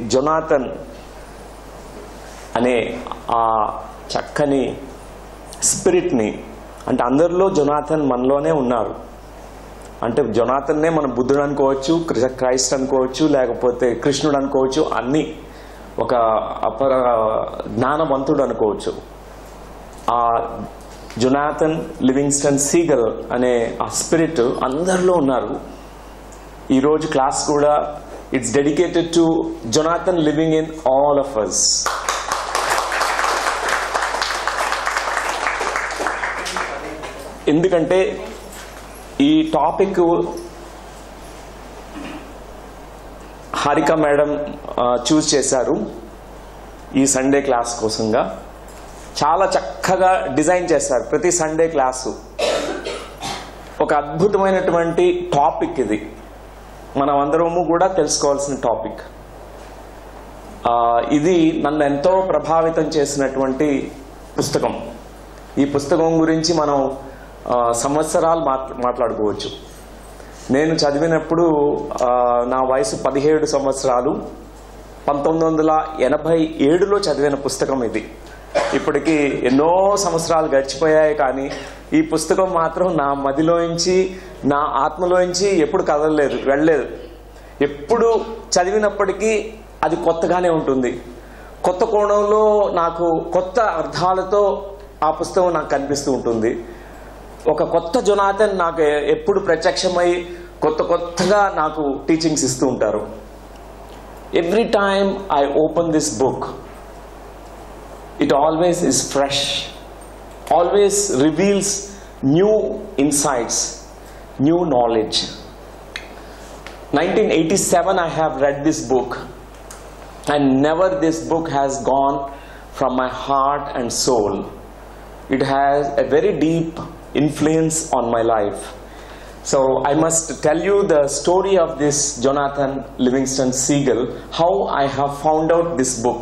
Jonathan అనే ఆ చక్కని స్పిరిట్ని, అంటే అందరిలో జొనాథన్ మనలోనే ఉన్నారు. అంటే జొనాథన్నే మనం బుద్ధుడు అనుకోవచ్చు, క్రైస్ట్ అనుకోవచ్చు, లేకపోతే కృష్ణుడు అనుకోవచ్చు, అన్నీ ఒక అపర జ్ఞానవంతుడు అనుకోవచ్చు. ఆ జొనాథన్ లివింగ్స్టన్ సీగల్ అనే ఆ స్పిరిట్ అందరిలో ఉన్నారు. ఈరోజు క్లాస్ కూడా it's dedicated to Jonathan living in all of us. ఎందుకంటే ఈ టాపిక్ హారిక మేడం చూస్ చేశారు ఈ సండే క్లాస్ కోసంగా. చాలా చక్కగా డిజైన్ చేశారు ప్రతి సండే క్లాసు. ఒక అద్భుతమైనటువంటి టాపిక్ ఇది, మనం అందరము కూడా తెలుసుకోవాల్సిన టాపిక్. ఇది నన్ను ఎంతో ప్రభావితం చేసినటువంటి పుస్తకం. ఈ పుస్తకం గురించి మనం సంవత్సరాలు మాట్లాడుకోవచ్చు. నేను చదివినప్పుడు నా వయసు 17 సంవత్సరాలు, 1987లో చదివిన పుస్తకం ఇది. ఇప్పటికి ఎన్నో సంవత్సరాలు గడిచిపోయాయి, కానీ ఈ పుస్తకం మాత్రం నా మదిలోంచి, నా ఆత్మలోంచి ఎప్పుడు కదలలేదు, వెళ్ళలేదు. ఎప్పుడు చదివినప్పటికీ అది కొత్తగానే ఉంటుంది. కొత్త కోణంలో నాకు కొత్త అర్థాలతో ఆ పుస్తకం నాకు కనిపిస్తూ ఉంటుంది. ఒక కొత్త జొనాథన్ నాకు ఎప్పుడు ప్రత్యక్షమై కొత్తగా నాకు టీచింగ్స్ ఇస్తూ ఉంటారు. Every time I open this book, it always is fresh, always reveals new insights, new knowledge. 1987 I have read this book, and never this book has gone from my heart and soul. It has a very deep influence on my life. So I must tell you the story of this Jonathan Livingston Seagull, how I have found out this book.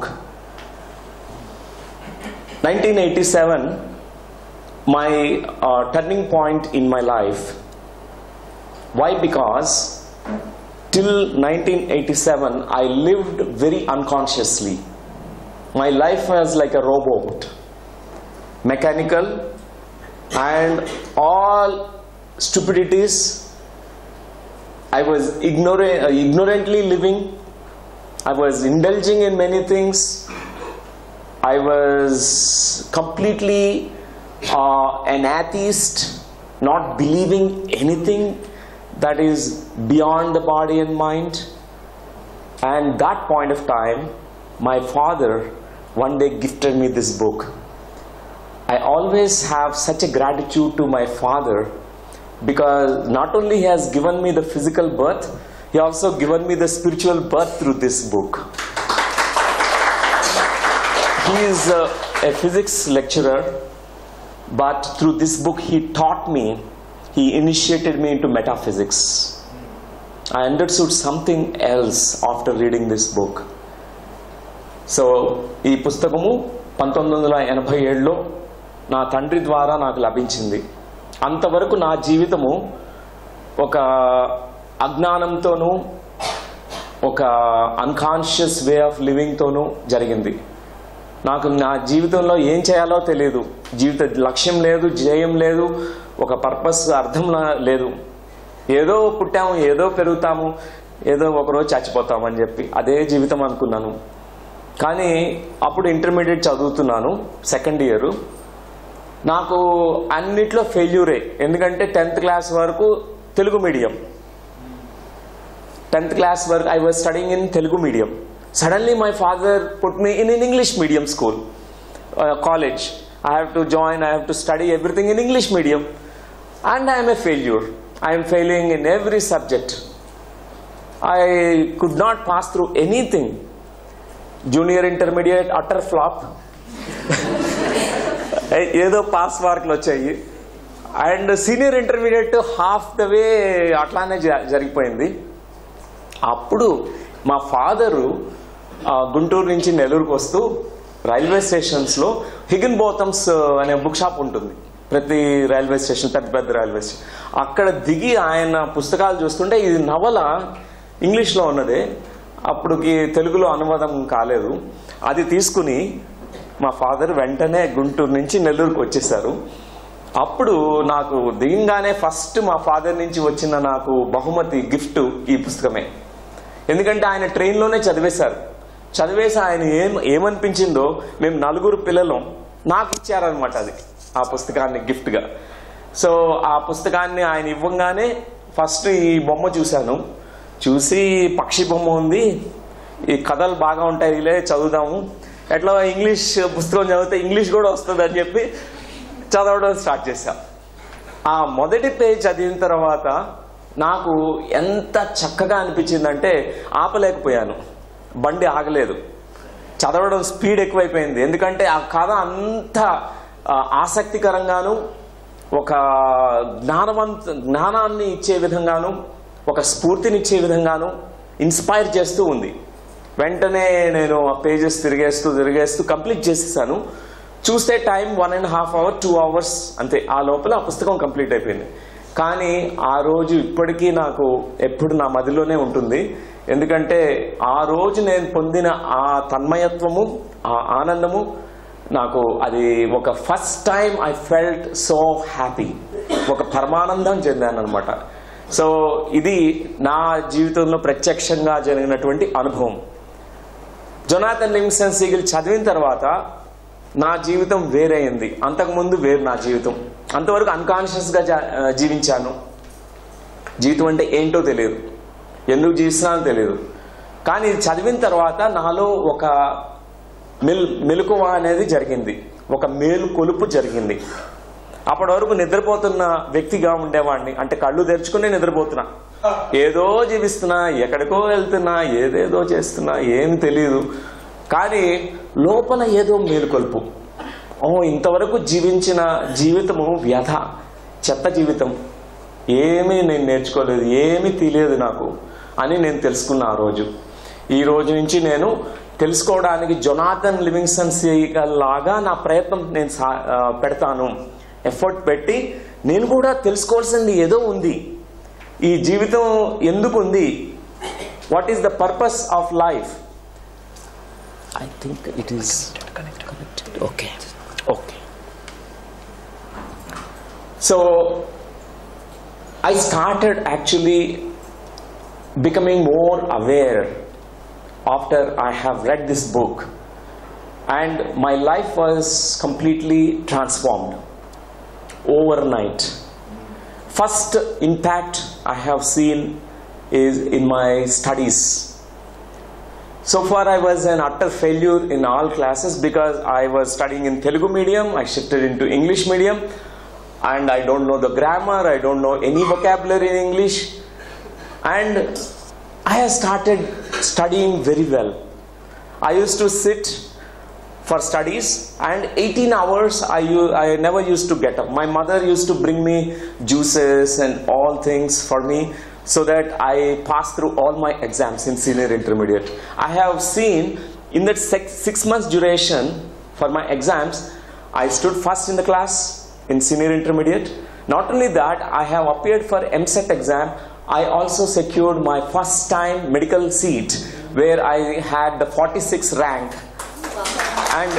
1987, my turning point in my life. Why? Because till 1987 I lived very unconsciously. My life was like a robot, mechanical, and all stupidities. I was ignorantly living. I was indulging in many things. I was completely an atheist, not believing anything that is beyond the body and mind. And that point of time, my father one day gifted me this book. I always have such a gratitude to my father, because not only he has given me the physical birth, he also given me the spiritual birth through this book. He is a physics lecturer, but through this book he taught me, he initiated me into metaphysics. I understood something else after reading this book. So, ఈ పుస్తకము 1987లో నా తండ్రి ద్వారా నాకు లభించింది. అంతవరకు నా జీవితము ఒక అజ్ఞానంతోనూ, ఒక అన్కాన్షియస్ వే ఆఫ్ లివింగ్తోనూ జరిగింది. నాకు నా జీవితంలో ఏం చేయాలో తెలియదు, జీవిత లక్ష్యం లేదు, ధ్యేయం లేదు, ఒక పర్పస్ అర్థం లేదు. ఏదో పుట్టాము, ఏదో పెరుగుతాము, ఏదో ఒకరోజు చచ్చిపోతాము అని చెప్పి అదే జీవితం అనుకున్నాను. కానీ అప్పుడు ఇంటర్మీడియట్ చదువుతున్నాను, సెకండ్ ఇయర్. నాకు అన్నిట్లో ఫెయిల్యూరే. ఎందుకంటే 10th క్లాస్ వరకు తెలుగు మీడియం. 10th క్లాస్ వరకు I was studying in Telugu medium. Suddenly my father put me in an English medium school, college. I have to join, I have to study everything in English medium, and I am a failure. I am failing in every subject. I could not pass through anything. Junior intermediate, utter flop. ఏదో pass marks వచ్చాయి. And senior intermediate half the way అట్లానే జరిగిపోయింది. అప్పుడు మా father Guntur నుంచి నెల్లూరుకు వస్తూ railway స్టేషన్స్లో హిగన్ బోథమ్స్ అనే బుక్ షాప్ ఉంటుంది ప్రతి రైల్వే స్టేషన్, పెద్ద పెద్ద రైల్వే స్టేషన్. అక్కడ దిగి ఆయన పుస్తకాలు చూస్తుంటే ఇది నవల ఇంగ్లీష్లో ఉన్నదే, అప్పుడుకి తెలుగులో అనువాదం కాలేదు. అది తీసుకుని మా ఫాదర్ వెంటనే గుంటూరు నుంచి నెల్లూరుకు వచ్చేసారు. అప్పుడు నాకు దిగంగానే ఫస్ట్ మా ఫాదర్ నుంచి వచ్చిన నాకు బహుమతి గిఫ్ట్ ఈ పుస్తకమే. ఎందుకంటే ఆయన ట్రైన్లోనే చదివేసి ఆయన ఏమనిపించిందో మేము 4 పిల్లలం నాకు ఇచ్చారనమాట అది, ఆ పుస్తకాన్ని గిఫ్ట్గా. సో ఆ పుస్తకాన్ని ఆయన ఇవ్వగానే ఫస్ట్ ఈ బొమ్మ చూసి పక్షి బొమ్మ ఉంది, ఈ కథలు బాగా ఉంటాయి, ఇలా చదువుదాము, ఎట్లా ఇంగ్లీష్ పుస్తకం చదివితే ఇంగ్లీష్ కూడా వస్తుంది అని చెప్పి చదవడం స్టార్ట్ చేశాం. ఆ మొదటి పేజ్ చదివిన తర్వాత నాకు ఎంత చక్కగా అనిపించిందంటే ఆపలేకపోయాను, బండి ఆగలేదు, చదవడం స్పీడ్ ఎక్కువైపోయింది. ఎందుకంటే ఆ కథ అంత ఆసక్తికరంగాను, ఒక జ్ఞానాన్ని ఇచ్చే విధంగాను, ఒక స్ఫూర్తినిచ్చే విధంగాను ఇన్స్పైర్ చేస్తూ ఉంది. వెంటనే నేను ఆ పేజెస్ తిరిగేస్తూ కంప్లీట్ చేసేసాను. చూస్తే టైం 1.5 hours 2 hours అంతే, ఆ లోపల ఆ పుస్తకం కంప్లీట్ అయిపోయింది. కానీ ఆ రోజు ఇప్పటికీ నాకు ఎప్పుడు నా మదిలోనే ఉంటుంది. ఎందుకంటే ఆ రోజు నేను పొందిన ఆ తన్మయత్వము, ఆ ఆనందము, నాకు అది ఒక first time I felt so happy, ఒక పరమానందం చెందాను అనమాట. సో ఇది నా జీవితంలో ప్రత్యక్షంగా జరిగినటువంటి అనుభవం. జొనాథన్ లివింగ్స్టన్ సీగల్ చదివిన తర్వాత నా జీవితం వేరైంది. అంతకుముందు వేరు నా జీవితం. అంతవరకు అన్కాన్షియస్గా జీవించాను. జీవితం అంటే ఏంటో తెలియదు, ఎందుకు జీవిస్తున్నానో తెలియదు. కానీ ఇది చదివిన తర్వాత నాలో ఒక మెలకువ అనేది జరిగింది, ఒక మేలుకొలుపు జరిగింది. అప్పటి వరకు నిద్రపోతున్న వ్యక్తిగా ఉండేవాడిని. అంటే కళ్ళు తెరుచుకునే నిద్రపోతున్నా, ఏదో జీవిస్తున్నా, ఎక్కడికో వెళ్తున్నా, ఏదేదో చేస్తున్నా, ఏం తెలియదు. కానీ లోపల ఏదో మేలుకొలుపు. ఇంతవరకు జీవించిన జీవితము వ్యధ, చెత్త జీవితం, ఏమీ నేను నేర్చుకోలేదు, ఏమీ తెలియదు నాకు అని నేను తెలుసుకున్నా ఆ రోజు. ఈ రోజు నుంచి నేను తెలుసుకోవడానికి జొనాథన్ లివింగ్స్టన్ సీగల్ లాగా నా ప్రయత్నం నేను పెడతాను. ఎఫర్ట్ పెట్టి నేను కూడా తెలుసుకోవాల్సింది ఏదో ఉంది, ఈ జీవితం ఎందుకు ఉంది, what is the purpose of life. I think it is connected. Okay. So I started actually becoming more aware after I have read this book, and my life was completely transformed overnight. First impact I have seen is in my studies. So far I was an utter failure in all classes because I was studying in Telugu medium. I shifted into English medium and I don't know the grammar, I don't know any vocabulary in English, and I have started studying very well. I used to sit for studies and 18 hours I never used to get up. My mother used to bring me juices and all things for me so that I pass through all my exams in senior intermediate. I have seen in that 6 months duration for my exams, I stood first in the class in senior intermediate. Not only that, I have appeared for MSET exam. I also secured my first time medical seat where I had the 46th rank. And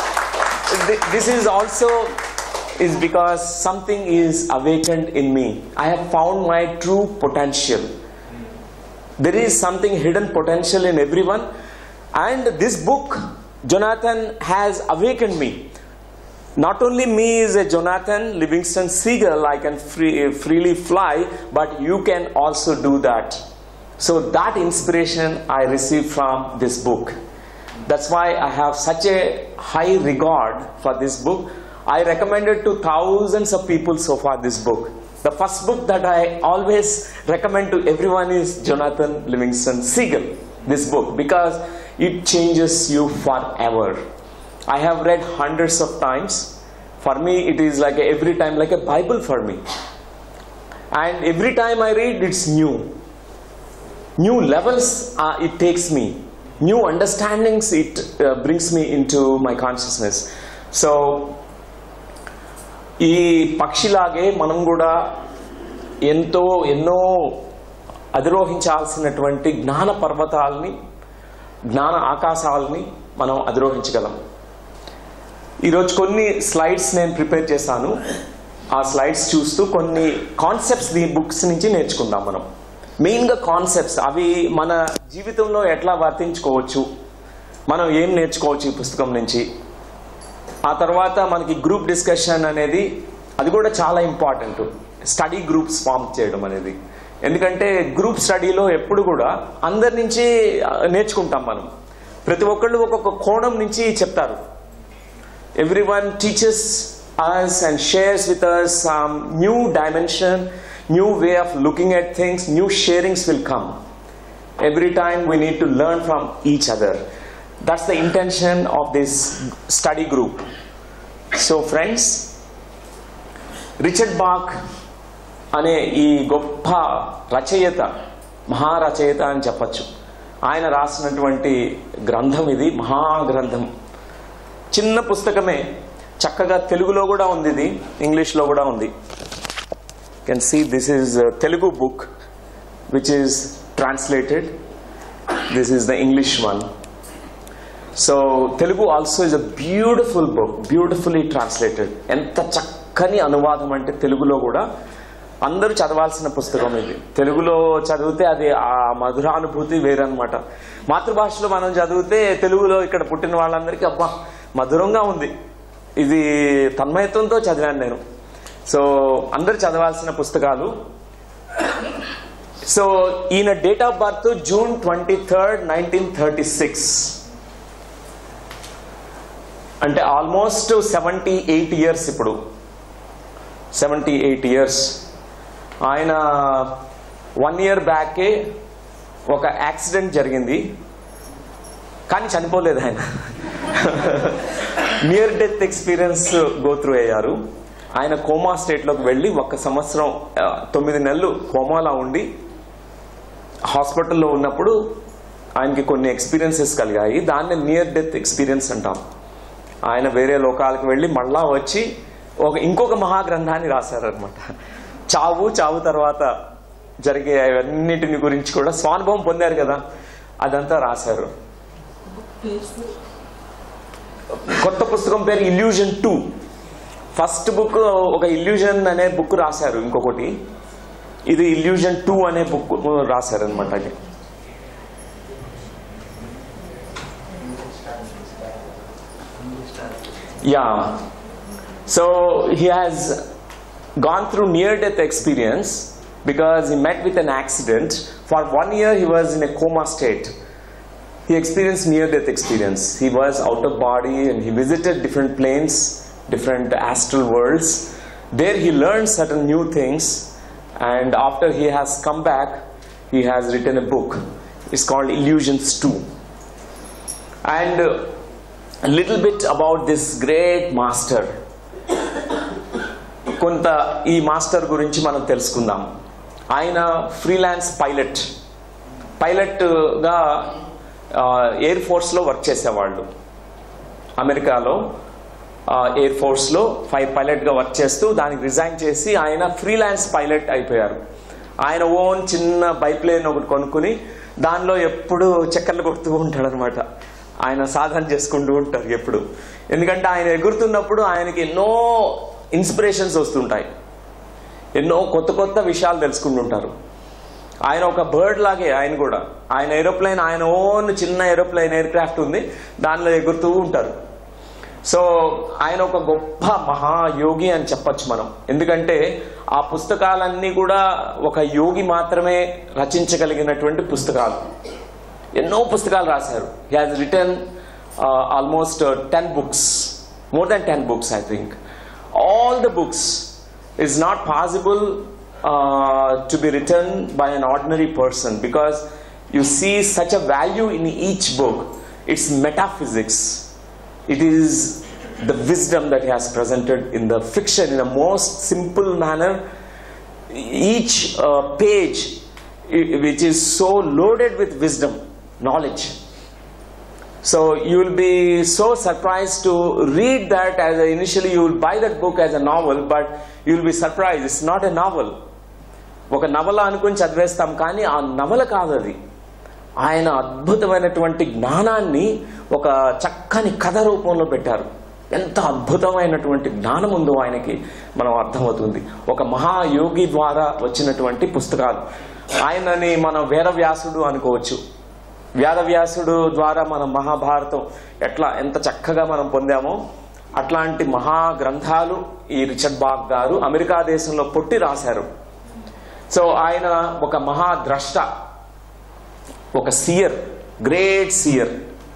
this is also is because something is awakened in me. I have found my true potential. There is something hidden potential in everyone, and this book, Jonathan, has awakened me. Not only me is a Jonathan Livingston Seagull, I can freely fly, but you can also do that. So that inspiration I received from this book. That's why I have such a high regard for this book. I recommended to thousands of people so far this book. The first book that I always recommend to everyone is Jonathan Livingston Seagull, this book, because it changes you forever. I have read hundreds of times. For me it is like every time like a Bible for me, and every time I read it's new levels it takes me, new understandings it brings me into my consciousness. So ఈ పక్షిలాగే మనం కూడా ఎన్నో అధిరోహించాల్సినటువంటి జ్ఞాన పర్వతాలని జ్ఞాన ఆకాశాలని మనం అధిరోహించగలం. ఈరోజు కొన్ని slides నేను ప్రిపేర్ చేశాను. ఆ స్లైడ్స్ చూస్తూ కొన్ని కాన్సెప్ట్స్ ఈ బుక్స్ నుంచి నేర్చుకుందాం. మనం మెయిన్గా కాన్సెప్ట్స్ అవి మన జీవితంలో ఎట్లా వర్తించుకోవచ్చు, మనం ఏం నేర్చుకోవచ్చు ఈ పుస్తకం నుంచి. ఆ తర్వాత మనకి గ్రూప్ డిస్కషన్ అనేది అది కూడా చాలా ఇంపార్టెంట్. స్టడీ గ్రూప్స్ ఫామ్ చేయడం అనేది, ఎందుకంటే గ్రూప్ స్టడీలో ఎప్పుడు కూడా అందరి నుంచి నేర్చుకుంటాం మనం. ప్రతి ఒక్కళ్ళు ఒక్కొక్క కోణం నుంచి చెప్తారు. Everyone teachers us and shares with us some new dimension, new way of looking at things. New sharings will come every time. We need to learn from each other. That's the intention of this study group. So friends, Richard Bach అనే ఈ గొప్ప రచయిత, మహారచయిత అని చెప్పచ్చు. ఆయన రాసినటువంటి గ్రంథం ఇది, మహాగ్రంథం. చిన్న పుస్తకమే, చక్కగా తెలుగులో కూడా ఉంది, ఇది ఇంగ్లీష్లో కూడా ఉంది. You can see this is Telugu book which is translated. This is the English one. So Telugu also is a beautiful book, beautifully translated. ఎంత చక్కని అనువాదం అంటే తెలుగులో కూడా అందరూ చదవాల్సిన పుస్తకం ఇది. తెలుగులో చదివితే అది ఆ మధురానుభూతి వేరనమాట. మాతృభాషలో మనం చదివితే తెలుగులో ఇక్కడ పుట్టిన వాళ్ళందరికీ అబ్బా మధురంగా ఉంది, ఇది తన్మయత్వంతో చదివాను నేను. సో అందరు చదవాల్సిన పుస్తకాలు. సో ఈయన date of birth June 23rd, 1936. అంటే ఆల్మోస్ట్ 78 years. ఇప్పుడు 78 years. ఆయన 1 year బ్యాకే ఒక యాక్సిడెంట్ జరిగింది, కానీ చనిపోలేదు ఆయన. Near death experience go through అయ్యారు. ఆయన కోమా స్టేట్లోకి వెళ్ళి 1 సంవత్సరం 9 నెలలు కోమాలో ఉండి హాస్పిటల్లో ఉన్నప్పుడు ఆయనకి కొన్ని ఎక్స్పీరియన్సెస్ కలిగాయి. దాన్ని నియర్ డెత్ ఎక్స్పీరియన్స్ అంటాం. ఆయన వేరే లోకాలకు వెళ్ళి మళ్ళా వచ్చి ఇంకొక మహాగ్రంథాన్ని రాశారనమాట. చావు తర్వాత జరిగే అవన్నిటిని గురించి కూడా స్వానుభవం పొందారు కదా, అదంతా రాశారు. కొత్త పుస్తకం పేరు ఇల్యూజన్ 2. ఫస్ట్ బుక్ ఒక ఇల్యూజన్ అనే బుక్ రాశారు, ఇంకొకటి ఇది ఇల్యూజన్ 2 అనే బుక్ రాశారనమాట. అది yeah. So he has gone through near-death experience because he met with an accident. For 1 year he was in a coma state. He experienced near-death experience. He was out of body and he visited different planes, different astral worlds. There he learned certain new things, and after he has come back, he has written a book. It's called Illusions 2. And a little bit about this great master. కొంత ఈ master గురించి మనం తెలుసుకుందాం. ఆయన freelance పైలట్గా air ఫోర్స్లో work చేసేవాళ్ళు. అమెరికాలో ఎయిర్ ఫోర్స్లో పైలట్గా వర్క్ చేస్తూ దానికి రిజైన్ చేసి ఆయన ఫ్రీలాన్స్ పైలట్ అయిపోయారు. ఆయన ఓన్ చిన్న బైప్లేన్ ఒకటి కొనుక్కుని దానిలో ఎప్పుడు చక్కర్లు కొడుతూ ఉంటాడు అనమాట. ఆయన సాధన చేసుకుంటూ ఉంటారు ఎప్పుడు. ఎందుకంటే ఆయన ఎగురుతున్నప్పుడు ఆయనకి ఎన్నో ఇన్స్పిరేషన్స్ వస్తుంటాయి, ఎన్నో కొత్త విషయాలు తెలుసుకుంటుంటారు. ఆయన ఒక బర్డ్ లాగే ఆయన కూడా. ఆయన ఏరోప్లేన్, ఆయన ఓన్ చిన్న ఏరోప్లేన్ ఎయిర్ క్రాఫ్ట్ ఉంది, దానిలో ఎగురుతూ ఉంటారు. సో ఆయన ఒక గొప్ప మహాయోగి అని చెప్పచ్చు మనం. ఎందుకంటే ఆ పుస్తకాలన్నీ కూడా ఒక యోగి మాత్రమే రచించగలిగినటువంటి పుస్తకాలు. ఎన్నో పుస్తకాలు రాశారు. He has written almost 10 books, more than 10 books I think. All the books is not possible to be written by an ordinary person, because you see such a value in each book. It's metaphysics. It is the wisdom that he has presented in the fiction in a most simple manner. Each page which is so loaded with wisdom, knowledge. So you will be so surprised to read that. As initially you will buy that book as a novel, but you will be surprised it's not a novel. ఒక నవల అనుకుని చదివేస్తాం, కానీ ఆ నవల కాదు అది. ఆయన అద్భుతమైనటువంటి జ్ఞానాన్ని ఒక చక్కని కథ రూపంలో పెట్టారు. ఎంత అద్భుతమైనటువంటి జ్ఞానం ఉందో ఆయనకి మనం అర్థమవుతుంది. ఒక మహాయోగి ద్వారా వచ్చినటువంటి పుస్తకాలు. ఆయనని మనం వేదవ్యాసుడు అనుకోవచ్చు. వేదవ్యాసుడు ద్వారా మనం మహాభారతం ఎంత చక్కగా మనం పొందామో అట్లాంటి మహా గ్రంథాలు ఈ రిచర్డ్ బాక్ గారు అమెరికా దేశంలో పుట్టి రాశారు. సో ఆయన ఒక మహాద్రష్ట, ఒక సీయర్, గ్రేట్ సీయర్.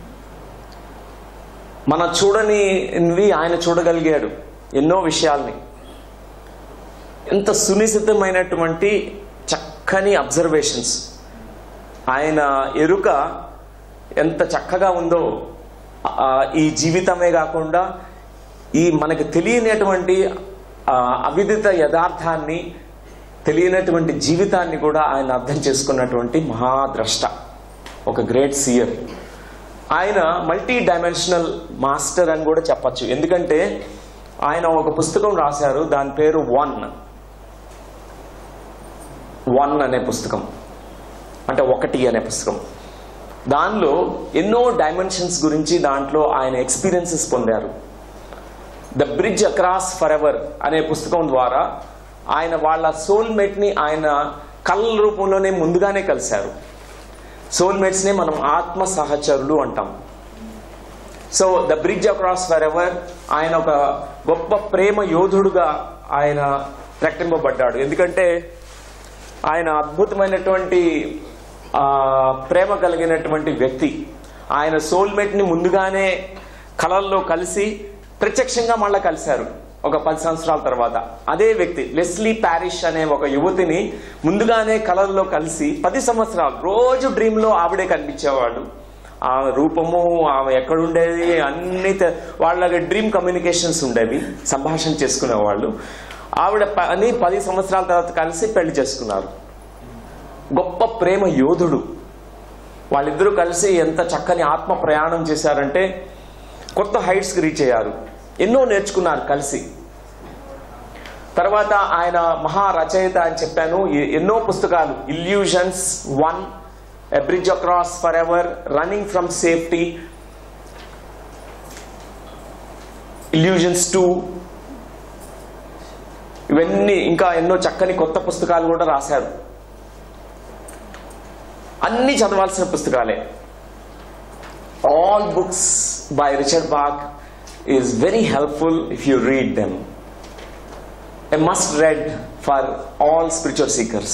మన చూడనివి ఆయన చూడగలిగాడు ఎన్నో విషయాల్ని. ఎంత సునిశ్చితమైనటువంటి చక్కని అబ్జర్వేషన్స్. ఆయన ఎరుక ఎంత చక్కగా ఉందో ఈ జీవితమే కాకుండా ఈ మనకు తెలియనటువంటి అవిదిత యథార్థాన్ని, తెలియనటువంటి జీవితాన్ని కూడా ఆయన అర్థం చేసుకున్నటువంటి మహాద్రష్ట, ఒక గ్రేట్ సీయర్. ఆయన మల్టీ డైమెన్షనల్ మాస్టర్ అని కూడా చెప్పచ్చు. ఎందుకంటే ఆయన ఒక పుస్తకం రాశారు, దాని పేరు వన్ అనే పుస్తకం, అంటే ఒకటి అనే పుస్తకం. దానిలో ఎన్నో డైమెన్షన్స్ గురించి దాంట్లో ఆయన ఎక్స్పీరియన్సెస్ పొందారు. The bridge across forever అనే పుస్తకం ద్వారా ఆయన వాళ్ళ సోల్మేట్ ని ఆయన కళ్ళ రూపంలోనే ముందుగానే కలిశారు. సోల్మేట్స్ నే మనం ఆత్మ సహచరులు అంటాం. So the bridge across forever, ఆయన ఒక గొప్ప ప్రేమ యోధుడుగా ఆయన ప్రకటింపబడ్డాడు. ఎందుకంటే ఆయన అద్భుతమైనటువంటి ప్రేమ కలిగినటువంటి వ్యక్తి. ఆయన సోల్మేట్ ని ముందుగానే కళల్లో కలిసి ప్రత్యక్షంగా మళ్ళా కలిశారు ఒక 10 సంవత్సరాల తర్వాత. అదే వ్యక్తి లెస్లీ ప్యారిష్ అనే ఒక యువతిని ముందుగానే కళల్లో కలిసి 10 సంవత్సరాలు రోజు డ్రీమ్ లో ఆవిడే కనిపించేవాడు. ఆమె రూపము, ఆమె ఎక్కడుండేది అన్ని వాళ్ళకి డ్రీమ్ కమ్యూనికేషన్స్ ఉండేవి, సంభాషణ చేసుకునేవాళ్ళు. ఆవిడ 10 సంవత్సరాల తర్వాత కలిసి పెళ్లి చేసుకున్నారు. గొప్ప ప్రేమ యోధుడు. వాళ్ళిద్దరూ కలిసి ఎంత చక్కని ఆత్మ ప్రయాణం చేశారంటే కొత్త హైట్స్ కి రీచ్ అయ్యారు. ఎన్నో నేర్చుకున్నారు కలిసి. తర్వాత ఆయన మహా రచయిత అని చెప్పాను. ఎన్నో పుస్తకాలు, illusions 1, a bridge across forever, running from safety, illusions 2, ఇవన్నీ ఇంకా ఎన్నో చక్కని కొత్త పుస్తకాలు కూడా రాశారు. అన్ని చదవాల్సిన పుస్తకాలే. All books by Richard Bach is very helpful if you read them. A must read for all spiritual seekers.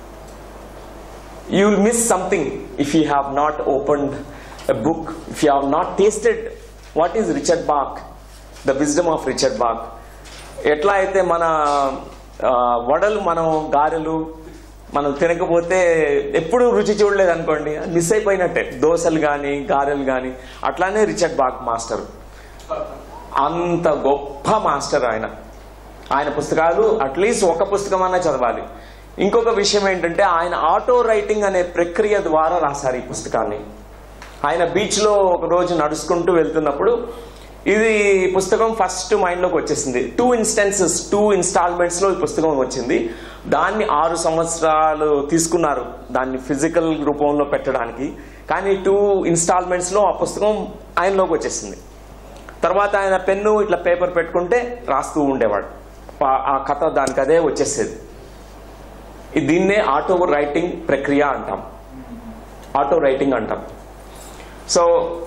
You will miss something if you have not opened a book, if you have not tasted what is Richard Bach, the wisdom of Richard Bach. ఎట్లా అయితే మన వడలు, మనం గారెలు మనం తినకపోతే ఎప్పుడు రుచి చూడలేదు అనుకోండి, మిస్ అయిపోయినట్టే. దోశలు కానీ గారెలు కానీ. అట్లానే రిచర్డ్ బాక్ మాస్టర్ అంత గొప్ప మాస్టర్. ఆయన పుస్తకాలు అట్లీస్ట్ ఒక పుస్తకం అన్నా చదవాలి. ఇంకొక విషయం ఏంటంటే ఆయన ఆటో రైటింగ్ అనే ప్రక్రియ ద్వారా రాశారు ఈ పుస్తకాన్ని. ఆయన బీచ్ లో ఒక రోజు నడుచుకుంటూ వెళ్తున్నప్పుడు ఇది పుస్తకం ఫస్ట్ మైండ్ లోకి వచ్చేసింది. 2 ఇన్స్టాల్మెంట్స్ లో ఈ పుస్తకం వచ్చింది. దాన్ని 6 సంవత్సరాలు తీసుకున్నారు దాన్ని ఫిజికల్ రూపంలో పెట్టడానికి. కానీ 2 ఇన్స్టాల్మెంట్స్ లో ఆ పుస్తకం ఆయనలోకి వచ్చేసింది. తర్వాత ఆయన పెన్ను ఇట్లా పేపర్ పెట్టుకుంటే రాస్తూ ఉండేవాడు. ఆ కథ దానికి అదే వచ్చేసేది. దీన్నే ఆటో రైటింగ్ ప్రక్రియ అంటాం, ఆటో రైటింగ్ అంటాం. సో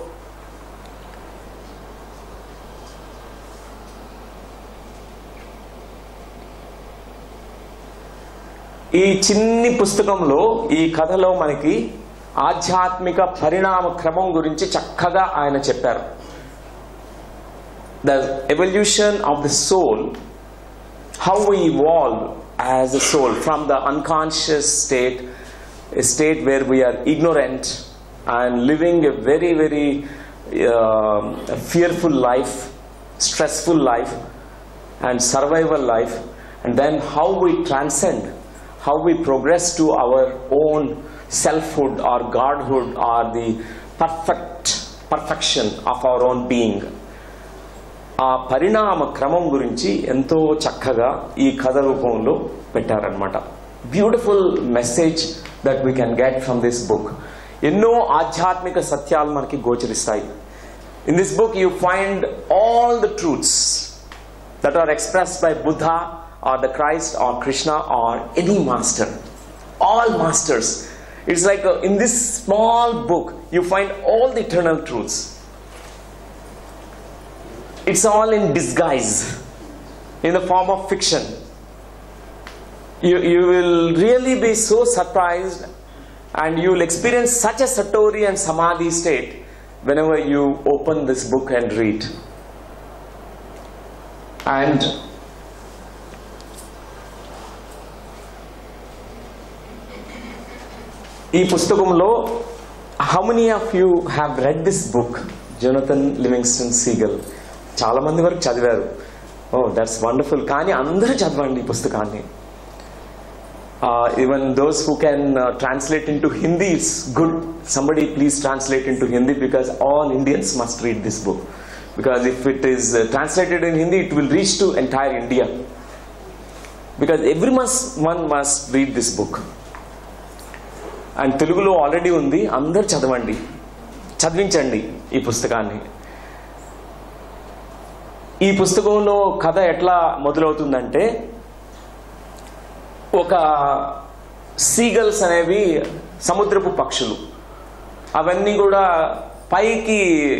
ఈ చిన్ని పుస్తకంలో, ఈ కథలో మనకి ఆధ్యాత్మిక పరిణామ క్రమం గురించి చక్కగా ఆయన చెప్పారు. The evolution of the soul, how we evolve as a soul from the unconscious state, a state where we are ignorant and living a very fearful life, stressful life and survival life, and then how we transcend, how we progress to our own selfhood or godhood or the perfection of our own being. ఆ పరిణామ క్రమం గురించి ఎంతో చక్కగా ఈ కథ రూపంలో పెట్టారన్నమాట. Beautiful message that we can get from this book. ఎన్నో ఆధ్యాత్మిక సత్యాలు మనకి గోచరిస్తాయి. In this book you find all the truths that are expressed by Buddha or the Christ or Krishna or any master. All masters. It's like in this small book you find all the eternal truths. It's all in disguise, in the form of fiction. You will really be so surprised, and you will experience such a satori and samadhi state whenever you open this book and read. And ఈ పుస్తకంలో how many of you have read this book, Jonathan Livingston Seagull? చాలా మంది వరకు చదివారు. Oh, that's wonderful. కానీ అందరూ చదవండి ఈ పుస్తకాన్ని. Even those who can translate into Hindi, it's good. Somebody please translate into Hindi, because all Indians must read this book. Because if it is translated in Hindi, it will reach to entire India. Because everyone must read this book. And Telugulo already undi. Andaru chadavandi, చదివించండి ఈ పుస్తకాన్ని. ఈ పుస్తకంలో కథ ఎట్లా మొదలవుతుందంటే, ఒక seagulls అనేవి సముద్రపు పక్షులు, అవన్నీ కూడా పైకి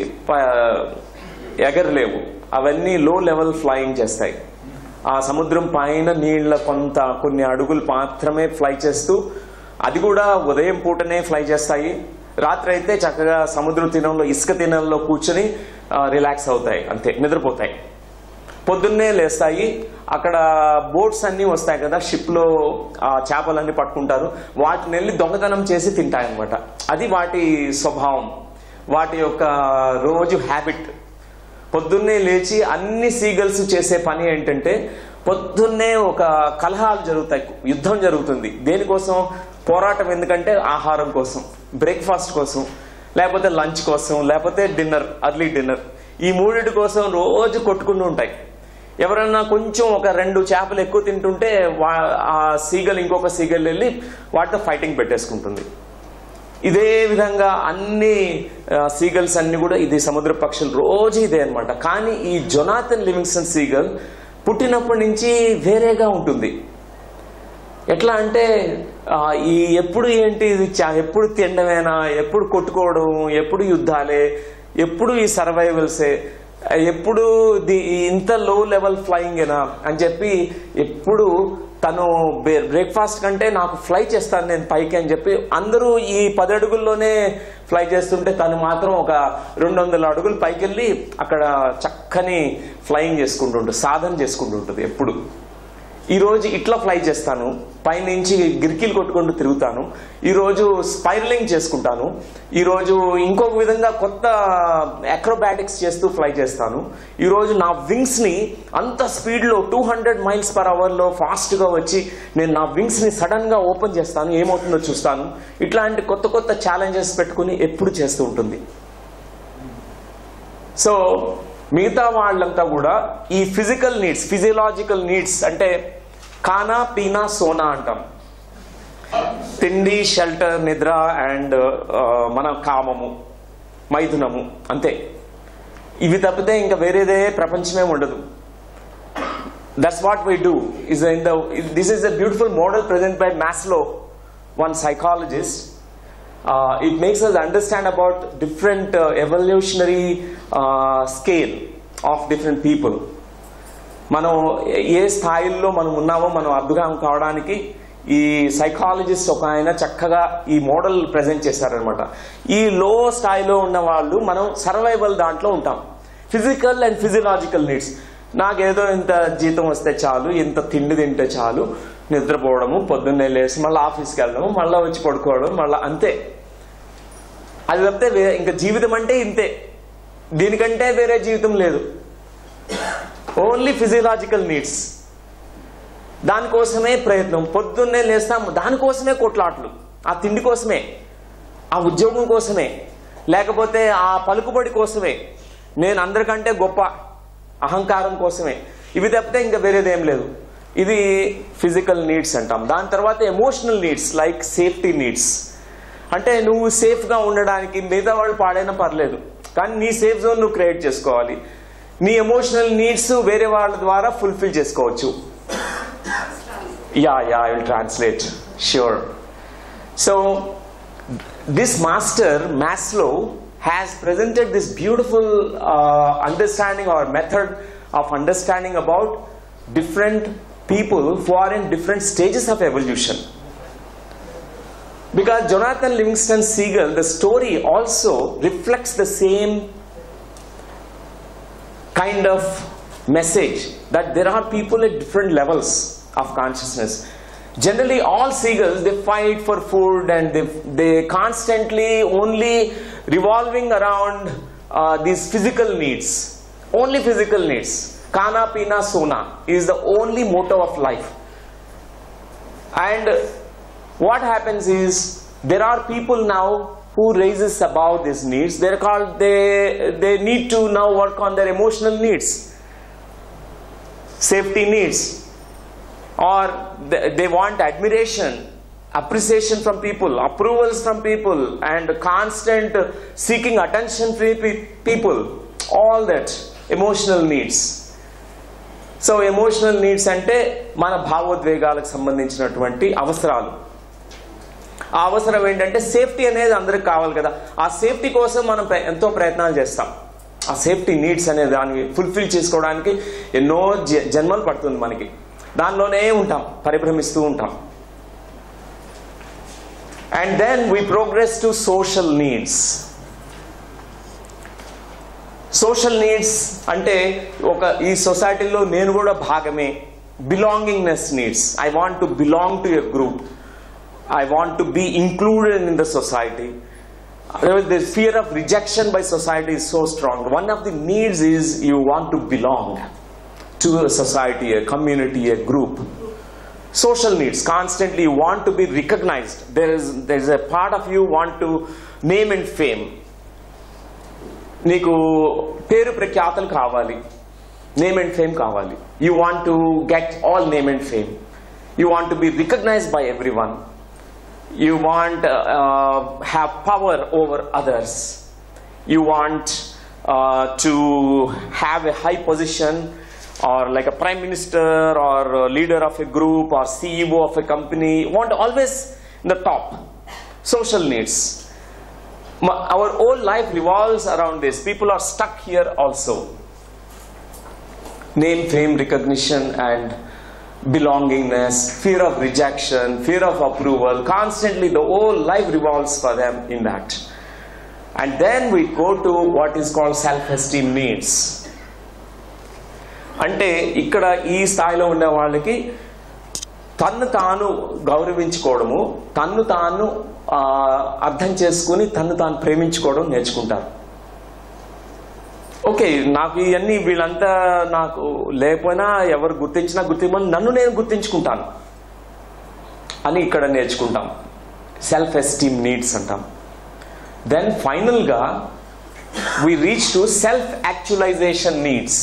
ఎగరలేవు, అవన్నీ లో లెవెల్ ఫ్లయింగ్ చేస్తాయి. ఆ సముద్రం పైన నీళ్ళ కొన్ని అడుగులు మాత్రమే ఫ్లై చేస్తూ, అది కూడా ఉదయం పూటనే ఫ్లై చేస్తాయి. రాత్రి అయితే చక్కగా సముద్ర తీరంలో ఇసుక తీరంలో కూర్చొని రిలాక్స్ అవుతాయి, అంతే, నిద్రపోతాయి. పొద్దున్నే లేస్తాయి, అక్కడ బోట్స్ అన్నీ వస్తాయి కదా, షిప్లో చేపలన్నీ పట్టుకుంటారు, వాటిని వెళ్ళి దొంగతనం చేసి తింటాయి అన్నమాట. అది వాటి స్వభావం, వాటి యొక్క రోజు హ్యాబిట్. పొద్దున్నే లేచి అన్ని సీగల్స్ చేసే పని ఏంటంటే, పొద్దున్నే ఒక కలహాలు జరుగుతాయి, యుద్ధం జరుగుతుంది. దేనికోసం? పోరాటం. ఎందుకంటే ఆహారం కోసం, బ్రేక్ఫాస్ట్ కోసం, లేకపోతే లంచ్ కోసం, లేకపోతే డిన్నర్, అర్లీ డిన్నర్. ఈ మూడింటి కోసం రోజు కొట్టుకుంటూ ఉంటాయి. ఎవరన్నా కొంచెం ఒక 2 చేపలు ఎక్కువ తింటుంటే ఆ సీగల్ ఇంకొక సీగల్ వెళ్ళి వాటితో ఫైటింగ్ పెట్టేసుకుంటుంది. ఇదే విధంగా అన్ని సీగల్స్ అన్ని కూడా ఇది సముద్ర పక్షులు రోజు ఇదే అనమాట. కానీ ఈ జొనాథన్ లివింగ్స్టన్ సీగల్ పుట్టినప్పటి నుంచి వేరేగా ఉంటుంది. ఎట్లా అంటే ఈ ఎప్పుడు ఏంటి ఇది, ఎప్పుడు తినడమేనా, ఎప్పుడు కొట్టుకోవడం, ఎప్పుడు యుద్ధాలే, ఎప్పుడు ఈ సర్వైవల్సే, ఎప్పుడు ఇంత లో లెవెల్ ఫ్లయింగేనా అని చెప్పి, ఎప్పుడు తను బ్రేక్ఫాస్ట్ కంటే నాకు ఫ్లై చేస్తాను నేను పైకి అని చెప్పి, అందరూ ఈ 10 అడుగుల్లోనే ఫ్లై చేస్తుంటే తను మాత్రం ఒక 200 అడుగులు పైకి వెళ్ళి అక్కడ చక్కని ఫ్లయింగ్ చేసుకుంటుంటుంది, సాధన చేసుకుంటుంటుంది. ఎప్పుడు ఈరోజు ఇట్లా ఫ్లై చేస్తాను, పైనుంచి గిరికీలు కొట్టుకుంటూ తిరుగుతాను, ఈరోజు స్పైరలింగ్ చేసుకుంటాను, ఈరోజు ఇంకొక విధంగా కొత్త అక్రోబాటిక్స్ చేస్తూ ఫ్లై చేస్తాను, ఈరోజు నా వింగ్స్ని అంత స్పీడ్లో 200 మైల్స్ పర్ అవర్లో ఫాస్ట్గా వచ్చి నేను నా వింగ్స్ని సడన్గా ఓపెన్ చేస్తాను, ఏమవుతుందో చూస్తాను. ఇట్లాంటి కొత్త కొత్త ఛాలెంజెస్ పెట్టుకుని ఎప్పుడు చేస్తూ ఉంటుంది. సో మిగతా వాళ్ళంతా కూడా ఈ ఫిజికల్ నీడ్స్, ఫిజియలాజికల్ నీడ్స్ అంటే ఖానా పీనా సోనా అంటాం, తిండి, షెల్టర్, నిద్ర అండ్ మన కామము, మైథునము, అంతే. ఇవి తప్పితే ఇంకా వేరేదే ప్రపంచమే ఉండదు. That's what we do. This is a beautiful model present by Maslow, one psychologist. It makes us understand about different evolutionary scale of different people. మనం ఏ స్థాయిల్లో మనం ఉన్నామో మనం అర్థం కావడానికి ఈ సైకాలజిస్ట్ ఒక ఆయన చక్కగా ఈ మోడల్ ప్రెజెంట్ చేశారనమాట. ఈ లో స్థాయిలో ఉన్న వాళ్ళు మనం సర్వైవల్ దాంట్లో ఉంటాం. ఫిజికల్ అండ్ ఫిజియలాజికల్ నీడ్స్, నాకేదో ఇంత జీతం వస్తే చాలు, ఇంత తిండి తింటే చాలు, నిద్రపోవడము, పొద్దున్నే లేచి మళ్ళీ ఆఫీస్కి వెళ్ళడము, మళ్ళీ వచ్చి పడుకోవడం, మళ్ళీ అంతే. అది తప్పితే ఇంకా జీవితం అంటే ఇంతే, దీనికంటే వేరే జీవితం లేదు. Only physiological needs. దానికోసమే ప్రయత్నం, పొద్దున్నే లేస్తాం, దానికోసమే కొట్లాట్లు, ఆ తిండి కోసమే, ఆ ఉద్యోగం కోసమే, లేకపోతే ఆ పలుకుబడి కోసమే, నేను అందరికంటే గొప్ప అహంకారం కోసమే. ఇవి తప్పితే ఇంకా వేరేదేం లేదు. ఇది ఫిజికల్ నీడ్స్ అంటాం. దాని తర్వాత emotional needs like safety needs. అంటే నువ్వు సేఫ్గా ఉండడానికి మిగతా వాళ్ళు పాడైనా పర్లేదు, కానీ నీ సేఫ్ జోన్ నువ్వు క్రియేట్ చేసుకోవాలి. నీ ఎమోషనల్ నీడ్స్ వేరే వాళ్ళ ద్వారా ఫుల్ఫిల్ చేసుకోవచ్చు. I will translate. Sure. So, this master, Maslow, has presented this beautiful understanding or method of understanding about different people who are in different stages of evolution. Because Jonathan Livingston Seagull, the story also reflects the same kind of message, that there are people at different levels of consciousness. Generally, all seagulls, they fight for food, and they constantly only revolving around these physical needs. Only physical needs. Kana, pina, sona is the only motto of life. And what happens is, there are people now who raises above these needs. They're called, they need to now work on their emotional needs, safety needs, or they want admiration, appreciation from people, approvals from people, and constant seeking attention from people. All that emotional needs. So emotional needs అంటే మన భావోద్వేగాలకు సంబంధించినటువంటి అవసరాలు. ఆ అవసరం ఏంటంటే safety అనేది అందరికి కావాలి కదా. ఆ సేఫ్టీ కోసం మనం ఎంతో ప్రయత్నాలు చేస్తాం. ఆ సేఫ్టీ నీడ్స్ అనే దాన్ని ఫుల్ఫిల్ చేసుకోవడానికి ఎన్నో జన్మలు పడుతుంది మనకి. దానిలోనే ఉంటాం, పరిభ్రమిస్తూ ఉంటాం. And then we progress to social needs. Social needs అంటే ఈ సొసైటీలో నేను కూడా భాగమే, belongingness needs. I want to belong to a group. I want to be included in the society. The fear of rejection by society is so strong. One of the needs is you want to belong to a society, a community, a group. Social needs, constantly you want to be recognized. There is a part of you want to name and fame. Niku peru prakhyatal kavali, name and fame kavali. You want to get all name and fame. You want to be recognized by everyone. You want have power over others. You want to have a high position, or like a prime minister, or a leader of a group, or CEO of a company. You want always in the top. Social needs. Our whole life revolves around this. People are stuck here also. Name, fame, recognition, and belongingness, fear of rejection, fear of approval. Constantly the whole life revolves for them in that. And then we go to what is called self-esteem needs. అంటే ఇక్కడ ఈ స్థాయిలో ఉండే వాళ్ళకి తన్ను తాను గౌరవించుకోవడము, తన్ను తాను అర్థం చేసుకుని తన్ను తాను ప్రేమించుకోవడం నేర్చుకుంటారు. ఓకే, నాకు ఇవన్నీ వీళ్ళంతా నాకు లేకపోయినా ఎవరు గుర్తించినా గుర్తించమని నన్ను నేను గుర్తించుకుంటాను అని ఇక్కడ నేర్చుకుంటాం. సెల్ఫ్ ఎస్టీమ్ నీడ్స్ అంటాం. దెన్ ఫైనల్గా we reach to self actualization needs.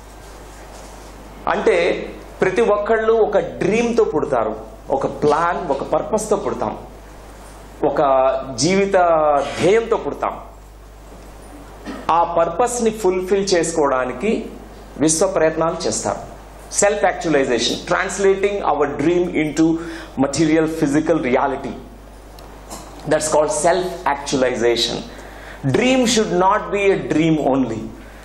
అంటే ప్రతి ఒక్కళ్ళు ఒక డ్రీమ్తో పుడతారు, ఒక ప్లాన్, ఒక పర్పస్తో పుడతాం, ఒక జీవిత ధ్యేయంతో పుడతాం. ఆ పర్పస్ని ఫుల్ఫిల్ చేసుకోవడానికి విశ్వ ప్రయత్నాలు చేస్తారు. Self actualization, translating our dream into material physical reality. That's called self actualization. Dream should not be a dream only.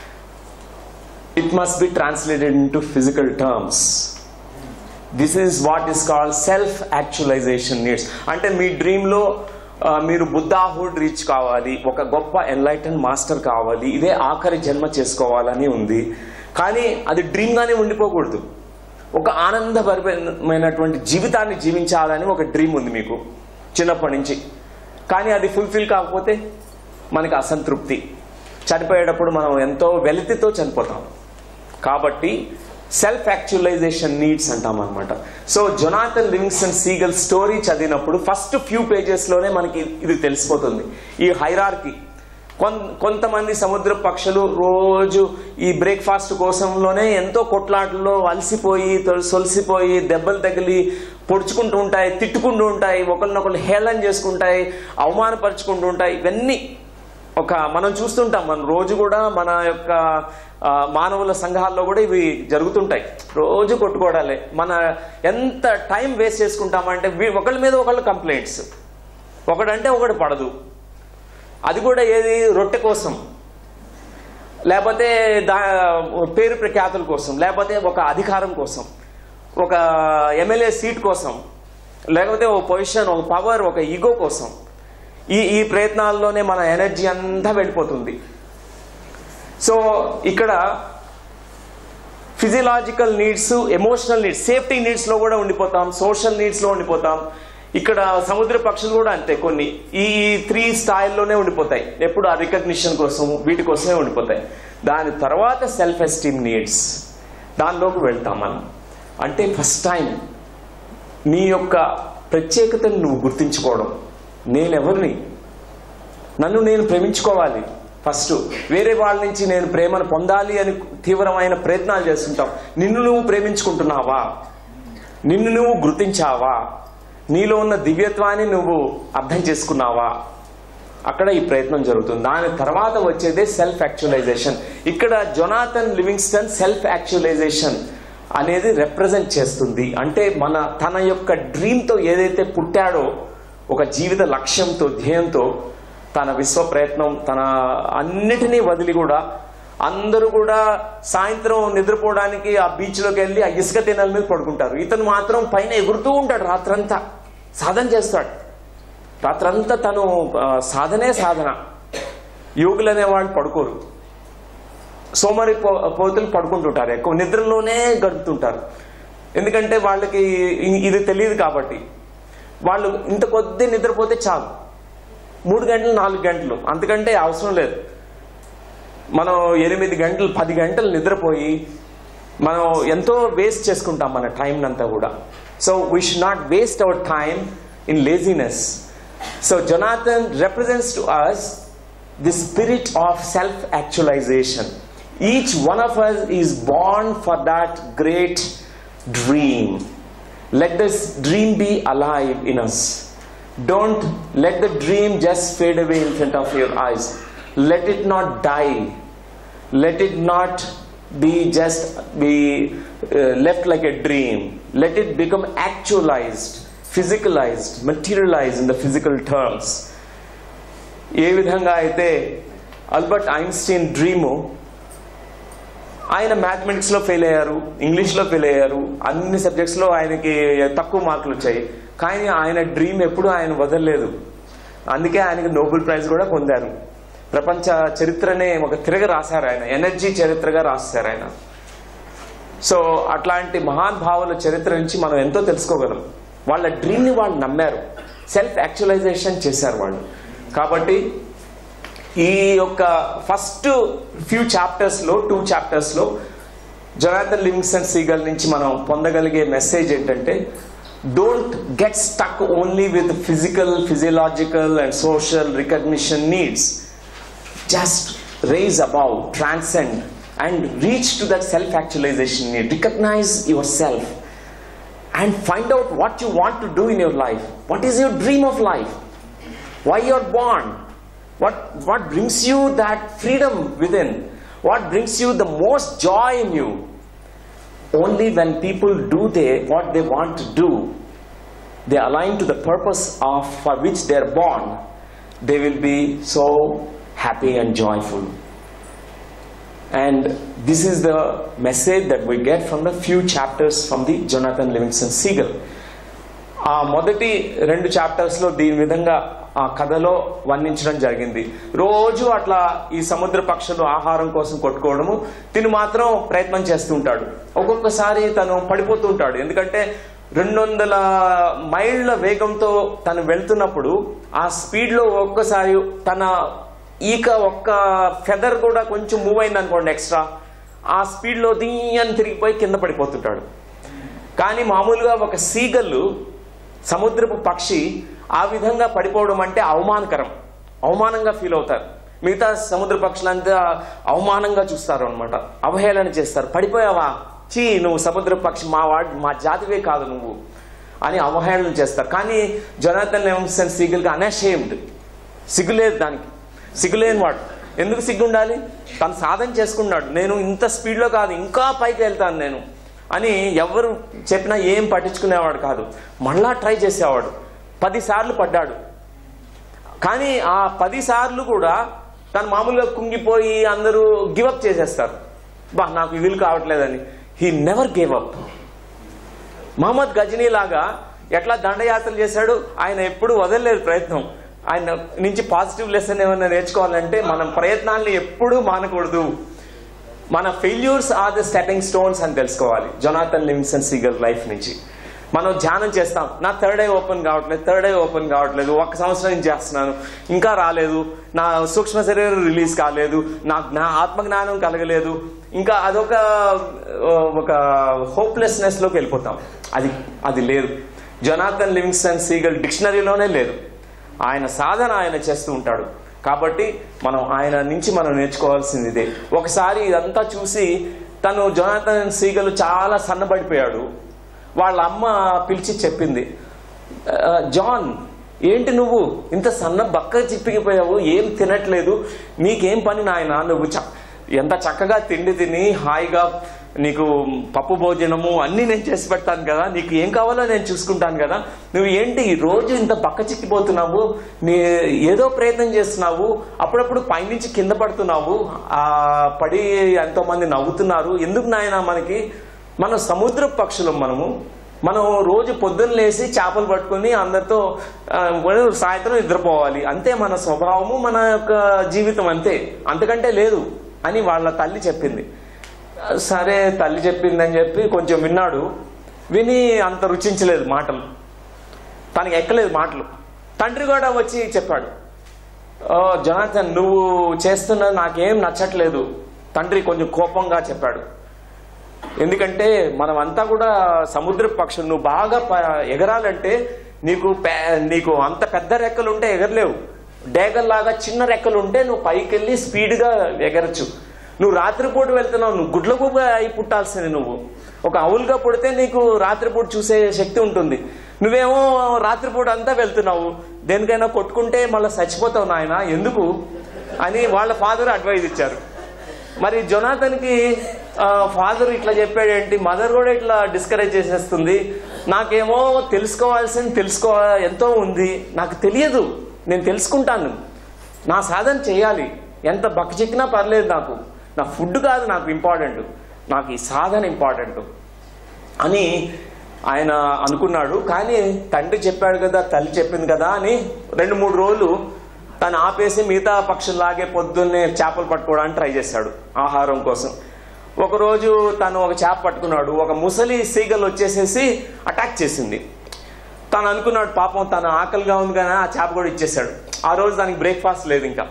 It must be translated into physical terms. This is what is called self-actualization needs. అంటే మీ డ్రీమ్లో మీరు బుద్ధాహుడ్ reach కావాలి, ఒక గొప్ప enlighten master కావాలి, ఇదే ఆఖరి జన్మ చేసుకోవాలని ఉంది. కానీ అది డ్రీమ్గానే ఉండిపోకూడదు. ఒక ఆనందభరితమైనటువంటి జీవితాన్ని జీవించాలని ఒక డ్రీమ్ ఉంది మీకు చిన్నప్పటి నుంచి. కానీ అది ఫుల్ఫిల్ కాకపోతే మనకి అసంతృప్తి. చనిపోయేటప్పుడు మనం ఎంతో వెలితితో చనిపోతాం. కాబట్టి సెల్ఫ్ యాక్చువలైజేషన్ నీడ్స్ అంటాం అనమాట. So Jonathan Livingston Seagull story చదివినప్పుడు ఫస్ట్ ఫ్యూ పేజెస్లోనే మనకి ఇది తెలిసిపోతుంది, ఈ హైరార్కీ. కొంతమంది సముద్ర పక్షులు రోజు ఈ బ్రేక్ఫాస్ట్ కోసంలోనే ఎంతో కొట్లాటల్లో అలసిపోయి సొలిసిపోయి దెబ్బలు తగిలి పొడుచుకుంటూ ఉంటాయి, తిట్టుకుంటూ ఉంటాయి, ఒకరినొకరు హేళన చేసుకుంటాయి, అవమానపరుచుకుంటూ ఉంటాయి. ఇవన్నీ మనం చూస్తుంటాం. మన రోజు కూడా మన యొక్క మానవుల సంఘాల్లో కూడా ఇవి జరుగుతుంటాయి. రోజు కొట్టుకోవడాలే. మన ఎంత టైం వేస్ట్ చేసుకుంటామంటే ఒకళ్ళ మీద ఒకళ్ళు కంప్లైంట్స్, ఒకడంటే ఒకటి పడదు. అది కూడా ఏది రొట్టె కోసం, లేకపోతే పేరు ప్రఖ్యాతుల కోసం, లేకపోతే ఒక అధికారం కోసం, ఒక ఎమ్మెల్యే సీట్ కోసం, లేకపోతే ఒక పొజిషన్, ఒక పవర్, ఒక ఈగో కోసం. ఈ ప్రయత్నాల్లోనే మన ఎనర్జీ అంతా వెళ్ళిపోతుంది. సో ఇక్కడ physiological needs, emotional needs, safety నీడ్స్లో కూడా ఉండిపోతాం, సోషల్ నీడ్స్లో ఉండిపోతాం. ఇక్కడ సముద్ర పక్షులు కూడా అంతే, కొన్ని ఈ 3 స్థాయిల్లోనే ఉండిపోతాయి. ఎప్పుడు ఆ రికగ్నిషన్ కోసం, వీటి కోసమే ఉండిపోతాయి. దాని తర్వాత సెల్ఫ్ ఎస్టీమ్ నీడ్స్, దానిలోకి వెళ్తాం మనం. అంటే ఫస్ట్ టైం నీ యొక్క ప్రత్యేకతను నువ్వు గుర్తించుకోవడం. నేనెవరిని, నన్ను నేను ప్రేమించుకోవాలి. ఫస్ట్ వేరే వాళ్ళ నుంచి నేను ప్రేమను పొందాలి అని తీవ్రమైన ప్రయత్నాలు చేస్తుంటాం. నిన్ను నువ్వు ప్రేమించుకుంటున్నావా? నిన్ను నువ్వు గుర్తించావా? నీలో ఉన్న దివ్యత్వాన్ని నువ్వు అర్థం చేసుకున్నావా? అక్కడ ఈ ప్రయత్నం జరుగుతుంది. దాని తర్వాత వచ్చేదే సెల్ఫ్ యాక్చువలైజేషన్. ఇక్కడ జొనాథన్ లివింగ్స్టన్ సెల్ఫ్ యాక్చువలైజేషన్ అనేది రిప్రజెంట్ చేస్తుంది. అంటే తన యొక్క డ్రీమ్తో ఏదైతే పుట్టాడో, ఒక జీవిత లక్ష్యంతో, ధ్యేయంతో, తన విశ్వ ప్రయత్నం, తన అన్నిటినీ వదిలి కూడా, అందరూ కూడా సాయంత్రం నిద్రపోవడానికి ఆ బీచ్లోకి వెళ్ళి ఆ ఇసుక తిన్నెల మీద పడుకుంటారు. ఇతను మాత్రం పైన ఎగురుతూ ఉంటాడు. రాత్రంతా సాధన చేస్తాడు. రాత్రంతా తను సాధనే సాధన. యోగులు అనేవాళ్ళు పడుకోరు. సోమరి పోతులు పడుకుంటుంటారు, ఎక్కువ నిద్రలోనే గడుపుతుంటారు. ఎందుకంటే వాళ్ళకి ఇది తెలియదు కాబట్టి. వాళ్ళు ఇంత కొద్ది నిద్రపోతే చాలు, 3 గంటలు 4 గంటలు, అంతకంటే అవసరం లేదు. మనం 8 గంటలు 10 గంటలు నిద్రపోయి మనం ఎంతో వేస్ట్ చేసుకుంటాం మన టైం అంతా కూడా. So we should not waste our time in laziness. So Jonathan represents to us the spirit of self-actualization. Each one of us is born for that great dream. Let this dream be alive in us. Don't let the dream just fade away in front of your eyes. Let it not die. Let it not be just left like a dream. Let it become actualized, physicalized, materialized in the physical terms. ఏ విధంగా అయితే Albert Einstein dream, ఆయన మ్యాథమెటిక్స్లో fail అయ్యారు, ఇంగ్లీష్లో fail అయ్యారు, అన్ని సబ్జెక్ట్స్లో ఆయనకి తక్కువ మార్కులు వచ్చాయి. కానీ ఆయన డ్రీమ్ ఎప్పుడూ ఆయన వదలలేదు. అందుకే ఆయనకి నోబెల్ ప్రైజ్ కూడా పొందారు. ప్రపంచ చరిత్రనే ఒక తిరగ రాశారు ఆయన, ఎనర్జీ చరిత్రగా రాశారు ఆయన. సో అట్లాంటి మహానుభావుల చరిత్ర నుంచి మనం ఎంతో తెలుసుకోగలం. వాళ్ళ డ్రీమ్ని వాళ్ళు నమ్మారు, సెల్ఫ్ యాక్చువలైజేషన్ చేశారు వాళ్ళు. కాబట్టి ఈ యొక్క ఫస్ట్ ఫ్యూ చాప్టర్స్లో, 2 చాప్టర్స్లో జొనాథన్ లివింగ్స్టన్ సీగల్ నుంచి మనం పొందగలిగే మెసేజ్ ఏంటంటే, don't get stuck only with physiological and social recognition needs. Just raise above, transcend and reach to that self-actualization need. Recognize yourself and find out what you want to do in your life. What is your dream of life? Why you are born? What brings you that freedom within? What brings you the most joy in you? Only when people do what they want to do, they align to the purpose for which they are born, they will be so happy and joyful. And this is the message that we get from the few chapters from the Jonathan Livingston Seagull. ఆ మొదటి 2 చాప్టర్స్లో దీని విధంగా ఆ కథలో వర్ణించడం జరిగింది. రోజు అట్లా ఈ సముద్ర పక్షులు ఆహారం కోసం కొట్టుకోవడము, తిను మాత్రం ప్రయత్నం చేస్తుంటాడు. ఒక్కొక్కసారి తను పడిపోతూ ఉంటాడు. ఎందుకంటే 200 మైళ్ళ వేగంతో తను వెళ్తున్నప్పుడు ఆ స్పీడ్లో ఒక్కసారి తన ఒక్క ఫెదర్ కూడా కొంచెం మూవ్ అయింది అనుకోండి ఎక్స్ట్రా, ఆ స్పీడ్లో దీని తిరిగిపోయి కింద పడిపోతుంటాడు. కానీ మామూలుగా ఒక సీగల్లు, సముద్రపు పక్షి ఆ విధంగా పడిపోవడం అంటే అవమానంగా ఫీల్ అవుతారు. మిగతా సముద్ర పక్షులంతా అవమానంగా చూస్తారు అనమాట, అవహేళన చేస్తారు. పడిపోయావా, చీ నువ్వు సముద్ర పక్షి, మా జాతివే కాదు నువ్వు అని అవహేళన చేస్తారు. కానీ జొనాథన్ లివింగ్స్టన్ సీగల్కి అన్అషేమ్డ్, సిగ్గులేదు, దానికి సిగ్గులేని వాడు. ఎందుకు సిగ్గు ఉండాలి? తను సాధన చేసుకున్నాడు, నేను ఇంత స్పీడ్లో కాదు ఇంకా పైకి వెళ్తాను నేను అని. ఎవరు చెప్పినా ఏం పట్టించుకునేవాడు కాదు, మళ్ళా ట్రై చేసేవాడు. 10 సార్లు పడ్డాడు. కానీ ఆ 10 సార్లు కూడా తను మామూలుగా కుంగిపోయి అందరూ గివప్ చేసేస్తారు, నాకు వీలు కావట్లేదని. He never gave up. Mohammed Ghazni లాగా ఎట్లా దండయాత్రలు చేశాడు, ఆయన ఎప్పుడు వదలలేదు ప్రయత్నం. ఆయన నుంచి పాజిటివ్ లెసన్ ఏమైనా నేర్చుకోవాలంటే మనం ప్రయత్నాన్ని ఎప్పుడూ మానకూడదు. మన failures are the stepping stones అని తెలుసుకోవాలి. జొనాథన్ లివింగ్స్టన్ సీగల్ లైఫ్ నుంచి మనం ధ్యానం చేస్తాం, నా థర్డ్ ఐ ఓపెన్ కావట్లేదు, 1 సంవత్సరం నుంచి చేస్తున్నాను ఇంకా రాలేదు, నా సూక్ష్మ శరీరం రిలీజ్ కాలేదు, నా ఆత్మజ్ఞానం కలగలేదు, ఇంకా అదొక హోప్లెస్నెస్ లోకి వెళ్ళిపోతాం. అది లేదు. జొనాథన్ లివింగ్స్టన్ సీగల్ డిక్షనరీలోనే లేదు. ఆయన సాధన ఆయన చేస్తూ ఉంటాడు. కాబట్టి మనం ఆయన నుంచి మనం నేర్చుకోవాల్సింది ఇదే. ఒకసారి ఇదంతా చూసి తను జొనాథన్ సీగల్ చాలా సన్నబడిపోయాడు. వాళ్ళ అమ్మ పిలిచి చెప్పింది, జాన్ ఏంటి నువ్వు ఇంత సన్న బక్క చిప్పిగిపోయావు, ఏం తినట్లేదు, నీకేం పని నాయన, నువ్వు ఎంత చక్కగా తిండి తిని హాయిగా నీకు పప్పు భోజనము అన్నీ నేను చేసి పెడతాను కదా, నీకు ఏం కావాలో నేను చూసుకుంటాను కదా, నువ్వు ఏంటి రోజు ఇంత బక్క చిక్కిపోతున్నావు, ఏదో ప్రయత్నం చేస్తున్నావు, అప్పుడప్పుడు పైనుంచి కింద పడుతున్నావు, పడి ఎంతో మంది నవ్వుతున్నారు, ఎందుకు నాయన మన సముద్ర పక్షులం, మనం రోజు పొద్దున్న లేసి చేపలు పట్టుకుని అందరితో సాయంత్రం నిద్రపోవాలి, అంతే మన స్వభావము, మన యొక్క జీవితం అంతే, అంతకంటే లేదు అని వాళ్ళ తల్లి చెప్పింది. సరే తల్లి చెప్పిందని చెప్పి కొంచెం విన్నాడు. విని అంత రుచించలేదు మాటలు, తనకి ఎక్కలేదు మాటలు. తండ్రి కూడా వచ్చి చెప్పాడు, జొనాథన్ నువ్వు చేస్తున్నది నాకేం నచ్చట్లేదు. తండ్రి కొంచెం కోపంగా చెప్పాడు. ఎందుకంటే మనమంతా కూడా సముద్ర పక్షులు, నువ్వు బాగా ఎగరాలంటే నీకు అంత పెద్ద రెక్కలు ఉంటే ఎగరలేవు, డేగల్లాగా చిన్న రెక్కలు ఉంటే నువ్వు పైకి వెళ్ళి స్పీడ్గా ఎగరచ్చు. నువ్వు రాత్రిపూట వెళ్తున్నావు, నువ్వు గుడ్లగూబ అయి పుట్టాల్సింది, నువ్వు ఒక ఆవులుగా పుడితే నీకు రాత్రిపూట చూసే శక్తి ఉంటుంది, నువ్వేమో రాత్రిపూట అంతా వెళ్తున్నావు, దేనికైనా కొట్టుకుంటే మళ్ళీ చచ్చిపోతావు నాయన ఎందుకు అని వాళ్ళ ఫాదర్ అడ్వైజ్ ఇచ్చారు. మరి జొనాథన్కి ఫాదర్ ఇట్లా చెప్పాడేంటి, మదర్ కూడా ఇట్లా డిస్కరేజ్ చేసేస్తుంది, నాకేమో ఎంతో ఉంది, నాకు తెలియదు, నేను తెలుసుకుంటాను, నా సాధన చేయాలి, ఎంత బక్క చిక్కినా పర్లేదు, నా ఫుడ్ కాదు నాకు ఇంపార్టెంట్, నాకు ఈ సాధన ఇంపార్టెంట్ అని ఆయన అనుకున్నాడు. కానీ తండ్రి చెప్పాడు కదా, తల్లి చెప్పింది కదా అని 2-3 రోజులు తను ఆపేసి మిగతా పక్షుల్లాగే పొద్దున్నే చేపలు పట్టుకోవడానికి ట్రై చేశాడు ఆహారం కోసం. ఒకరోజు తను ఒక చేప పట్టుకున్నాడు, ఒక ముసలి సీగల్ వచ్చేసేసి అటాక్ చేసింది. తను అనుకున్నాడు పాపం తను ఆకలిగా ఉంది కానీ ఆ చేప కూడా ఇచ్చేసాడు. ఆ రోజు దానికి బ్రేక్ఫాస్ట్ లేదు. ఇంకా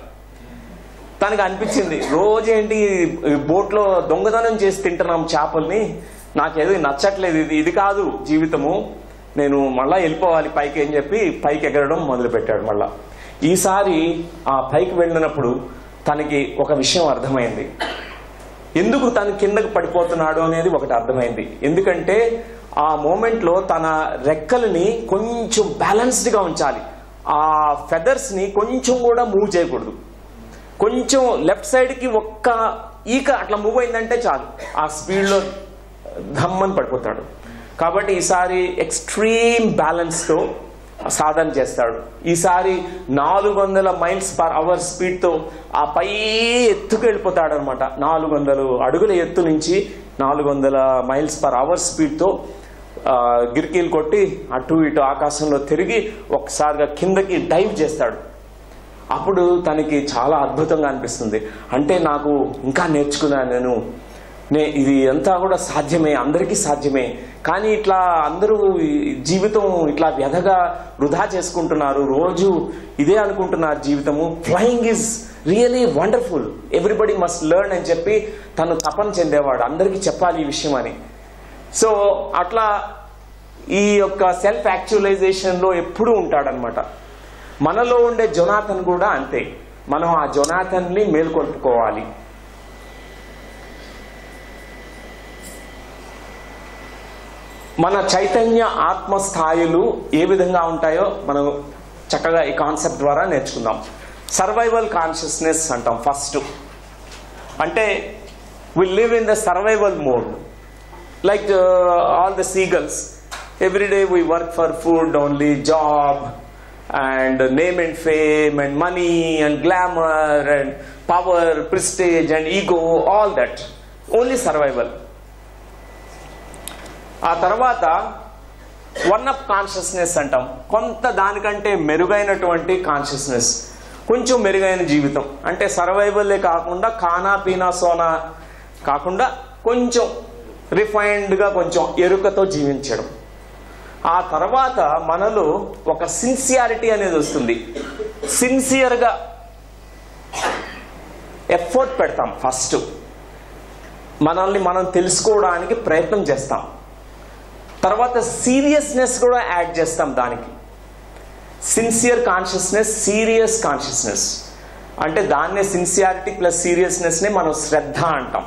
తనకు అనిపించింది, రోజేంటి బోట్లో దొంగతనం చేసి తింటున్నాం చేపల్ని, నాకేదో నచ్చట్లేదు, ఇది కాదు జీవితము, నేను మళ్ళా వెళ్ళిపోవాలి పైకి అని చెప్పి పైకి ఎగరడం మొదలుపెట్టాడు. మళ్ళా ఈసారి ఆ పైకి వెళ్ళినప్పుడు తనకి ఒక విషయం అర్థమైంది, ఎందుకు తను కిందకు పడిపోతున్నాడు అనేది ఒకటి అర్థమైంది. ఎందుకంటే ఆ మూమెంట్లో తన రెక్కలని కొంచెం బ్యాలెన్స్డ్గా ఉంచాలి, ఆ ఫెదర్స్ ని కొంచెం కూడా మూవ్ చేయకూడదు, కొంచెం లెఫ్ట్ సైడ్కి ఒక్క ఈక అట్లా మూవ్ అయిందంటే చాలు ఆ స్పీడ్లో ధమ్మని పడిపోతాడు. కాబట్టి ఈసారి ఎక్స్ట్రీమ్ బ్యాలెన్స్తో సాధన చేస్తాడు. ఈసారి 400 మైల్స్ పర్ అవర్ స్పీడ్తో ఆ పై ఎత్తుకు వెళ్ళిపోతాడు అనమాట. 400 అడుగుల ఎత్తు నుంచి 400 మైల్స్ పర్ అవర్ స్పీడ్తో గిరికీలు కొట్టి అటు ఇటు ఆకాశంలో తిరిగి ఒకసారిగా కిందకి డైవ్ చేస్తాడు. అప్పుడు తనకి చాలా అద్భుతంగా అనిపిస్తుంది, అంటే నాకు ఇంకా నేర్చుకున్నాను ఇది అంతా కూడా సాధ్యమే, అందరికీ సాధ్యమే, కానీ ఇట్లా అందరూ జీవితం ఇట్లా వ్యధగా వృధా చేసుకుంటున్నారు, రోజు ఇదే అనుకుంటున్నారు జీవితము, flying is really wonderful, everybody must learn అని చెప్పి తను తపన చెందేవాడు, అందరికీ చెప్పాలి ఈ విషయం అని. సో అట్లా ఈ యొక్క సెల్ఫ్ యాక్చువలైజేషన్లో ఎప్పుడూ ఉంటాడనమాట. మనలో ఉండే జొనాథన్ కూడా అంతే, మనం ఆ జొనాథన్ని మేల్కొల్పుకోవాలి. మన చైతన్య ఆత్మ స్థాయిలు ఏ విధంగా ఉంటాయో మనం చక్కగా ఈ కాన్సెప్ట్ ద్వారా నేర్చుకుందాం. సర్వైవల్ కాన్షియస్నెస్ అంటాం. ఫస్ట్ అంటే we live in the survival mode, like all the seagulls. Every day we work for food only, job and name and fame and money and glamour and power, prestige and ego, all that, only survival. ఆ తర్వాత one up consciousness అంటాం. కొంత దానికంటే మెరుగైనటువంటి consciousness, కొంచెం మెరుగైన జీవితం. అంటే సర్వైవల్లే కాకుండా ఖానా పీనా సోనా కాకుండా కొంచెం రిఫైన్డ్గా, కొంచెం ఎరుకతో జీవించడం. ఆ తర్వాత మనలో ఒక సిన్సియారిటీ అనేది వస్తుంది. సిన్సియర్గా ఎఫర్ట్ పెడతాం. ఫస్ట్ మనల్ని మనం తెలుసుకోవడానికి ప్రయత్నం చేస్తాం. తర్వాత సీరియస్నెస్ కూడా యాడ్ చేస్తాం దానికి. సిన్సియర్ కాన్షియస్నెస్, సీరియస్ కాన్షియస్నెస్ అంటే దాన్నే సిన్సియారిటీ ప్లస్ సీరియస్నెస్నే మనం శ్రద్ధ అంటాం.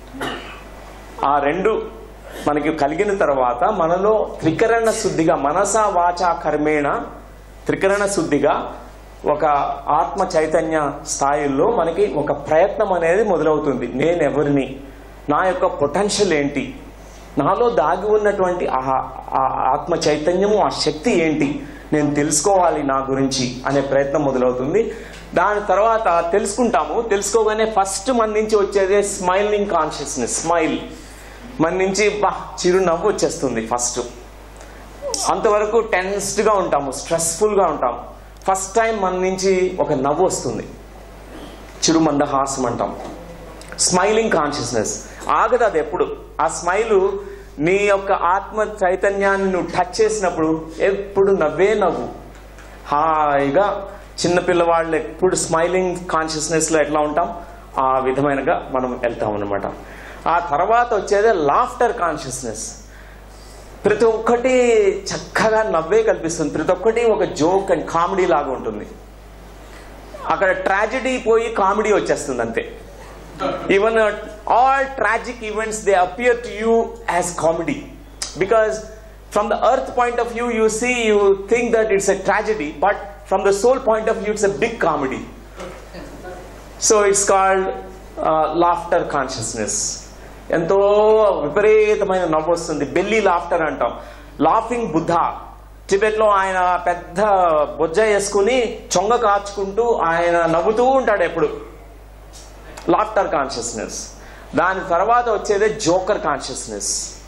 ఆ రెండు మనకి కలిగిన తర్వాత మనలో త్రికరణ శుద్ధిగా, మనస వాచ కర్మేణ త్రికరణ శుద్ధిగా ఒక ఆత్మ చైతన్య స్థాయిల్లో మనకి ఒక ప్రయత్నం అనేది మొదలవుతుంది. నేనెవరిని, నా యొక్క పొటెన్షియల్ ఏంటి, నాలో దాగి ఉన్నటువంటి ఆ ఆత్మ చైతన్యము, ఆ శక్తి ఏంటి, నేను తెలుసుకోవాలి నా గురించి అనే ప్రయత్నం మొదలవుతుంది. దాని తర్వాత తెలుసుకుంటాము. తెలుసుకోగానే ఫస్ట్ మన నుంచి వచ్చేదే స్మైలింగ్ కాన్షియస్నెస్. స్మైల్ మన నుంచి చిరునవ్వు వచ్చేస్తుంది. ఫస్ట్ అంతవరకు టెన్స్డ్గా ఉంటాము, స్ట్రెస్ఫుల్గా ఉంటాము. ఫస్ట్ టైం మన నుంచి ఒక నవ్వు వస్తుంది, చిరుమందహాసం అంటాం. స్మైలింగ్ కాన్షియస్నెస్ ఆగదు అది ఎప్పుడు. ఆ స్మైలు నీ యొక్క ఆత్మ చైతన్యాన్ని నువ్వు టచ్ చేసినప్పుడు ఎప్పుడు నవ్వే నవ్వు. హాయిగా చిన్నపిల్లవాళ్ళు ఎప్పుడు స్మైలింగ్ కాన్షియస్నెస్లో ఎట్లా ఉంటాం ఆ విధమైనగా మనం వెళ్తాం అన్నమాట. ఆ తర్వాత వచ్చేదే లాఫ్టర్ కాన్షియస్నెస్. ప్రతి ఒక్కటి చక్కగా నవ్వే కల్పిస్తుంది. ప్రతి ఒక్కటి ఒక జోక్ అండ్ కామెడీ లాగా ఉంటుంది. అక్కడ ట్రాజెడీ పోయి కామెడీ వచ్చేస్తుంది అంతే. Even all tragic events, they appear to you as comedy, because from the earth point of view you see, you think that it's a tragedy, but from the soul point of view it's a big comedy. So it's called laughter consciousness. ఎంతో విపరీతమైన నవ్వు వస్తుంది, belly laughter అంటాం. Laughing Buddha, టిబెట్లో ఆయన పెద్ద బొజ్జ వేసుకుని చొంగ కాచుకుంటూ ఆయన నవ్వుతూ ఉంటాడు ఎప్పుడు. Laughter consciousness. దాని తర్వాత వచ్చేదే జోకర్ కాన్షియస్నెస్.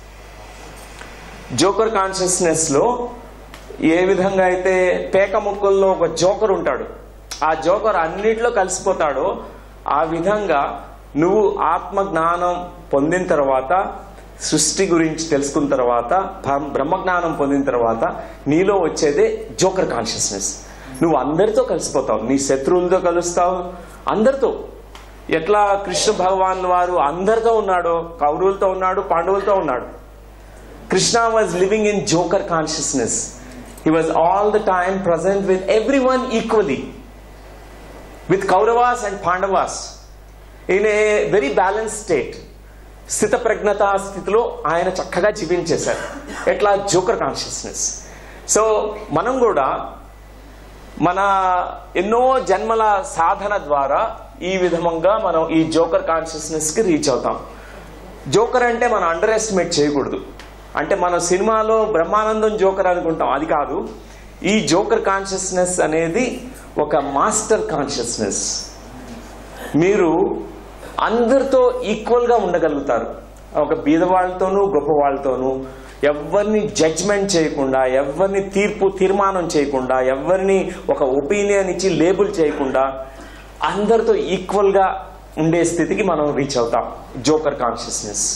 జోకర్ కాన్షియస్నెస్లో ఏ విధంగా అయితే పేక ముక్కల్లో ఒక జోకర్ ఉంటాడు, ఆ జోకర్ అన్నిట్లో కలిసిపోతాడో ఆ విధంగా నువ్వు ఆత్మ జ్ఞానం పొందిన తర్వాత, సృష్టి గురించి తెలుసుకున్న తర్వాత, బ్రహ్మజ్ఞానం పొందిన తర్వాత నీలో వచ్చేదే జోకర్ కాన్షియస్నెస్. నువ్వు అందరితో కలిసిపోతావు, నీ శత్రువులతో కలుస్తావు, అందరితో. ఎట్లా కృష్ణ భగవాన్ వారు అందరితో ఉన్నాడో, కౌరవులతో ఉన్నాడు, పాండవులతో ఉన్నాడు. Krishna was living in joker consciousness. He was all the time present with everyone equally, with Kauravas and Pandavas in a very balance state. స్థిత ప్రజ్ఞత స్థితిలో ఆయన చక్కగా జీవించేశారు. ఎట్లా జోకర్ కాన్షియస్నెస్. సో మనం కూడా మన ఎన్నో జన్మల సాధన ద్వారా ఈ విధంగా మనం ఈ జోకర్ కాన్షియస్నెస్ కి రీచ్ అవుతాం. జోకర్ అంటే మనం అండర్ ఎస్టిమేట్ చేయకూడదు. అంటే మనం సినిమాలో బ్రహ్మానందం జోకర్ అనుకుంటాం, అది కాదు. ఈ జోకర్ కాన్షియస్నెస్ అనేది ఒక మాస్టర్ కాన్షియస్నెస్. మీరు అందరితో ఈక్వల్ గా ఉండగలుగుతారు. ఒక బీదవాళ్లతోనూ గొప్పవాళ్లతోనూ ఎవరిని జడ్జ్మెంట్ చేయకుండా, ఎవరిని తీర్మానం చేయకుండా, ఎవరిని ఒక ఒపీనియన్ ఇచ్చి లేబుల్ చేయకుండా అందరితో ఈక్వల్ గా ఉండే స్థితికి మనం రీచ్ అవుతాం. Joker consciousness.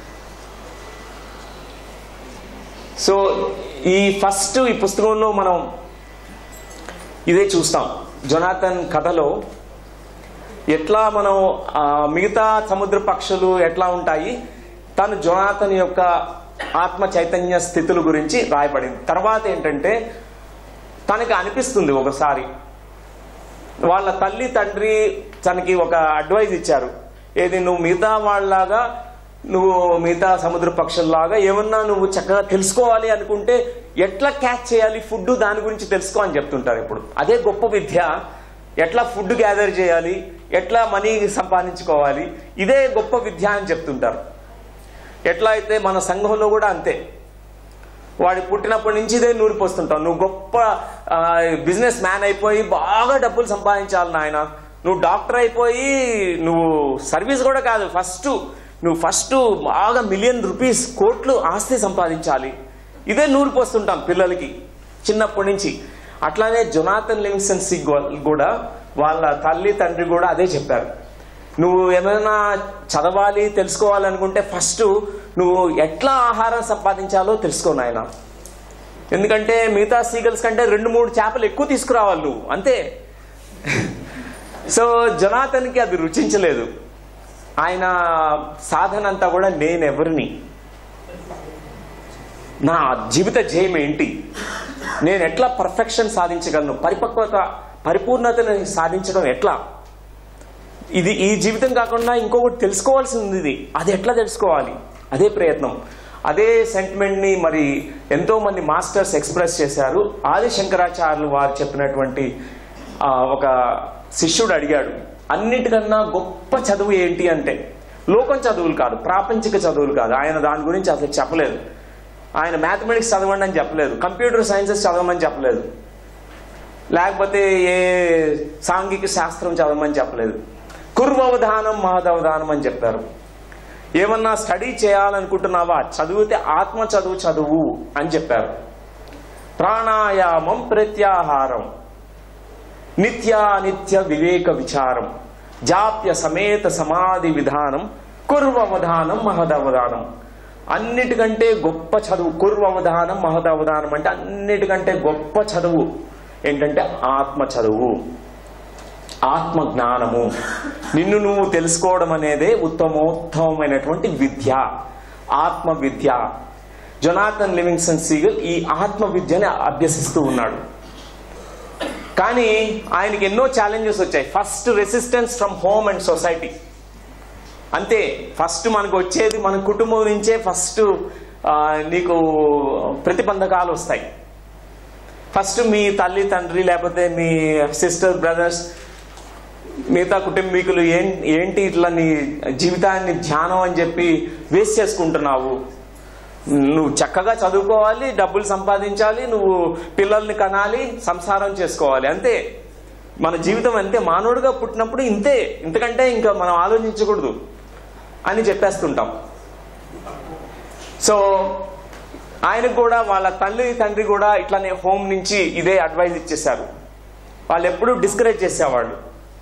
సో ఈ పుస్తకంలో మనం ఇదే చూస్తాం. జొనాథన్ కథలో ఎట్లా మనం మిగతా సముద్ర పక్షులు ఎట్లా ఉంటాయి, తను జొనాథన్ యొక్క ఆత్మ చైతన్య స్థితుల గురించి రాయబడింది. తర్వాత ఏంటంటే తనకి అనిపిస్తుంది ఒకసారి, వాళ్ళ తల్లి తండ్రి తనకి ఒక అడ్వైజ్ ఇచ్చారు. ఏది, నువ్వు మిగతా వాళ్ళలాగా నువ్వు మిగతా సముద్ర పక్షుల్లాగా ఏమన్నా నువ్వు చక్కగా తెలుసుకోవాలి అనుకుంటే ఎట్లా క్యాచ్ చేయాలి ఫుడ్, దాని గురించి తెలుసుకో అని చెప్తుంటారు. ఇప్పుడు అదే గొప్ప విద్య. ఎట్లా ఫుడ్ గ్యాదర్ చేయాలి, ఎట్లా మనీ సంపాదించుకోవాలి, ఇదే గొప్ప విద్య అని చెప్తుంటారు. ఎట్లా అయితే మన సంఘంలో కూడా అంతే. వాడి పుట్టినప్పటి నుంచి ఇదే నూరిపోస్తుంటావు. నువ్వు గొప్ప బిజినెస్ మ్యాన్ అయిపోయి బాగా డబ్బులు సంపాదించాలి నాయన, నువ్వు డాక్టర్ అయిపోయి నువ్వు సర్వీస్ కూడా కాదు, నువ్వు ఫస్ట్ బాగా $1,000,000 రూపీస్ కోట్లు ఆస్తి సంపాదించాలి. ఇదే నూరిపోస్తుంటాం పిల్లలకి చిన్నప్పటి నుంచి. అట్లానే జొనాథన్ లివింగ్స్టన్ సీగల్ కూడా వాళ్ళ తల్లి తండ్రి కూడా అదే చెప్పారు. నువ్వు ఏమైనా చదవాలి తెలుసుకోవాలనుకుంటే ఫస్ట్ నువ్వు ఎట్లా ఆహారం సంపాదించాలో తెలుసుకో నాయన. ఎందుకంటే మిగతా సీగల్స్ కంటే 2-3 చేపలు ఎక్కువ తీసుకురావాలి నువ్వు, అంతే. సో జొనాథన్కి అది రుచించలేదు. ఆయన సాధన అంతా కూడా నేనెవరిని, నా జీవిత జయం ఏంటి, నేను ఎట్లా పర్ఫెక్షన్ సాధించగలను, పరిపూర్ణతను సాధించడం ఎట్లా, ఈ జీవితం కాకుండా ఇంకొకటి తెలుసుకోవాల్సింది, అది ఎట్లా తెలుసుకోవాలి, అదే ప్రయత్నం. అదే సెంటిమెంట్ ని మరి ఎంతో మంది మాస్టర్స్ ఎక్స్ప్రెస్ చేశారు. ఆది శంకరాచార్యులు వారు చెప్పినటువంటి ఒక శిష్యుడు అడిగాడు, అన్నిటికన్నా గొప్ప చదువు ఏంటి అంటే, లోకం చదువులు కాదు, ప్రాపంచిక చదువులు కాదు. ఆయన దాని గురించి అసలు చెప్పలేదు. ఆయన మ్యాథమెటిక్స్ చదవండి అని చెప్పలేదు, కంప్యూటర్ సైన్సెస్ చదవమని చెప్పలేదు, లేకపోతే ఏ సాంఘిక శాస్త్రం చదవమని చెప్పలేదు. కుర్వవధానం మహదవధానం అని చెప్పారు. ఏమన్నా స్టడీ చేయాలనుకుంటున్నావా, చదివితే ఆత్మ చదువు అని చెప్పారు. ప్రాణాయామం, ప్రత్యాహారం, నిత్యానిత్య వివేక విచారం, జాప్య సమేత సమాధి విధానం, కుర్వవధానం మహదవధానం. అన్నిటికంటే గొప్ప చదువు కుర్వవధానం మహదవధానం అంటే అన్నిటికంటే గొప్ప చదువు ఏంటంటే ఆత్మ చదువు, ఆత్మ జ్ఞానము. నిన్ను నువ్వు తెలుసుకోవడం అనేదే ఉత్తమోత్తమైనటువంటి విద్య, ఆత్మ విద్య. జొనాథన్ లివింగ్స్టన్ సీగల్ ఈ ఆత్మ విద్యని అభ్యసిస్తూ ఉన్నాడు. కానీ ఆయనకి ఎన్నో ఛాలెంజెస్ వచ్చాయి. First resistance from home and society. అంతే, ఫస్ట్ మనకు వచ్చేది మన కుటుంబం నుంచే ఫస్ట్ నీకు ప్రతిబంధకాలు వస్తాయి. ఫస్ట్ మీ తల్లి తండ్రి లేకపోతే మీ సిస్టర్ బ్రదర్స్ మిగతా కుటుంబీకులు ఏంటి ఇట్లా నీ జీవితాన్ని ధ్యానం అని చెప్పి వేస్ట్ చేసుకుంటున్నావు, నువ్వు చక్కగా చదువుకోవాలి, డబ్బులు సంపాదించాలి, నువ్వు పిల్లల్ని కనాలి, సంసారం చేసుకోవాలి, అంతే మన జీవితం, అంతే. మానవుడిగా పుట్టినప్పుడు ఇంతే, ఇంతకంటే ఇంకా మనం ఆలోచించకూడదు అని చెప్పేస్తుంటాం. సో ఆయనకు కూడా వాళ్ళ తల్లి తండ్రి కూడా ఇట్లానే హోమ్ నుంచి ఇదే అడ్వైజ్ ఇచ్చేశారు. వాళ్ళు ఎప్పుడూ డిస్కరేజ్ చేసేవాళ్ళు.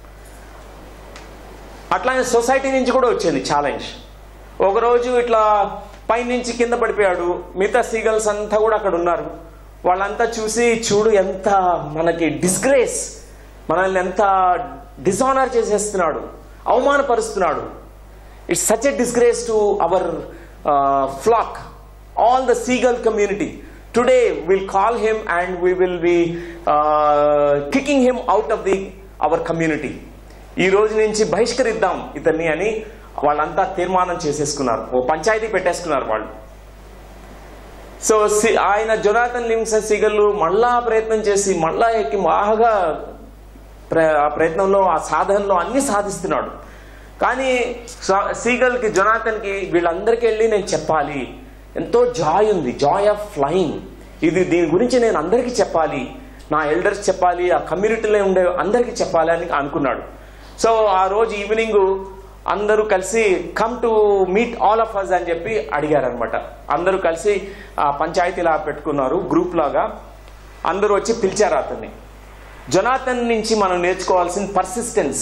అట్లానే సొసైటీ నుంచి కూడా వచ్చేది ఛాలెంజ్. ఒకరోజు ఇట్లా పైనుంచి కింద పడిపోయాడు. మిగతా సీగల్స్ అంతా కూడా అక్కడ ఉన్నారు. వాళ్ళంతా చూసి, చూడు ఎంత మనకి డిస్గ్రేస్, మనల్ని ఎంత డిసానర్ చేసేస్తున్నాడు, అవమానపరుస్తున్నాడు. It's such a disgrace to our flock, all the seagull community. Today we'll call him and we will be kicking him out of our community. ఈ రోజు నుంచి బహిష్కరిద్దాం ఇతన్ని అని వాళ్ళంతా తీర్మానం చేసేసుకున్నారు. ఓ పంచాయతీ పెట్టేసుకున్నారు వాళ్ళు. సో ఆయన జొనాథన్ లివింగ్స్టన్ సీగల్ మళ్ళా ప్రయత్నం చేసి మళ్ళా ఎక్కి బాగా ఆ ప్రయత్నంలో, ఆ సాధనలో అన్ని సాధిస్తున్నాడు. కానీ సీగల్కి, జొనాథన్కి వీళ్ళందరికీ వెళ్ళి నేను చెప్పాలి, ఎంతో జాయ్ ఉంది, జాయ్ ఆఫ్ ఫ్లయింగ్, దీని గురించి నేను అందరికీ చెప్పాలి, నా ఎల్డర్స్ చెప్పాలి, ఆ కమ్యూనిటీలో ఉండే అందరికీ చెప్పాలి అని అనుకున్నాడు. సో ఆ రోజు ఈవినింగ్ అందరూ కలిసి come to meet all of us అని చెప్పి అడిగారనమాట. అందరూ కలిసి ఆ పంచాయతీలా పెట్టుకున్నారు, గ్రూప్ లాగా. అందరూ వచ్చి పిలిచారు అతన్ని. జొనాథన్ నుంచి మనం నేర్చుకోవాల్సిన పర్సిస్టెన్స్.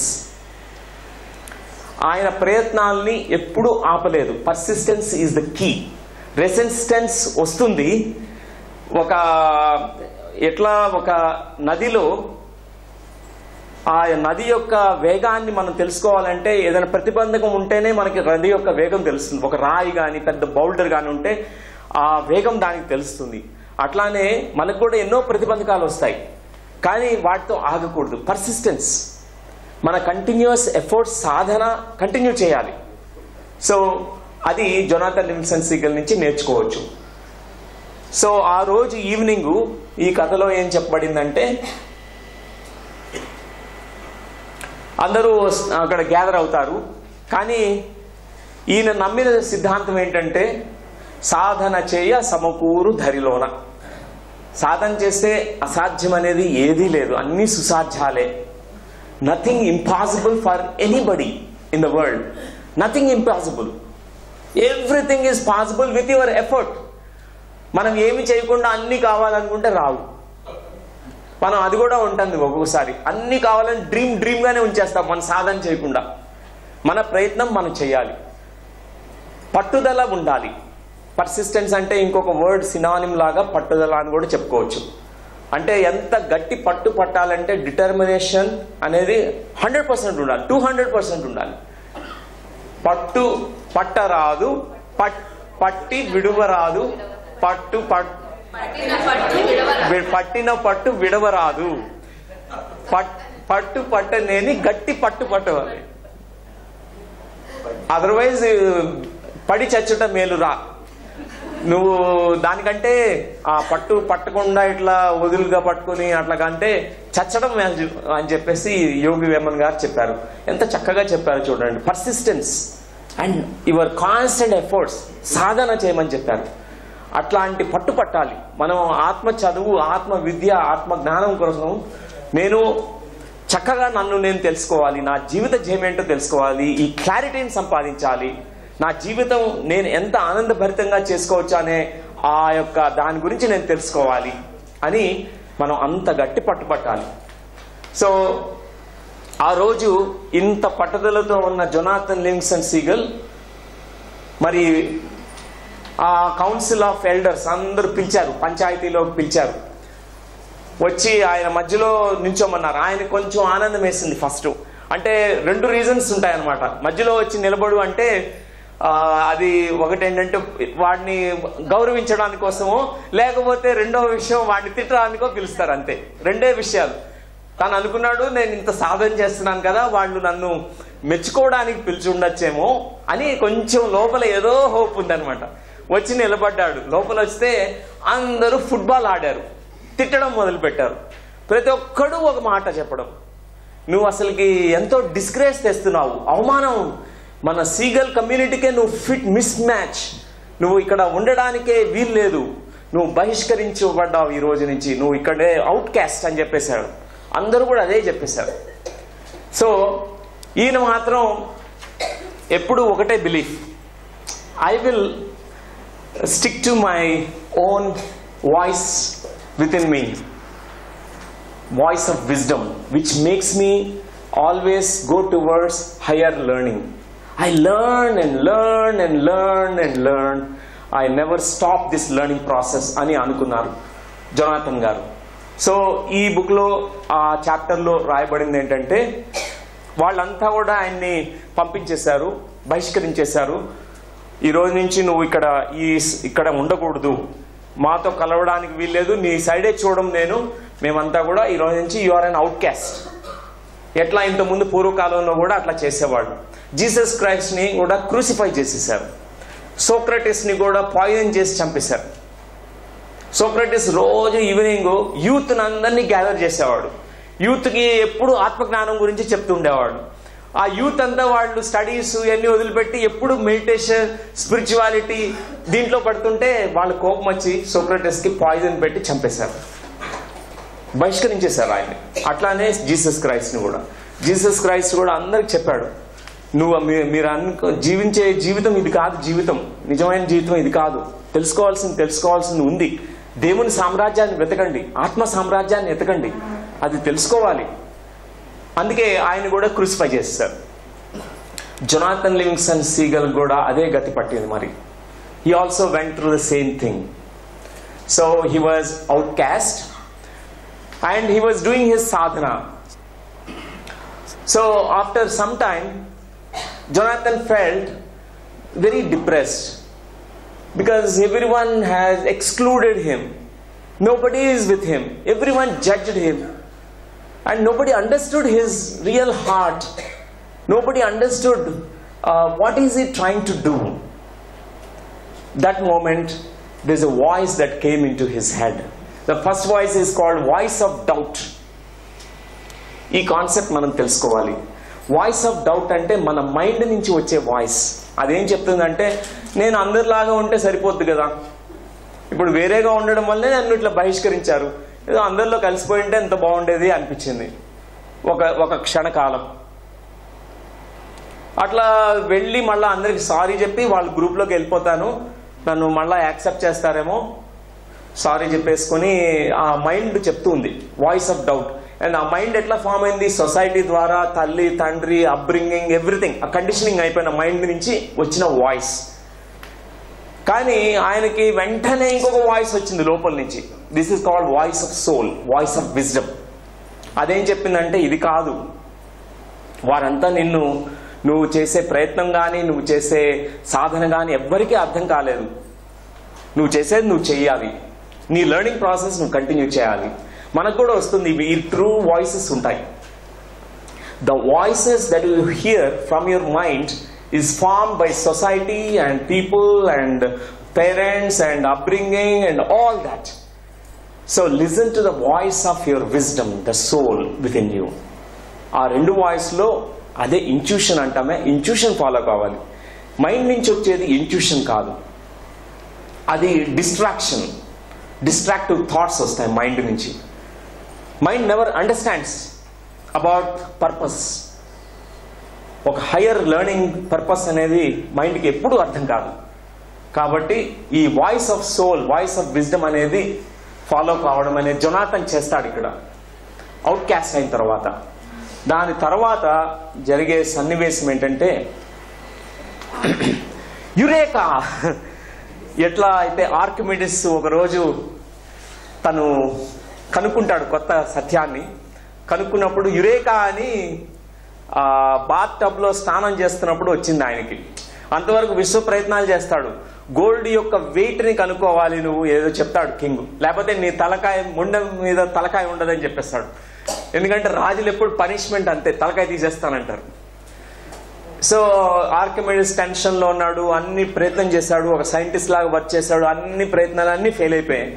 ఆయన ప్రయత్నాల్ని ఎప్పుడూ ఆపలేదు. Persistence is the key. Resistance వస్తుంది. ఎట్లా ఒక నదిలో ఆ నది యొక్క వేగాన్ని మనం తెలుసుకోవాలంటే ఏదైనా ప్రతిబంధకం ఉంటేనే మనకి నది యొక్క వేగం తెలుస్తుంది. ఒక రాయి కానీ పెద్ద బౌల్డర్ కానీ ఉంటే ఆ వేగం దానికి తెలుస్తుంది. అట్లానే మనకు కూడా ఎన్నో ప్రతిబంధకాలు వస్తాయి, కానీ వాటితో ఆగకూడదు. పర్సిస్టెన్స్, మన కంటిన్యూస్ ఎఫర్ట్స్, సాధన కంటిన్యూ చేయాలి. సో అది జొనాథన్ లివింగ్స్టన్ సీగల్ నుంచి నేర్చుకోవచ్చు. సో ఆ రోజు ఈవినింగ్ ఈ కథలో ఏం చెప్పబడిందంటే, అందరూ అక్కడ గ్యాదర్ అవుతారు. కానీ ఈయన నమ్మిన సిద్ధాంతం ఏంటంటే, సాధన చేయ సమకూరు ధరిలోన. సాధన చేస్తే అసాధ్యం అనేది ఏదీ లేదు, అన్ని సుసాధ్యాలే. Nothing impossible for anybody in the world, nothing impossible, everything is possible with your effort. మనం ఏమి చేయకుండా అన్ని కావాలనుకుంటే రావు. మనం అది కూడా ఉంటుంది ఒక్కొక్కసారి, అన్ని కావాలని డ్రీమ్ గానే ఉంచేస్తాం మనం సాధన చేయకుండా. మన ప్రయత్నం మనం చేయాలి, పట్టుదల ఉండాలి. పర్సిస్టెన్స్ అంటే ఇంకొక వర్డ్ సినానిమ్ లాగా పట్టుదల అని కూడా చెప్పుకోవచ్చు. అంటే ఎంత గట్టి పట్టు పట్టాలంటే డిటర్మినేషన్ అనేది 100% ఉండాలి, 200% ఉండాలి. పట్టరాదు, పట్టి విడువరాదు, పట్టిన పట్టు విడవరాదు, పట్టనేని గట్టి పట్టు పట్టవాలి. అదర్వైజ్ పడి చచ్చుట మేలురా. నువ్వు దానికంటే ఆ పట్టకుండా ఇట్లా వదులుగా పట్టుకుని అట్లా కంటే చచ్చడం అని చెప్పేసి యోగి వేమన్ గారు చెప్పారు. ఎంత చక్కగా చెప్పారు చూడండి. Persistence and your constant efforts, సాధన చేయమని చెప్పారు. అట్లాంటి పట్టు పట్టాలి. మనం ఆత్మ చదువు, ఆత్మ విద్య, ఆత్మ జ్ఞానం కోసం నేను చక్కగా నన్ను నేను తెలుసుకోవాలి, నా జీవిత జయమేంటో తెలుసుకోవాలి, ఈ క్లారిటీని సంపాదించాలి, నా జీవితం నేను ఎంత ఆనందభరితంగా చేసుకోవచ్చు అనే ఆ యొక్క దాని గురించి నేను తెలుసుకోవాలి అని మనం అంత గట్టి పట్టుపట్టాలి. సో ఆ రోజు ఇంత పట్టుదలతో ఉన్న జొనాథన్ లివింగ్స్టన్ సీగల్ మరి ఆ కౌన్సిల్ ఆఫ్ ఎల్డర్స్ అందరూ పిలిచారు, పంచాయతీలోకి పిలిచారు. వచ్చి ఆయన మధ్యలో నిల్చోమన్నారు. ఆయన కొంచెం ఆనందం వేసింది ఫస్ట్. అంటే 2 రీజన్స్ ఉంటాయన్నమాట. మధ్యలో వచ్చి నిలబడు అంటే అది ఒకటేంటంటే వాడిని గౌరవించడానికి కోసమో, లేకపోతే రెండో విషయం వాడిని తిట్టడానికో పిలుస్తారు. అంతే, 2 విషయాలు. తను అనుకున్నాడు, నేను ఇంత సాధన చేస్తున్నాను కదా, వాళ్ళు నన్ను మెచ్చుకోవడానికి పిలిచి ఉండొచ్చేమో అని కొంచెం లోపల ఏదో హోప్ ఉందనమాట. వచ్చి నిలబడ్డాడు. లోపల వస్తే అందరూ ఫుట్బాల్ ఆడారు, తిట్టడం మొదలు పెట్టారు. ప్రతి ఒక్కడు ఒక మాట చెప్పడం, నువ్వు అసలుకి ఎంతో డిస్గ్రేస్ తెస్తున్నావు, అవమానం, మన సీగల్ కమ్యూనిటీకే నువ్వు ఫిట్ మిస్ మ్యాచ్, నువ్వు ఇక్కడ ఉండడానికే వీలు లేదు, నువ్వు బహిష్కరించబడ్డావు, ఈ రోజు నుంచి నువ్వు ఇక్కడే అవుట్ క్యాస్ట్ అని చెప్పేశాడు. అందరూ కూడా అదే చెప్పేశారు. సో ఈయన మాత్రం ఎప్పుడు ఒకటే belief, I will stick to my own voice within me, voice of wisdom, which makes me always go towards higher learning. I learn and learn and learn and learn. I never stop this learning process అని అనుకున్నారు Jonathan గారు. So ఈ book లో ఆ chapter లో రాయబడింది ఏంటంటే, వాళ్ళంతా కూడా ఆయన్ని పంపించేశారు, బహిష్కరించేశారు. ఈ రోజు నుంచి నువ్వు ఇక్కడ ఉండకూడదు, మాతో కలవడానికి వీల్లేదు, నీ సైడే చూడడం నేను, మేమంతా కూడా ఈ రోజు నుంచి you are an outcast. ఎట్లా ఇంతకుముందు పూర్వకాలంలో కూడా అట్లా చేసేవాళ్ళు. జీసస్ క్రైస్ట్ ని కూడా క్రూసిఫై చేసేసారు. సోక్రటిస్ ని కూడా పాయిజన్ చేసి చంపేశారు. సోక్రటిస్ రోజు ఈవినింగ్ యూత్ అందరినీ గ్యాదర్ చేసేవాడు. యూత్ కి ఎప్పుడు ఆత్మజ్ఞానం గురించి చెప్తుండేవాడు. ఆ యూత్ అంతా వాళ్ళు స్టడీస్ ఇవన్నీ వదిలిపెట్టి ఎప్పుడు మెడిటేషన్, స్పిరిచువాలిటీ దీంట్లో పడుతుంటే వాళ్ళు కోపం వచ్చి సోక్రటిస్ కి పాయిజన్ పెట్టి చంపేశారు, బహిష్కరించేశారు ఆయన్ని. అట్లానే జీసస్ క్రైస్ట్ ని కూడా, జీసస్ క్రైస్ట్ కూడా అందరికి చెప్పాడు, నువ్వు మీరు జీవించే జీవితం ఇది కాదు, జీవితం నిజమైన జీవితం ఇది కాదు, తెలుసుకోవాల్సింది ఉంది. దేవుని సామ్రాజ్యాన్ని వెతకండి, ఆత్మ సామ్రాజ్యాన్ని వెతకండి, అది తెలుసుకోవాలి. అందుకే ఆయన కూడా క్రూసిఫై చేస్తారు. జొనాథన్ లివింగ్స్టన్ సీగల్ కూడా అదే గతి పట్టింది. మరి he also went through the same thing. So he was outcast and he was doing his sadhana. So after some time Jonathan felt very depressed because everyone has excluded him, nobody is with him, everyone judged him and nobody understood his real heart, nobody understood what is he trying to do. that moment there's a voice that came into his head. The first voice is called voice of doubt. ఈ concept మనం తెలుసుకోవాలి. Voice of doubt అంటే మన mind నుంచి వచ్చే voice. అదేం చెప్తుందంటే, నేను అందరిలాగా ఉంటే సరిపోద్ది కదా, ఇప్పుడు వేరేగా ఉండడం వల్లే నన్ను ఇట్లా బహిష్కరించారు, ఏదో అందరిలో కలిసిపోయి ఉంటే ఎంత బాగుండేది అనిపించింది ఒక క్షణకాలం. అట్లా వెళ్ళి మళ్ళీ అందరికి సారీ చెప్పి వాళ్ళ గ్రూప్లోకి వెళ్ళిపోతాను, నన్ను మళ్ళీ యాక్సెప్ట్ చేస్తారేమో, సారీ చెప్పేసుకొని ఆ మైండ్ చెప్తుంది, వాయిస్ ఆఫ్ డౌట్. అండ్ ఆ మైండ్ ఎట్లా ఫామ్ అయింది? సొసైటీ ద్వారా, తల్లి తండ్రి అప్బ్రింగింగ్ ఎవ్రీథింగ్, ఆ కండిషనింగ్ అయిపోయిన మైండ్ నుంచి వచ్చిన వాయిస్. కానీ ఆయనకి వెంటనే ఇంకొక వాయిస్ వచ్చింది లోపల నుంచి. This is called voice of soul, voice of wisdom. అదేం చెప్పిందంటే, ఇది కాదు, వారంతా నువ్వు చేసే ప్రయత్నం కానీ నువ్వు చేసే సాధన కానీ ఎవ్వరికీ అర్థం కాలేదు, నువ్వు చేసేది నువ్వు చెయ్యాలి, నీ లెర్నింగ్ ప్రాసెస్ నువ్వు కంటిన్యూ చేయాలి. మనకు కూడా వస్తుంది, ఈ ట్రూ వాయిసెస్ ఉంటాయి. The voices that you hear from your mind is formed by society and people and parents and upbringing and all that. So listen to the voice of your wisdom, the soul within you. ఆ రెండు voice లో అదే intuition అంటామే, intuition follow కావాలి. Mind నుంచి వచ్చేది intuition కాదు, అది డిస్ట్రాక్టివ్ థాట్స్ వస్తాయి మైండ్ నుంచి. Mind never understands about purpose. ఒక హయ్యర్ లెర్నింగ్ పర్పస్ అనేది మైండ్కి ఎప్పుడూ అర్థం కాదు. కాబట్టి ఈ voice of soul, voice of wisdom అనేది ఫాలో కావడం అనేది జొనాథన్ చేస్తాడు ఇక్కడ అవుట్ క్యాస్ట్ అయిన తర్వాత. దాని తర్వాత జరిగే సన్నివేశం ఏంటంటే, యురేకా. ఎట్లా అయితే ఆర్కిమిడిస్ ఒకరోజు తను కనుక్కుంటాడు కొత్త సత్యాన్ని. కనుక్కున్నప్పుడు యురేకా అని బాత్ టబ్ లో స్నానం చేస్తున్నప్పుడు వచ్చింది ఆయనకి. అంతవరకు విశ్వ ప్రయత్నాలు చేస్తాడు, గోల్డ్ యొక్క వెయిట్ ని కనుక్కోవాలి నువ్వు, ఏదో చెప్తాడు కింగ్, లేకపోతే నీ తలకాయ ముండ మీద తలకాయ ఉండదని చెప్పేస్తాడు. ఎందుకంటే రాజులు ఎప్పుడు పనిష్మెంట్ అంతే, తలకాయ తీసేస్తానంటారు. సో ఆర్కిమిడిస్ టెన్షన్ లో ఉన్నాడు, అన్ని ప్రయత్నం చేశాడు, ఒక సైంటిస్ట్ లాగా వర్క్ చేశాడు, అన్ని ప్రయత్నాలన్నీ ఫెయిల్ అయిపోయాయి.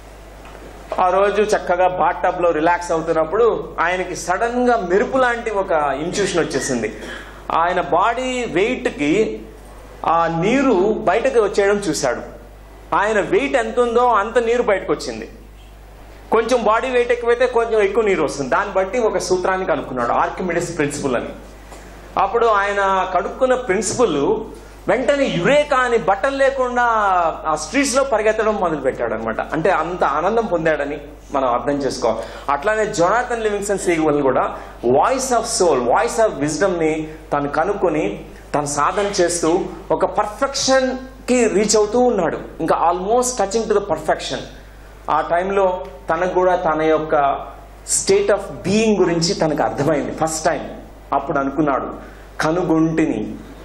ఆ రోజు చక్కగా బాత్ టబ్ లో రిలాక్స్ అవుతున్నప్పుడు ఆయనకి సడన్ గా మెరుపు లాంటి ఒక ఇంట్యూషన్ వచ్చేసింది. ఆయన బాడీ వెయిట్ కి ఆ నీరు బయటకు వచ్చేయడం చూశాడు. ఆయన వెయిట్ ఎంత ఉందో అంత నీరు బయటకు వచ్చింది. కొంచెం బాడీ వెయిట్ ఎక్కువైతే కొంచెం ఎక్కువ నీరు వస్తుంది. దాన్ని బట్టి ఒక సూత్రాన్ని కనుక్కున్నాడు, ఆర్కిమిడిస్ ప్రిన్సిపల్ అని. అప్పుడు ఆయన కడుక్కున్న ప్రిన్సిపల్ వెంటనే యురేకా అని బట్టలు లేకుండా ఆ స్ట్రీట్స్ లో పరిగెత్తడం మొదలు పెట్టాడు అనమాట. అంటే అంత ఆనందం పొందాడని మనం అర్థం చేసుకోవాలి. అట్లానే జొనాథన్ లివింగ్స్టన్ సీగల్ కూడా voice of soul, voice of wisdom ని తను కనుక్కొని తను సాధన చేస్తూ ఒక పర్ఫెక్షన్ కి రీచ్ అవుతూ ఉన్నాడు, ఇంకా almost touching to the perfection. ఆ టైంలో తనకు కూడా తన యొక్క స్టేట్ ఆఫ్ బీయింగ్ గురించి తనకు అర్థమైంది ఫస్ట్ టైం. అప్పుడు అనుకున్నాడు, కనుగొంటిని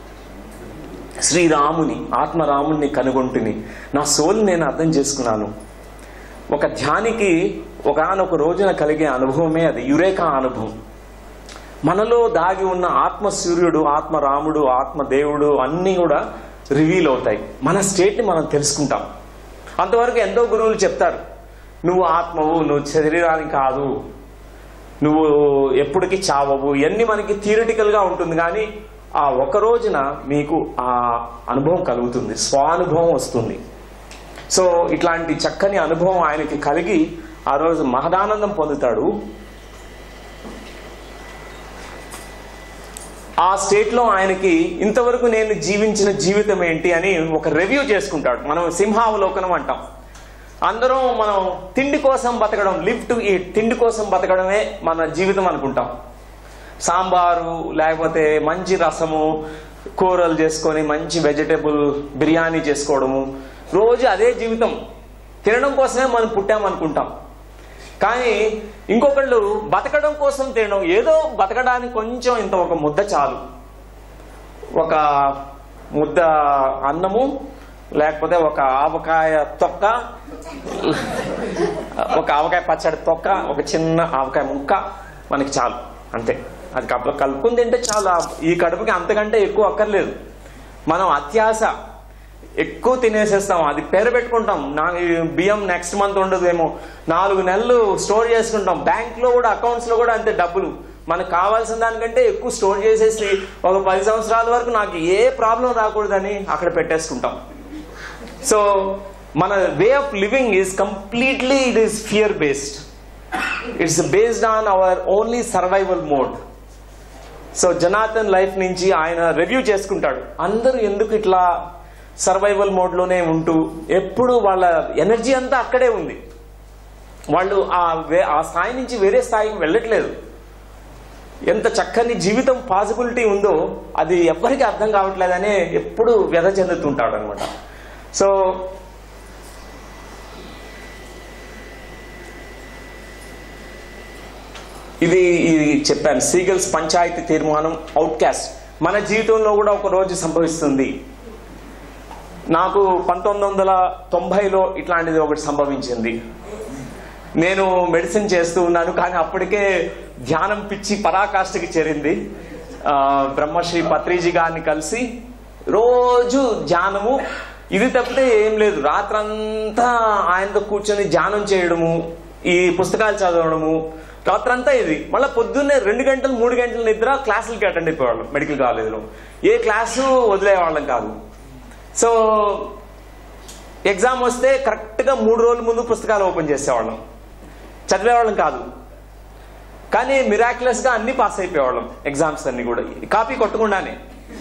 శ్రీరాముని, ఆత్మరాముని కనుగొంటిని, నా సోల్ నేను అర్థం చేసుకున్నాను. ఒక ధ్యానికి ఒకనొక రోజున కలిగే అనుభవమే అది యురేకా అనుభవం. మనలో దాగి ఉన్న ఆత్మ సూర్యుడు, ఆత్మ రాముడు, ఆత్మ దేవుడు అన్నీ కూడా రివీల్ అవుతాయి. మన స్టేట్ని మనం తెలుసుకుంటాం. అంతవరకు ఎంతో గురువులు చెప్తారు, నువ్వు ఆత్మవు, నువ్వు శరీరానికి కాదు, నువ్వు ఎప్పటికీ చావవు, ఇవన్నీ మనకి థియరిటికల్ గా ఉంటుంది. కానీ ఆ ఒక రోజున మీకు ఆ అనుభవం కలుగుతుంది, స్వానుభవం వస్తుంది. సో ఇట్లాంటి చక్కని అనుభవం ఆయనకి కలిగి ఆ రోజు మహదానందం పొందుతాడు. ఆ స్టేట్ లో ఆయనకి ఇంతవరకు నేను జీవించిన జీవితం ఏంటి అని ఒక రివ్యూ చేసుకుంటాడు. మనం సింహావలోకనం అంటాం. అందరం మనం తిండి కోసం బతకడం, లివ్ టు ఈట్, తిండి కోసం బతకడమే మన జీవితం అనుకుంటాం. సాంబారు లేకపోతే మంచి రసము, కూరలు చేసుకొని మంచి వెజిటేబుల్ బిర్యానీ చేసుకోవడము, రోజు అదే జీవితం. తినడం కోసమే మనం పుట్టామనుకుంటాం. కానీ ఇంకొకళ్ళు బతకడం కోసం తినడం, ఏదో బతకడానికి కొంచెం ఇంత ఒక ముద్ద చాలు, ఒక ముద్ద అన్నము, లేకపోతే ఒక ఆవకాయ తొక్క, ఒక ఆవకాయ పచ్చడి తొక్క, ఒక చిన్న ఆవకాయ ముక్క మనకి చాలు, అంతే. అది కలుపుకుని తింటే చాలు, ఈ కడుపుకి అంతకంటే ఎక్కువ అక్కర్లేదు. మనం అత్యాశ ఎక్కువ తినేసేస్తాం, అది పేరు పెట్టుకుంటాం. బియ్యం నెక్స్ట్ మంత్ ఉండదేమో, 4 నెలలు స్టోర్ చేసుకుంటాం. బ్యాంక్ లో కూడా, అకౌంట్స్ లో కూడా అంతే. డబ్బులు మనకు కావాల్సిన దానికంటే ఎక్కువ స్టోర్ చేసేసి ఒక 10 సంవత్సరాల వరకు నాకు ఏ ప్రాబ్లం రాకూడదని అక్కడ పెట్టేసుకుంటాం. సో మన way of living is completely it is fear based. It's based on our only survival mode. So Jonathan life నుంచి ఆయన రివ్యూ చేసుకుంటాడు. అందరూ ఎందుకు ఇట్లా సర్వైవల్ మోడ్ లోనే ఉంటూ ఎప్పుడు వాళ్ళ ఎనర్జీ అంతా అక్కడే ఉంది, వాళ్ళు ఆ స్థాయి నుంచి వేరే స్థాయికి వెళ్ళట్లేదు. ఎంత చక్కని జీవితం పాసిబిలిటీ ఉందో అది ఎవ్వరికి అర్థం కావట్లేదనే ఎప్పుడు వ్యధ చెందుతుంటాడు అనమాట. సో ఇది చెప్పాను, సీగల్స్ పంచాయతీ తీర్మానం, అవుట్కాస్ట్. మన జీవితంలో కూడా ఒక రోజు సంభవిస్తుంది. నాకు 1990లో ఇట్లాంటిది ఒకటి సంభవించింది. నేను మెడిసిన్ చేస్తూ ఉన్నాను, కానీ అప్పటికే ధ్యానం పిచ్చి పరాకాష్ఠకి చేరింది. బ్రహ్మశ్రీ పత్రిజీ గారిని కలిసి రోజు ధ్యానము, ఇది తప్పితే ఏం లేదు. రాత్రంతా ఆయనతో కూర్చొని ధ్యానం చేయడము, ఈ పుస్తకాలు చదవడము, రాత్రంతా ఇది. మళ్ళీ పొద్దున్నే 2 గంటలు 3 గంటల నిద్ర, క్లాసులకి అటెండ్ అయిపోయేవాళ్ళం. మెడికల్ కాలేజీలో ఏ క్లాసు వదిలేవాళ్ళం కాదు. సో ఎగ్జామ్ వస్తే కరెక్ట్గా 3 రోజుల ముందు పుస్తకాలు ఓపెన్ చేసేవాళ్ళం. చదివేవాళ్ళం కాదు, కానీ మిరాక్యులస్ గా అన్ని పాస్ అయిపోయేవాళ్ళం. ఎగ్జామ్స్ అన్ని కూడా కాపీ కొట్టకుండానే.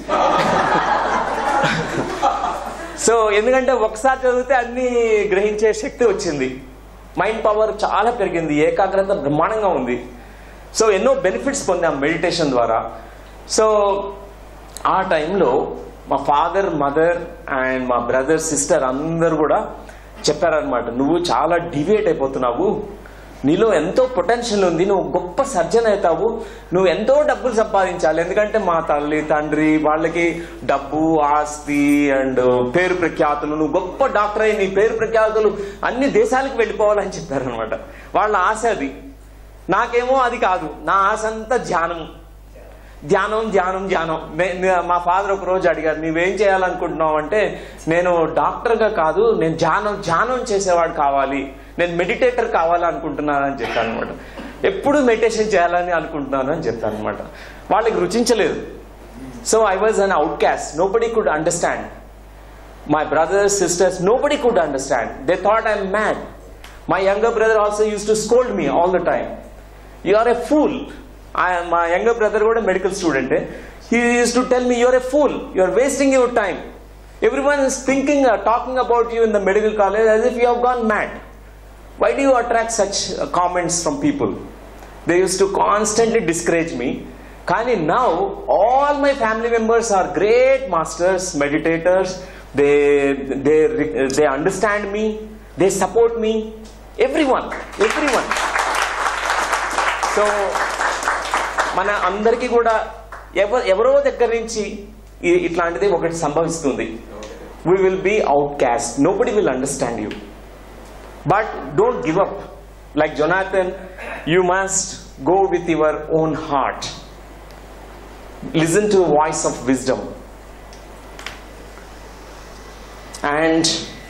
సో ఎందుకంటే ఒకసారి చదివితే అన్ని గ్రహించే శక్తి వచ్చింది, మైండ్ పవర్ చాలా పెరిగింది, ఏకాగ్రత బ్రహ్మాండంగా ఉంది. సో ఎన్నో బెనిఫిట్స్ పొందాం మెడిటేషన్ ద్వారా. సో ఆ టైంలో మా ఫాదర్, మదర్ అండ్ మా బ్రదర్, సిస్టర్ అందరు కూడా చెప్పారనమాట, నువ్వు చాలా డివియేట్ అయిపోతున్నావు, నీలో ఎంతో పొటెన్షియల్ ఉంది, నువ్వు గొప్ప సర్జన్ అవుతావు, నువ్వు ఎంతో డబ్బులు సంపాదించాలి. ఎందుకంటే మా తల్లి తండ్రి వాళ్ళకి డబ్బు, ఆస్తి అండ్ పేరు ప్రఖ్యాతులు, నువ్వు గొప్ప డాక్టర్ అయి నీ పేరు ప్రఖ్యాతులు అన్ని దేశాలకు వెళ్ళిపోవాలని చెప్పారనమాట. వాళ్ళ ఆశ అది. నాకేమో అది కాదు, నా ఆశ అంతా ధ్యానం ధ్యానం ధ్యానం ధ్యానం. మా ఫాదర్ ఒక రోజు అడిగారు, నువ్వేం చేయాలనుకుంటున్నావు అంటే, నేను డాక్టర్గా కాదు, నేను ధ్యానం చేసేవాడు కావాలి, నేను మెడిటేటర్ కావాలనుకుంటున్నాను అని చెప్పాను అనమాట. ఎప్పుడు మెడిటేషన్ చేయాలని అనుకుంటున్నాను అని చెప్పాను అనమాట. వాళ్ళకి రుచించలేదు. So I was an outcast. Nobody could understand. My brothers, sisters, nobody could understand. They thought I'm mad. My younger brother also used to scold me all the time. You are a fool. My younger brother was a medical student. He used to tell me, you're a fool. You're wasting your time. Everyone is thinking or talking about you in the medical college as if you have gone mad. Why do you attract such comments from people? They used to constantly discourage me. Kani now, all my family members are great masters, meditators. They understand me. They support me. Everyone. So, మన అందరికీ కూడా ఎవరో దగ్గర నుంచి ఇట్లాంటిది ఒకటి సంభవిస్తుంది. We will be outcast. Nobody will understand you. But don't give up. Like Jonathan, you must go with your own heart. Listen to the voice of wisdom. And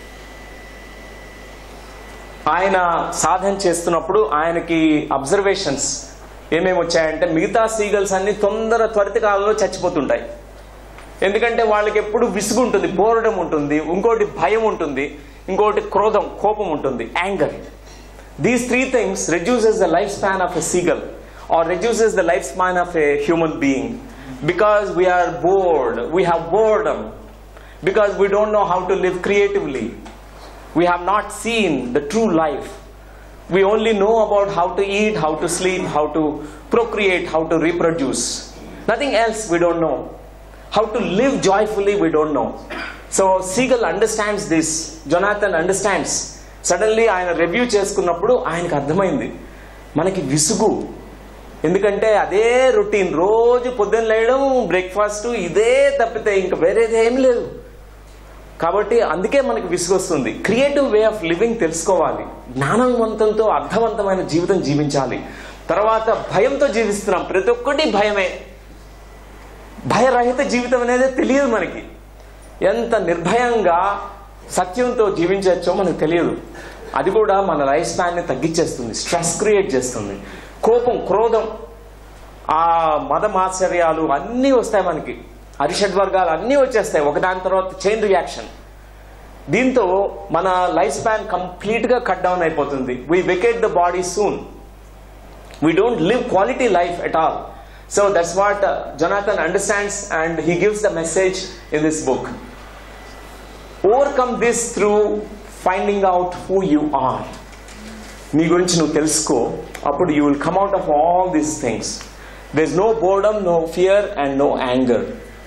ఆయన సాధన చేస్తున్నప్పుడు ఆయనకి అబ్జర్వేషన్స్ ఏమేమి వచ్చాయంటే, మిగతా సీగల్స్ అన్ని త్వరితకాలంలో చచ్చిపోతుంటాయి. ఎందుకంటే వాళ్ళకి ఎప్పుడు విసుగు ఉంటుంది, బోరడం ఉంటుంది, ఇంకోటి భయం ఉంటుంది, ఇంకోటి క్రోధం, కోపం ఉంటుంది, anger. These 3 things reduces the lifespan of a seagull or reduces the lifespan of a human being, because we are bored, we have boredom, because we don't know how to live creatively. We have not seen the true life. We only know about how to eat, how to sleep, how to procreate, how to reproduce. Nothing else we don't know. How to live joyfully we don't know. So Seagull understands this. Jonathan understands. Suddenly ఆయన review చేసుకున్నప్పుడు ఆయనకు అర్థమైంది, మనకి విసుగు. ఎందుకంటే అదే routine, రోజు పొద్దున్న లేయడం, బ్రేక్ఫాస్ట్, ఇదే తప్పితే ఇంకా వేరేది ఏం లేదు. కాబట్టి అందుకే మనకి విసుగొస్తుంది. క్రియేటివ్ వే ఆఫ్ లివింగ్ తెలుసుకోవాలి, జ్ఞానవంతంతో అర్థవంతమైన జీవితం జీవించాలి. తర్వాత భయంతో జీవిస్తున్నాం, ప్రతి ఒక్కటి భయమే. భయరహిత జీవితం అనేది తెలియదు మనకి. ఎంత నిర్భయంగా సత్యంతో జీవించవచ్చో మనకు తెలియదు. అది కూడా మన లైఫ్ స్పాన్ని తగ్గించేస్తుంది, స్ట్రెస్ క్రియేట్ చేస్తుంది. కోపం, క్రోధం, ఆ మదమాశ్చర్యాలు అన్నీ వస్తాయి మనకి, అరిషడ్వర్గాలు అన్నీ వచ్చేస్తాయి ఒకదాని తర్వాత చైన్ రియాక్షన్. దీంతో మన లైఫ్ స్పాన్ కంప్లీట్గా కట్ డౌన్ అయిపోతుంది. We vacate the body soon. We don't live quality life at all. So that's what Jonathan understands and he gives the message in this book. Overcome this through finding out who you are. నీ గురించి నువ్వు తెలుసుకో, అప్పుడు you will come out of all these things. There is no boredom, no fear and no anger.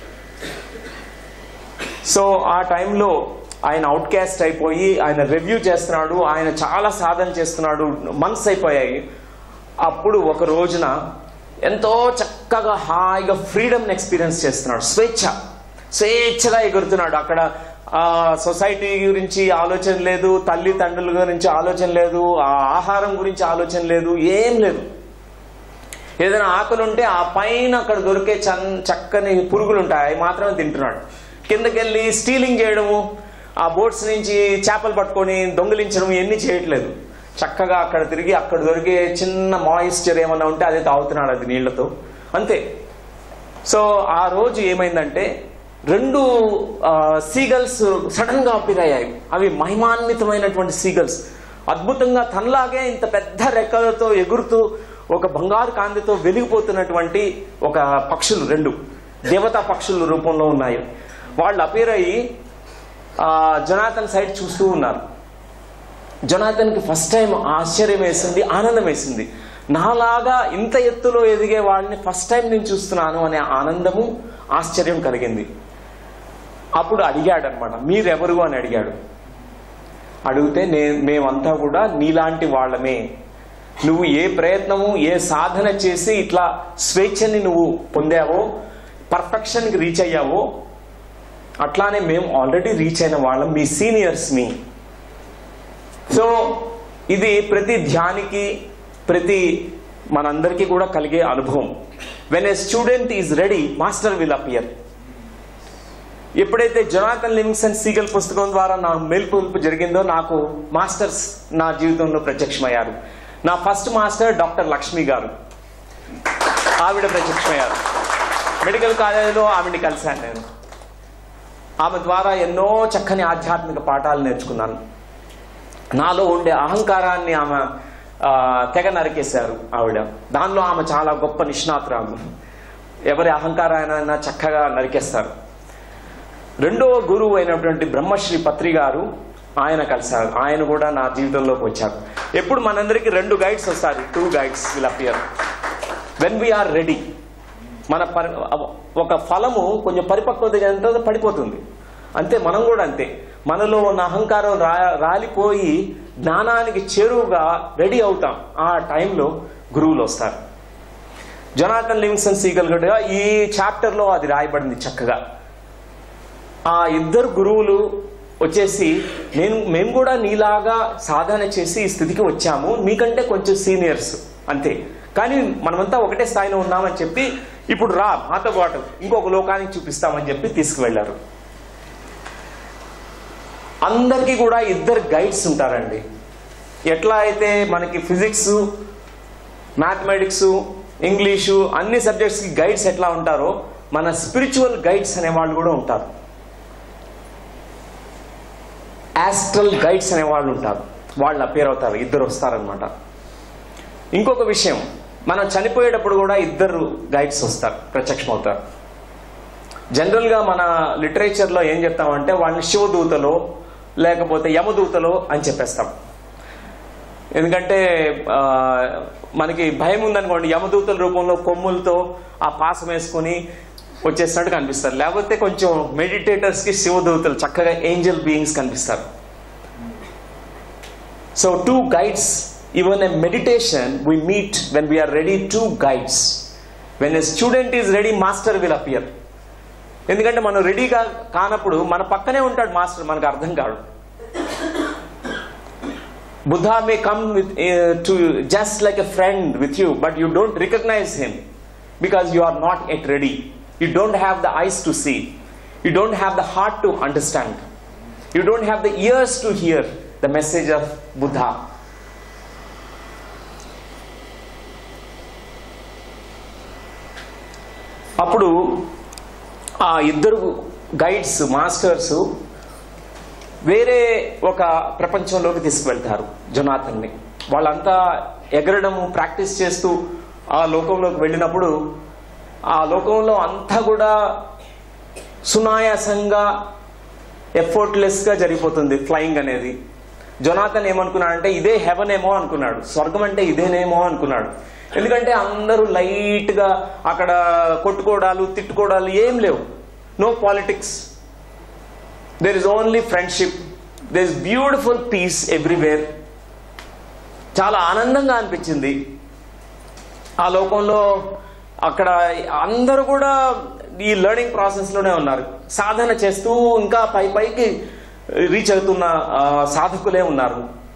So ఆ టైంలో ఆయన outcast అయిపోయి ఆయన రివ్యూ చేస్తున్నాడు, ఆయన చాలా సాధన చేస్తున్నాడు, మంత్స్ అయిపోయాయి. అప్పుడు ఒక రోజున ఎంతో చక్కగా హాయిగా ఫ్రీడమ్ని ఎక్స్పీరియన్స్ చేస్తున్నాడు. స్వేచ్ఛగా ఎగురుతున్నాడు. అక్కడ సొసైటీ గురించి ఆలోచన లేదు, తల్లిదండ్రుల గురించి ఆలోచన లేదు, ఆ ఆహారం గురించి ఆలోచన లేదు, ఏం లేదు. ఏదైనా ఆకలి ఉంటే ఆ పైన అక్కడ దొరికే చక్కని పురుగులు ఉంటాయి, అవి మాత్రమే తింటున్నాడు. కిందకెళ్ళి స్టీలింగ్ చేయడము, ఆ బోట్స్ నుంచి చేపలు పట్టుకొని దొంగిలించడం ఇవన్నీ చేయట్లేదు. చక్కగా అక్కడ తిరిగి అక్కడ దొరికే చిన్న మాయిశ్చర్ ఏమన్నా ఉంటే అదే తాగుతున్నాడు, అది నీళ్లతో, అంతే. సో ఆ రోజు ఏమైందంటే 2 సీగల్స్ సడన్ గా అపిర్ అయ్యాయి. అవి మహిమాన్వితమైనటువంటి సీగల్స్, అద్భుతంగా తనలాగే ఇంత పెద్ద రెక్కలతో ఎగురుతూ ఒక బంగారు కాంతితో వెలిగిపోతున్నటువంటి ఒక పక్షులు, 2 దేవతా పక్షుల రూపంలో ఉన్నాయి. వాళ్ళు అపిర్ అయ్యి జొనాథన్ సైడ్ చూస్తూ ఉన్నారు. జొనాథన్కి ఫస్ట్ టైం ఆశ్చర్యం వేసింది, ఆనందం వేసింది. నాలాగా ఇంత ఎత్తులో ఎదిగే వాళ్ళని ఫస్ట్ టైం నేను చూస్తున్నాను అనే ఆనందము, ఆశ్చర్యం కలిగింది. అప్పుడు అడిగాడు అనమాట, మీరెవరు అని అడిగాడు. అడిగితే మేమంతా కూడా నీలాంటి వాళ్ళమే. నువ్వు ఏ ప్రయత్నము, ఏ సాధన చేసి ఇట్లా స్వేచ్ఛని నువ్వు పొందావో, పర్ఫెక్షన్కి రీచ్ అయ్యావో, అట్లానే మేము ఆల్రెడీ రీచ్ అయిన వాళ్ళం, మీ సీనియర్స్ మీ. సో ఇది ప్రతి ధ్యానికి, ప్రతి మనందరికీ కూడా కలిగే అనుభవం. When a student is ready, master will appear. ఎప్పుడైతే జొనాథన్ లివింగ్స్టన్ సీగల్ పుస్తకం ద్వారా నా మేల్కొల్పు జరిగిందో, నాకు మాస్టర్స్ నా జీవితంలో ప్రత్యక్షమయ్యారు. నా ఫస్ట్ మాస్టర్ డాక్టర్ లక్ష్మి గారు, ఆవిడ ప్రత్యక్షమయ్యారు. మెడికల్ కాలేజీలో ఆవిడని కలిశాను నేను. ఆమె ద్వారా ఎన్నో చక్కని ఆధ్యాత్మిక పాఠాలు నేర్చుకున్నాను. నాలో ఉండే అహంకారాన్ని ఆమె తెగ నరికేశారు ఆవిడ. దానిలో ఆమె చాలా గొప్ప నిష్ణాతురాలు. ఎవరి అహంకారాన్ని చక్కగా నరికేస్తారు. 2వ గురువు అయినటువంటి బ్రహ్మశ్రీ పత్రి గారు, ఆయన కలిశారు. ఆయన కూడా నా జీవితంలోకి వచ్చారు. ఎప్పుడు మనందరికీ 2 గైడ్స్ వస్తారు, 2 guides will appear when we are ready. మన ఒక ఫలము కొంచెం పరిపక్వత ఎంత పడిపోతుంది, అంతే మనం కూడా అంతే. మనలో ఉన్న అహంకారం రాలిపోయి జ్ఞానానికి చేరువుగా రెడీ అవుతాం. ఆ టైంలో గురువులు వస్తారు. జొనాథన్ లివింగ్స్టన్ సీగల్ గట్టుగా ఈ చాప్టర్లో అది రాయబడింది చక్కగా. ఆ 2 గురువులు వచ్చేసి, మేము కూడా నీలాగా సాధన చేసి ఈ స్థితికి వచ్చాము, మీకంటే కొంచెం సీనియర్స్ అంతే, కానీ మనమంతా ఒకటే స్థాయిలో ఉన్నామని చెప్పి, ఇప్పుడు రా మాతో పాటు ఇంకొక లోకానికి చూపిస్తామని చెప్పి తీసుకువెళ్లారు. అందరికీ కూడా 2 గైడ్స్ ఉంటారండి. ఎట్లా అయితే మనకి ఫిజిక్స్, మ్యాథమెటిక్స్, ఇంగ్లీషు అన్ని సబ్జెక్ట్స్కి గైడ్స్ ఎట్లా ఉంటారో, మన స్పిరిచువల్ గైడ్స్ అనేవాళ్ళు కూడా ఉంటారు. ఆస్ట్రల్ గైడ్స్ అనేవాళ్ళు ఉంటారు. వాళ్ళు అపేర్ అవుతారు, 2 వస్తారనమాట. ఇంకొక విషయం, మనం చనిపోయేటప్పుడు కూడా 2 గైడ్స్ వస్తారు, ప్రత్యక్షమవుతారు. జనరల్గా మన లిటరేచర్లో ఏం చెప్తామంటే వాళ్ళని శివదూతలో లేకపోతే యమదూతలో అని చెప్పేస్తాం. ఎందుకంటే మనకి భయం ఉందనుకోండి, యమదూతల రూపంలో కొమ్ములతో ఆ పాసం వేసుకొని వచ్చేసినట్టు కనిపిస్తారు. లేకపోతే కొంచెం మెడిటేటర్స్కి శివదూతలు, చక్కగా ఏంజల్ బీయింగ్స్ కనిపిస్తారు. So 2 guides. Even a meditation we meet when we are ready, 2 guides. When a student is ready, master will appear. ఎందుకంటే మనం రెడీగా కానప్పుడు మన పక్కనే ఉంటాడు మాస్టర్, మనకు అర్థం కాదు. Buddha may come to just like a friend with you, but you don't recognize him because you are not yet ready. You don't have the eyes to see. You don't have the heart to understand. You don't have the ears to hear the message of Buddha. అప్పుడు ఆ ఇద్దరు guides, masters వేరే ఒక ప్రపంచంలోకి తీసుకువెళ్తారు జొనాథన్ని. వాళ్ళంతా ఎగరడము practice చేస్తూ ఆ లోకంలోకి వెళ్ళినప్పుడు ఆ లోకంలో అంతా కూడా సునాయాసంగా, ఎఫర్ట్లెస్గా జరిగిపోతుంది ఫ్లయింగ్ అనేది. జొనాథన్ ఏమనుకున్నాడంటే ఇదే హెవెన్ ఏమో అనుకున్నాడు, స్వర్గం అంటే ఇదేనేమో అనుకున్నాడు. ఎందుకంటే అందరూ లైట్గా అక్కడ కొట్టుకోవడాలు, తిట్టుకోవడాలు ఏం లేవు. No politics, there is only friendship, there is beautiful peace everywhere. చాలా ఆనందంగా అనిపించింది ఆ లోకంలో. అక్కడ అందరూ కూడా ఈ లెర్నింగ్ ప్రాసెస్లోనే ఉన్నారు, సాధన చేస్తూ ఇంకా పైకి రీచ్ అవుతున్న సాధకులే ఉన్నారు.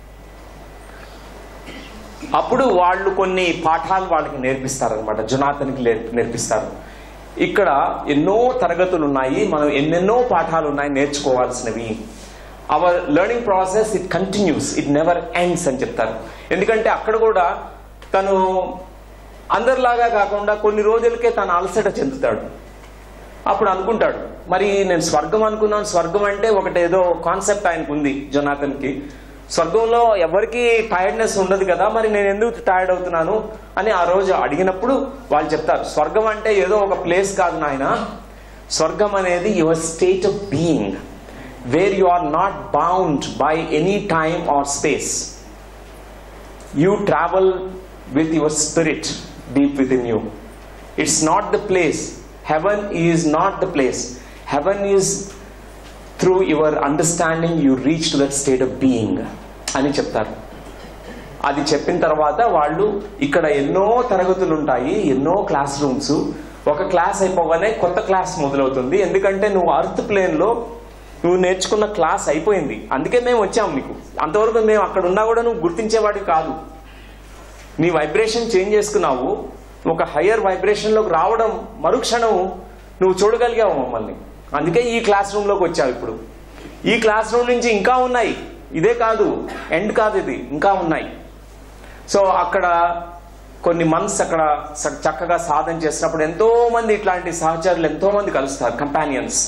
అప్పుడు వాళ్ళు కొన్ని పాఠాలు వాళ్ళకి నేర్పిస్తారనమాట, జొనాథన్కి నేర్పిస్తారు. ఇక్కడ ఎన్నో తరగతులు ఉన్నాయి, మనం ఎన్నెన్నో పాఠాలు ఉన్నాయి నేర్చుకోవాల్సినవి. Our learning process it continues, it never ends అని చెప్తారు. ఎందుకంటే అక్కడ కూడా తను అందరిలాగా కాకుండా కొన్ని రోజులకే తను అలసట చెందుతాడు. అప్పుడు అనుకుంటాడు, మరి నేను స్వర్గం అనుకున్నాను, స్వర్గం అంటే ఒకటేదో కాన్సెప్ట్ ఆయనకు ఉంది జొనాథన్కి. స్వర్గంలో ఎవరికి టైర్డ్నెస్ ఉండదు కదా, మరి నేను ఎందుకు టైర్డ్ అవుతున్నాను అని ఆ రోజు అడిగినప్పుడు వాళ్ళు చెప్తారు, స్వర్గం అంటే ఏదో ఒక ప్లేస్ కాదు నాయన, స్వర్గం అనేది your state of being, where you are not bound by any time or space. You travel with your spirit deep within you. It's not the place. Heaven is not the place. Heaven is through your understanding you reach to that state of being అని చెప్తారు. అది చెప్పిన తర్వాత వాళ్ళు ఇక్కడ ఎన్నో తరగతులు ఉంటాయి, ఎన్నో క్లాస్ రూమ్స్. ఒక క్లాస్ అయిపోగానే కొత్త క్లాస్ మొదలవుతుంది. ఎందుకంటే నువ్వు అర్త్ ప్లేన్లో నువ్వు నేర్చుకున్న క్లాస్ అయిపోయింది, అందుకే మేము వచ్చాము నీకు. అంతవరకు మేము అక్కడ ఉన్నా కూడా నువ్వు గుర్తించేవాడివి కాదు. నీ వైబ్రేషన్ చేంజ్ చేసుకున్నావు, ఒక హయ్యర్ వైబ్రేషన్లోకి రావడం మరుక్షణం నువ్వు చూడగలిగావు మమ్మల్ని. అందుకే ఈ క్లాస్ రూమ్లోకి వచ్చావు. ఇప్పుడు ఈ క్లాస్ రూమ్ నుంచి ఇంకా ఉన్నాయి, ఇదే కాదు, ఎండ్ కాదు, ఇది ఇంకా ఉన్నాయి. సో అక్కడ కొన్ని మంత్స్ అక్కడ చక్కగా సాధన చేసినప్పుడు ఎంతో మంది ఇట్లాంటి సహచరులు ఎంతో మంది కలుస్తారు, కంపానియన్స్.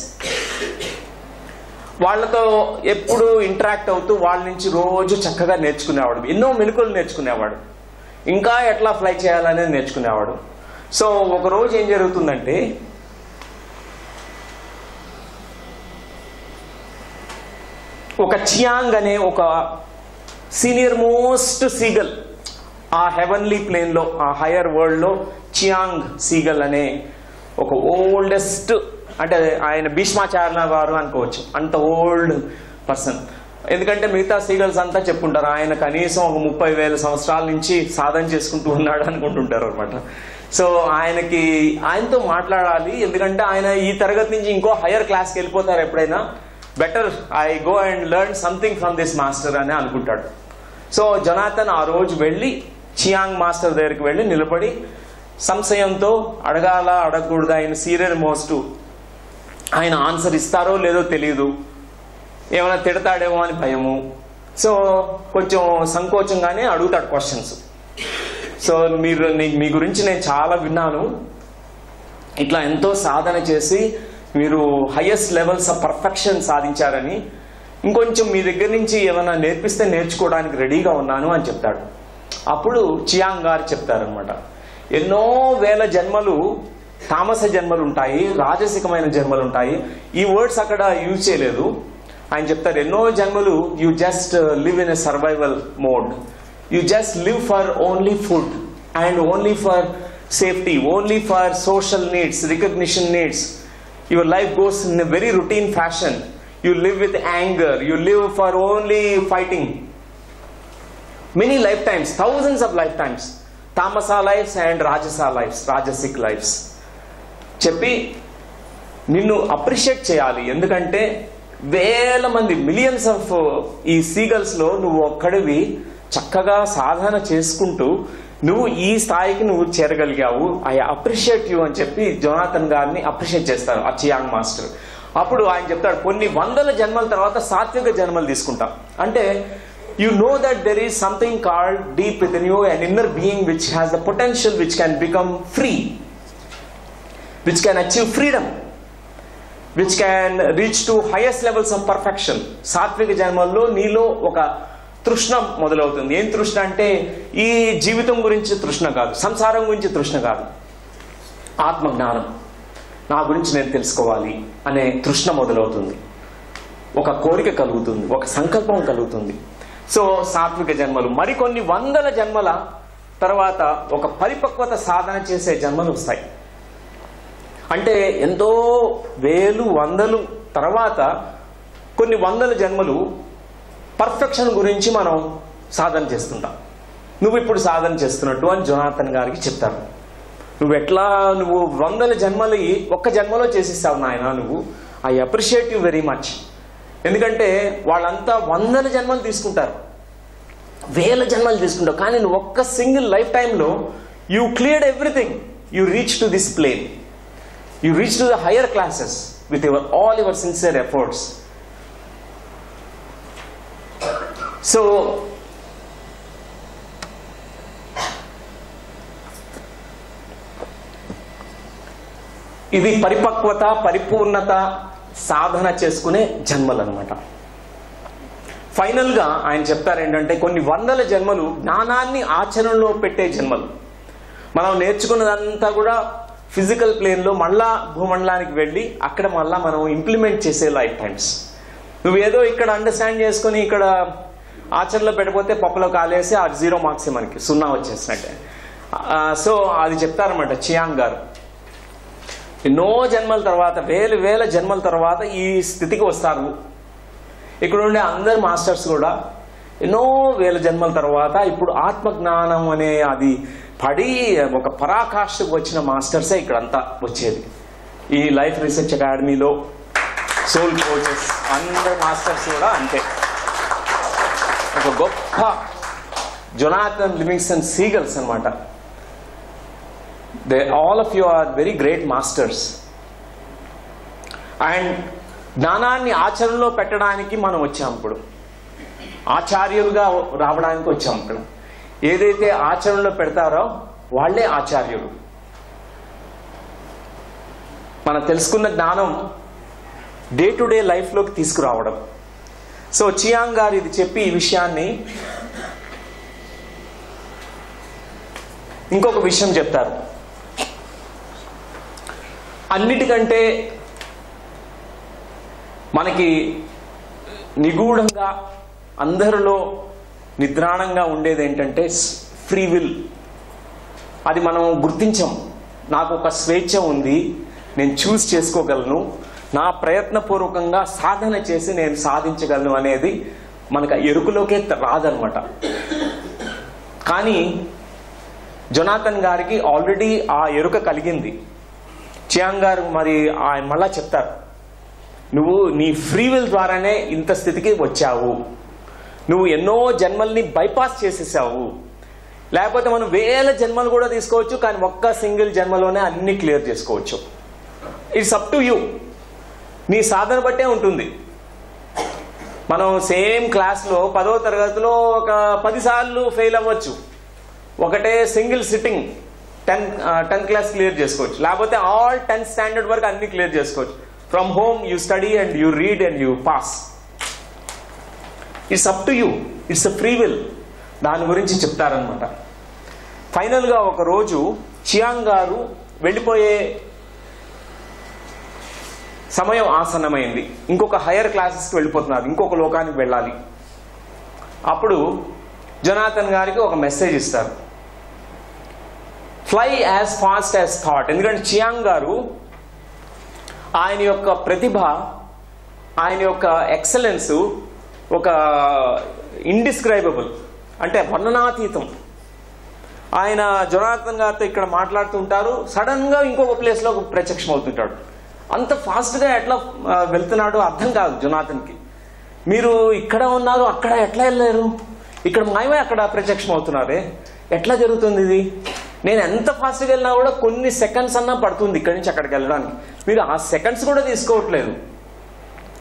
వాళ్ళతో ఎప్పుడు ఇంటరాక్ట్ అవుతూ వాళ్ళ నుంచి రోజు చక్కగా నేర్చుకునేవాడు, ఎన్నో మెలకువలు నేర్చుకునేవాడు, ఇంకా ఎట్లా ఫ్లై చేయాలనేది నేర్చుకునేవాడు. సో ఒకరోజు ఏం జరుగుతుందంటే ఒక చియాంగ్ అనే ఒక సీనియర్ మోస్ట్ సీగల్ ఆ హెవెన్లీ ప్లేన్లో, ఆ హయ్యర్ వరల్డ్లో చియాంగ్ సీగల్ అనే ఒక ఓల్డెస్ట్, అంటే ఆయన భీష్మాచార్య గారు అనుకోవచ్చు, అంత ఓల్డ్ పర్సన్. ఎందుకంటే మిగతా సీగల్స్ అంతా చెప్పుకుంటారు ఆయన కనీసం ఒక 30,000 సంవత్సరాల నుంచి సాధన చేసుకుంటూ ఉన్నాడు అనుకుంటుంటారు అనమాట. సో ఆయనతో మాట్లాడాలి, ఎందుకంటే ఆయన ఈ తరగతి నుంచి ఇంకో హయ్యర్ క్లాస్కి వెళ్ళిపోతారు ఎప్పుడైనా, better I go and learn something from this master అని అనుకుంటాడు. సో జొనాథన్ ఆ రోజు వెళ్ళి చియాంగ్ మాస్టర్ దగ్గరికి వెళ్ళి నిలబడి సంశయంతో అడగకూడదు, ఆయన సీనియర్ మోస్ట్, ఆయన ఆన్సర్ ఇస్తారో లేదో తెలియదు, ఏమైనా తిడతాడేమో అని భయము. సో కొంచెం సంకోచంగానే అడుగుతాడు క్వశ్చన్స్. సో మీ గురించి నేను చాలా విన్నాను, ఇట్లా ఎంతో సాధన చేసి మీరు హైయెస్ట్ లెవెల్స్ ఆఫ్ పర్ఫెక్షన్ సాధించారని, ఇంకొంచెం మీ దగ్గర నుంచి ఏమైనా నేర్పిస్తే నేర్చుకోవడానికి రెడీగా ఉన్నాను అని చెప్తాడు. అప్పుడు చియాంగ్ గారు చెప్తారనమాట, ఎన్నో వేల జన్మలు తామస జన్మలు ఉంటాయి, రాజసికమైన జన్మలు ఉంటాయి. ఈ వర్డ్స్ అక్కడ యూజ్ చేయలేదు. ఆయన చెప్తారు, ఎన్నో జన్మలు you just live in a survival mode, you just live for only food and only for safety, only for social needs, recognition needs. Your life goes in a very routine fashion. You live with anger, you live for only fighting. Many lifetimes, thousands of lifetimes, tamasa lives and rajasa lives, rajasic lives. చెప్పి నిన్ను appreciate చేయాలి, ఎందుకంటే వేల మంది millions of ఈ seagulls లో నువ్వు ఒక్కడివి చక్కగా సాధన చేసుకుంటూ నువ్వు ఈ స్థాయికి నువ్వు చేరగలిగావు. ఐ అప్రిషియేట్ యూ అని చెప్పి జొనాథన్ గారిని అప్రిషియేట్ చేస్తారు ఆ చియాంగ్ మాస్టర్. అప్పుడు ఆయన చెప్తాడు కొన్ని వందల జన్మల తర్వాత సాత్విక జన్మలు తీసుకుంటాం. అంటే you know that there is something called deep within you, an inner being which has the potential, which can become free, which can achieve freedom, which can reach to highest levels of perfection. సాత్విక జన్మల్లో నీలో ఒక తృష్ణ మొదలవుతుంది. ఏం తృష్ణ అంటే ఈ జీవితం గురించి తృష్ణ కాదు, సంసారం గురించి తృష్ణ కాదు, ఆత్మజ్ఞానం, నా గురించి నేను తెలుసుకోవాలి అనే తృష్ణ మొదలవుతుంది. ఒక కోరిక కలుగుతుంది, ఒక సంకల్పం కలుగుతుంది. సో సాత్విక జన్మలు. మరికొన్ని వందల జన్మల తర్వాత ఒక పరిపక్వత సాధన చేసే జన్మలు వస్తాయి. అంటే ఎంతో వేలు వందలు తర్వాత కొన్ని వందల జన్మలు పర్ఫెక్షన్ గురించి మనం సాధన చేస్తుంటాం. నువ్వు ఇప్పుడు సాధన చేస్తున్నట్టు అని జొనాథన్ గారికి చెప్తారు. నువ్వు వందల జన్మలు ఒక్క జన్మలో చేసిస్తావు నాయన, నువ్వు I appreciate you very much. ఎందుకంటే వాళ్ళంతా వందల జన్మలు తీసుకుంటారు, వేల జన్మలు తీసుకుంటావు, కానీ నువ్వు ఒక్క సింగిల్ లైఫ్ టైంలో you cleared everything. You reach to this plane, you reach to the higher classes with all your sincere efforts. So ఇది పరిపక్వత, పరిపూర్ణత సాధన చేసుకునే జన్మలు అనమాట. ఫైనల్ గా ఆయన చెప్తారు ఏంటంటే కొన్ని వందల జన్మలు జ్ఞానాన్ని ఆచరణలో పెట్టే జన్మలు. మనం నేర్చుకున్నదంతా కూడా ఫిజికల్ ప్లేన్ లో మళ్ళా భూమండలానికి వెళ్ళి అక్కడ మళ్ళా మనం ఇంప్లిమెంట్ చేసే లైఫ్ టైమ్స్. నువ్వు ఏదో ఇక్కడ అండర్స్టాండ్ చేసుకుని ఇక్కడ ఆచరణలో పెట్టకపోతే పప్పులో కాలేసి ఆ 0 మార్క్స్ మనకి 0 వచ్చేసినట్టే. సో అది చెప్తారన్నమాట చియాంగ్ గారు. ఎన్నో జన్మల తర్వాత, వేల జన్మల తర్వాత ఈ స్థితికి వస్తారు. ఇక్కడ ఉండే అందరు మాస్టర్స్ కూడా ఎన్నో వేల జన్మల తర్వాత ఇప్పుడు ఆత్మజ్ఞానం అనే అది పడి ఒక పరాకాష్ఠకు వచ్చిన మాస్టర్సే ఇక్కడంతా వచ్చేది. ఈ లైఫ్ రీసెర్చ్ అకాడమీలో సోల్ కోచెస్ అందరు మాస్టర్స్ కూడా అంతే. ఒక గొప్ప జొనాథన్ లివింగ్స్టన్ సీగల్స్ అనమాట. all of you are very great masters. And జ్ఞానాన్ని ఆచరణలో పెట్టడానికి మనం వచ్చాం. ఇప్పుడు ఆచార్యులుగా రావడానికి వచ్చాం. ఇక్కడ ఏదైతే ఆచరణలో పెడతారో వాళ్లే ఆచార్యులు. మనం తెలుసుకున్న జ్ఞానం డే టు డే లైఫ్లోకి తీసుకురావడం. సో చియాంగ్ గారు ఇది చెప్పి ఈ విషయాన్ని ఇంకొక విషయం చెప్తారు. అన్నిటికంటే మనకి నిగూఢంగా అందరిలో నిద్రాణంగా ఉండేది ఏంటంటే ఫ్రీ విల్. అది మనం గుర్తించాం. నాకు ఒక స్వేచ్ఛ ఉంది, నేను చూస్ చేసుకోగలను, నా ప్రయత్నపూర్వకంగా సాధన చేసి నేను సాధించగలను అనేది మనకు ఎరుకలోకే రాదనమాట. కానీ జొనాథన్ గారికి ఆల్రెడీ ఆ ఎరుక కలిగింది. చియాంగ్ గారు మరి ఆయన మళ్ళా చెప్తారు, నువ్వు నీ ఫ్రీ విల్ ద్వారానే ఇంత స్థితికి వచ్చావు, నువ్వు ఎన్నో జన్మల్ని బైపాస్ చేసేసావు. లేకపోతే మనం వేల జన్మలు కూడా తీసుకోవచ్చు, కానీ ఒక్క సింగిల్ జన్మలోనే అన్ని క్లియర్ చేసుకోవచ్చు. It's up to you. నీ సాధన బట్టే ఉంటుంది. మనం సేమ్ క్లాస్లో 10వ తరగతిలో ఒక 10 సార్లు ఫెయిల్ అవ్వచ్చు. ఒకటే single sitting 10th class clear చేసుకోవచ్చు, లేకపోతే ఆల్ 10th స్టాండర్డ్ వరకు అన్ని క్లియర్ చేసుకోవచ్చు. From home you study and you read and you pass. It's up to you, it's a free will. దాని గురించి చెప్తారనమాట. ఫైనల్గా ఒక రోజు చియాంగ్ గారు వెళ్ళిపోయే సమయం ఆసన్నమైంది. ఇంకొక హయ్యర్ క్లాసెస్కి వెళ్ళిపోతున్నారు, ఇంకొక లోకానికి వెళ్ళాలి. అప్పుడు జొనాథన్ గారికి ఒక మెసేజ్ ఇస్తారు, fly as fast as thought. ఎందుకంటే చియాంగ్ గారు ఆయన యొక్క ప్రతిభ, ఆయన యొక్క ఎక్సలెన్స్ ఒక ఇండిస్క్రైబుల్, అంటే వర్ణనాతీతం. ఆయన జొనాథన్ గారితో ఇక్కడ మాట్లాడుతుంటారు, సడన్ గా ఇంకొక ప్లేస్ లో ప్రత్యక్షం అవుతుంటాడు. అంత ఫాస్ట్ గా ఎట్లా వెళ్తున్నాడో అర్థం కాదు జొనాథన్కి. మీరు ఇక్కడ ఉన్నారు, అక్కడ ఎట్లా వెళ్ళారు, ఇక్కడ మాయమే అక్కడ ప్రత్యక్షం అవుతున్నారే, ఎట్లా జరుగుతుంది ఇది? నేను ఎంత ఫాస్ట్గా వెళ్ళినా కూడా కొన్ని సెకండ్స్ అన్నా పడుతుంది ఇక్కడి నుంచి అక్కడికి వెళ్ళడానికి. మీరు ఆ సెకండ్స్ కూడా తీసుకోవట్లేదు.